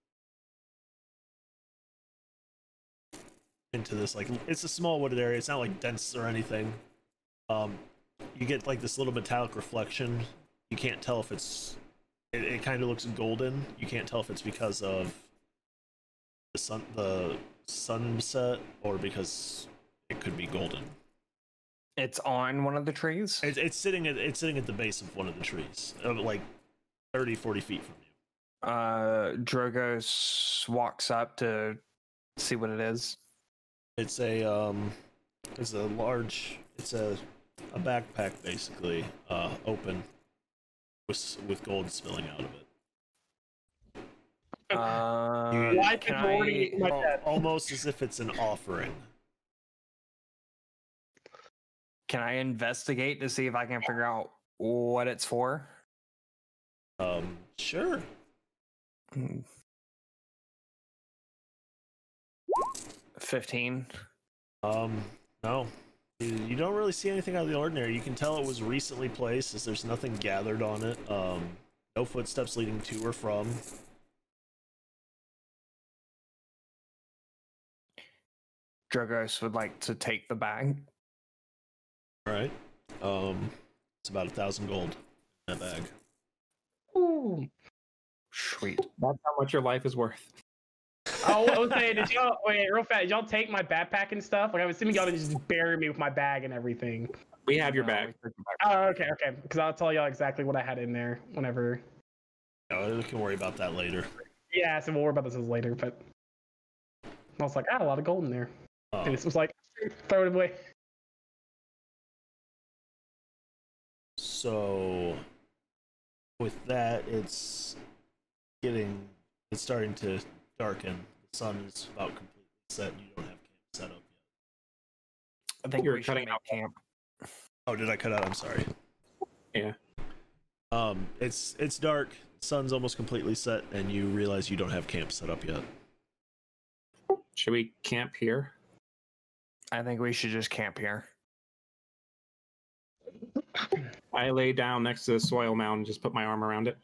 Into this, like, it's a small wooded area, it's not like dense or anything. Um, you get like this little metallic reflection. You can't tell if it's, it, it kind of looks golden. You can't tell if it's because of the sun, the sunset, or because it could be golden. It's on one of the trees. It's, it's sitting at it's sitting at the base of one of the trees, uh, like thirty, forty feet from you. Uh, Drogos walks up to see what it is. It's a um, it's a large, it's a a backpack basically, uh, open with with gold spilling out of it. Uh, Why can did Morty I- like Al- that? Almost as if it's an offering. Can I investigate to see if I can figure out what it's for? Um, sure. Hmm. fifteen. Um, no. You, you don't really see anything out of the ordinary. You can tell it was recently placed, as there's nothing gathered on it. Um, no footsteps leading to or from. Drogos would like to take the bag. All right. Um, it's about a thousand gold in that bag. Ooh. Sweet. That's how much your life is worth. Oh, I was saying, did y'all wait real fast? Did y'all take my backpack and stuff? Like I was assuming y'all didn't just bury me with my bag and everything. We have your No, bag. we took the bag. Oh, okay, okay. Because I'll tell y'all exactly what I had in there whenever. No, we can worry about that later. Yeah, so we'll worry about this later. But I was like, I had a lot of gold in there. Uh, And it was like, throw it away. So, with that, it's getting, it's starting to darken. The sun is about completely set. And you don't have camp set up yet. I think You're we should cutting make out. camp. Oh, did I cut out? I'm sorry. Yeah. Um, it's it's dark. Sun's almost completely set, and you realize you don't have camp set up yet. Should we camp here? I think we should just camp here. I lay down next to the soil mound and just put my arm around it.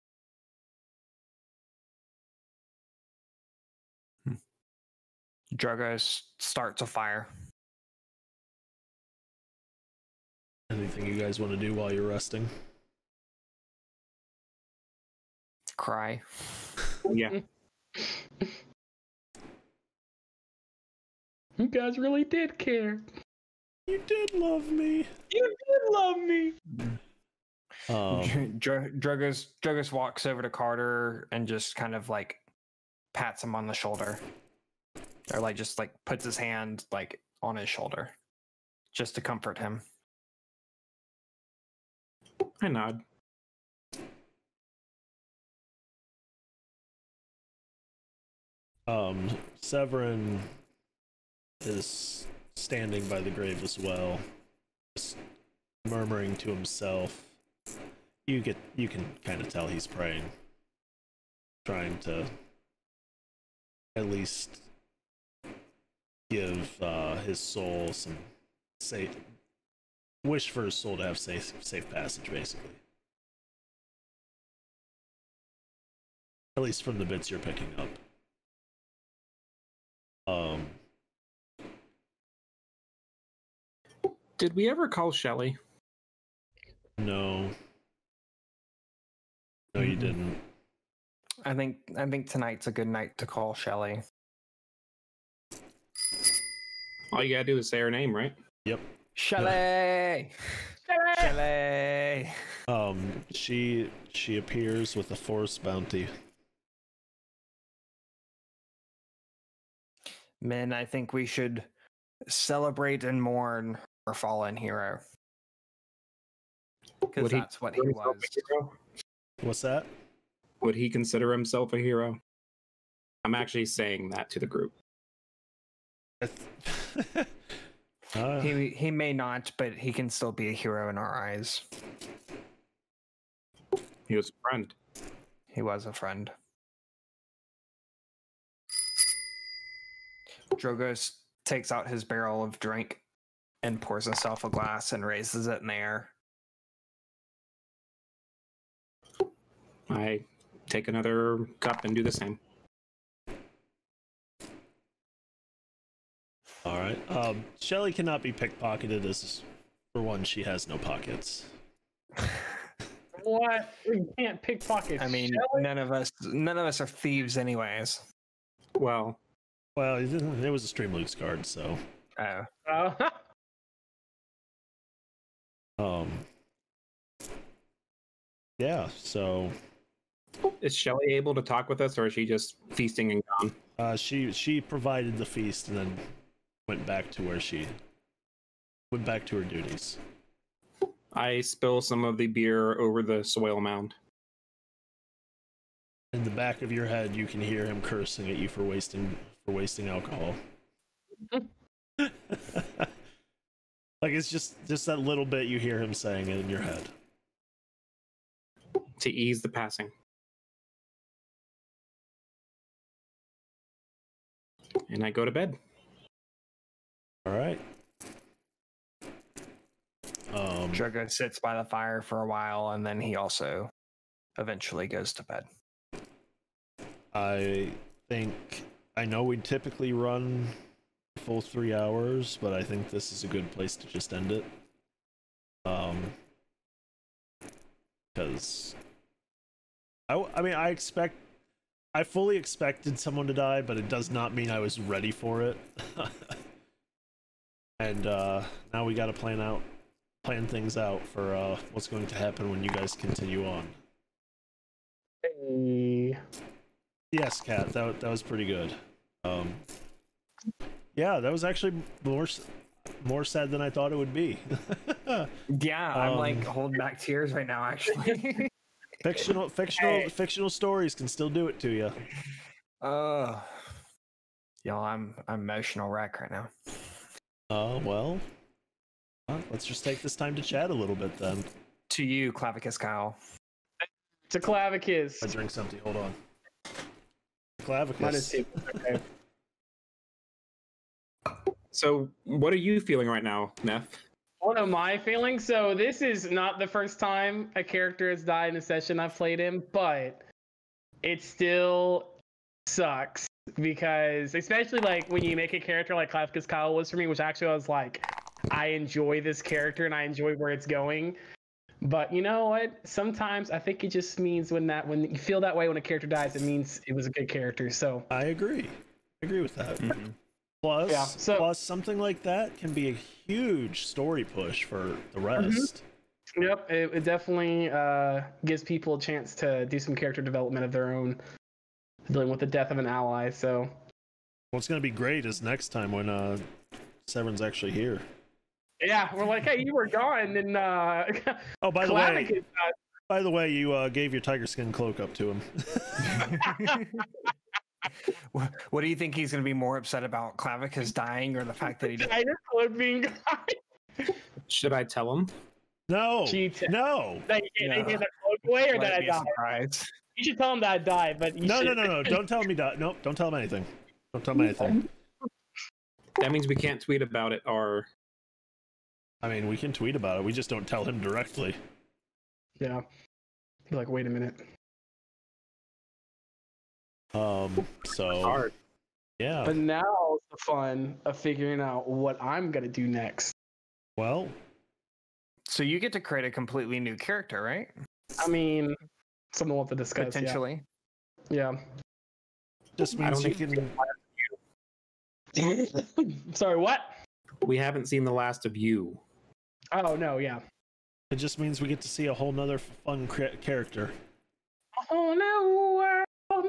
Drugos starts a fire. Anything you guys want to do while you're resting? Cry. Yeah. You guys really did care. You did love me. You did love me. Um, Dr- Drugos Drugos walks over to Carter and just kind of like pats him on the shoulder, or like just like puts his hand like on his shoulder, just to comfort him. I nod. um, Severin is standing by the grave as well, just murmuring to himself. You get, you can kind of tell he's praying, trying to at least give uh, his soul some safe, wish for his soul to have safe, safe passage, basically. At least from the bits you're picking up. Um. Did we ever call Shelly? No. No, you Mhm. didn't. I think I think tonight's a good night to call Shelly. All you gotta do is say her name, right? Yep. Shelly. Shelly. Um, she she appears with a forest bounty. Men, I think we should celebrate and mourn our fallen hero. Because Would he that's what he consider himself was. a hero? What's that? Would he consider himself a hero? I'm actually saying that to the group. uh, He he may not, but he can still be a hero in our eyes. He was a friend. He was a friend. Drogos takes out his barrel of drink and pours himself a glass and raises it in the air. I take another cup and do the same. all right. Um, Shelly cannot be pickpocketed, as for one, she has no pockets. What? You can't pickpocket. I mean, Shelly? none of us none of us are thieves anyways. Well, Well, it it was a Streamloots card, so Oh. Uh, um, yeah. So is Shelly able to talk with us, or is she just feasting and gone? uh, she she provided the feast and then went back to where she went back to her duties. I spill some of the beer over the soil mound. In the back of your head, you can hear him cursing at you for wasting for wasting alcohol. Like it's just just that little bit you hear him saying it in your head. To ease the passing. And I go to bed. All right. Um, Drogo sits by the fire for a while and then he also eventually goes to bed. I think I know we typically run a full three hours, but I think this is a good place to just end it. Um, because I, w- I mean, I expect, I fully expected someone to die, but it does not mean I was ready for it. And uh, now we got to plan out, plan things out for uh, what's going to happen when you guys continue on. hey. Yes, Kat, that that was pretty good. Um, yeah, that was actually more s- more sad than I thought it would be. Yeah, I'm like Um, holding back tears right now actually. fictional fictional Hey. fictional stories can still do it to you. Uh y'all, I'm I'm emotional wreck right now. Uh, well, uh, let's just take this time to chat a little bit then. to you, Clavicus Kyle. To Clavicus. I drink something. Hold on. Mine is Clavicus. too. Okay. So, what are you feeling right now, Neff? What am I feeling? So this is not the first time a character has died in a session I've played in, but it still sucks because, especially like when you make a character like Clavicus Kyle was for me, which actually I was like, I enjoy this character and I enjoy where it's going. But you know what? Sometimes I think it just means when that when you feel that way when a character dies, it means it was a good character. So I agree. I agree with that. Mhm. Plus, Yeah, so- plus something like that can be a huge story push for the rest. yep, it, it definitely uh, gives people a chance to do some character development of their own, dealing with the death of an ally. So What's going to be great is next time when uh, Severn's actually here. yeah, we're like, hey, you were gone, and uh, Oh, by the way, Clavicus died. by the way, you uh, gave your tiger skin cloak up to him. What, what do you think he's going to be more upset about, Clavicus dying or the fact that he didn't? Tiger Cloak being gone. Should I tell him? No, Cheat. no, That you Yeah. gave the cloak away, or Let that it I be a died? surprise. You should tell him that I died, but you no, no, should- no, no! Don't tell me that. Nope, don't tell him anything. Don't tell him anything. That means we can't tweet about it, or I mean, we can tweet about it. We just don't tell him directly. Yeah. Be like, wait a minute. Um. So hard. yeah. But now is the fun of figuring out what I'm gonna do next. Well, So you get to create a completely new character, right? I mean, something we'll have to discuss. yeah. Potentially. Yeah. just I means don't you think can. Sorry, what? we haven't seen the last of you. Oh no, yeah. It just means we get to see a whole nother fun cra- character. Oh no.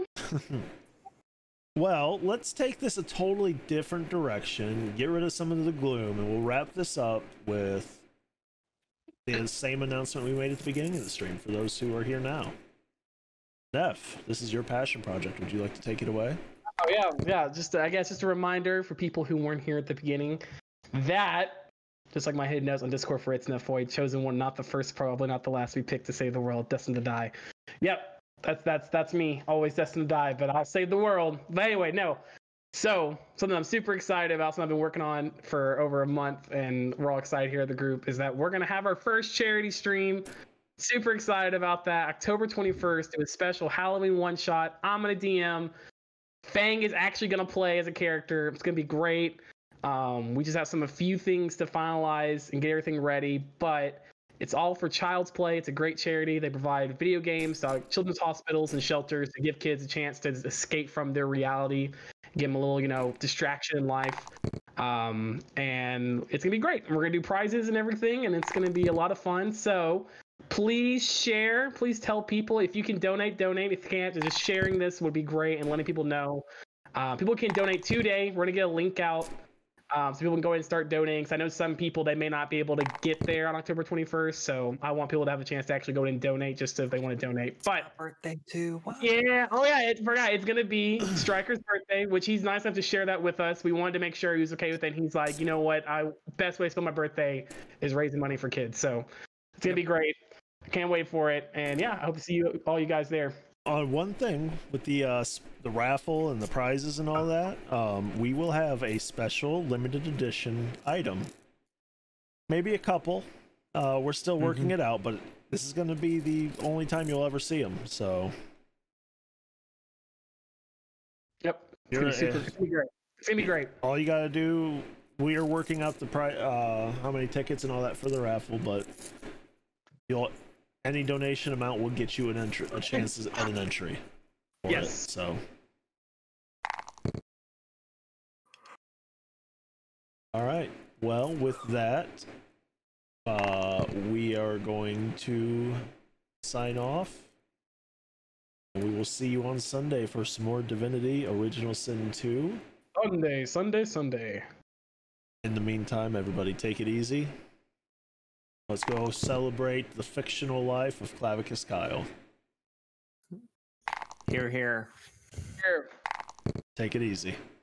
Well, let's take this a totally different direction, get rid of some of the gloom, and we'll wrap this up with the same announcement we made at the beginning of the stream for those who are here now. Neff, this is your passion project. Would you like to take it away? Oh yeah, yeah. Just I guess just a reminder for people who weren't here at the beginning that, just like my hidden notes on Discord for It's Neff Void, chosen one, not the first, probably not the last we picked to save the world, destined to die. Yep, that's that's that's me, always destined to die, but I'll save the world. But anyway, no. So something I'm super excited about, something I've been working on for over a month, and we're all excited here at the group, is that we're gonna have our first charity stream. Super excited about that. October twenty-first, do a special Halloween one shot. I'm gonna D M. Fang is actually gonna play as a character. It's gonna be great. Um, we just have some a few things to finalize and get everything ready, but it's all for Child's Play. It's a great charity. They provide video games to children's hospitals and shelters to give kids a chance to escape from their reality, give them a little, you know, distraction in life. Um, and it's gonna be great. And we're gonna do prizes and everything, and it's gonna be a lot of fun. So please share. Please tell people. If you can donate, donate. If you can't, just sharing this would be great and letting people know. Uh, people can donate today. We're gonna get a link out. Um, so people can go ahead and start donating. Because I know some people, they may not be able to get there on October twenty-first. So I want people to have a chance to actually go ahead and donate just if they want to donate. But Birthday too. Wow. yeah, oh yeah, I forgot. It's gonna be Striker's birthday, which he's nice enough to share that with us. We wanted to make sure he was okay with it. He's like, you know what? I best way to spend my birthday is raising money for kids. So it's gonna be great. I can't wait for it. And yeah, I hope to see you all you guys there. On one thing with the uh, s- the raffle and the prizes and all that, um, we will have a special limited edition item. Maybe a couple. Uh, we're still working Mhm. it out, but this is going to be the only time you'll ever see them. So Yep. It's You're- gonna, be super, it's gonna be great. It's gonna be great. all you got to do, we are working out the pri- uh, how many tickets and all that for the raffle, but you'll any donation amount will get you an entry, a chance at an entry. for Yes. it, so. All right. Well, with that, uh, we are going to sign off. And we will see you on Sunday for some more Divinity Original Sin two. Sunday, Sunday, Sunday. In the meantime, everybody take it easy. Let's go celebrate the fictional life of Clavicus Kyle. Here, here. Here. Take it easy.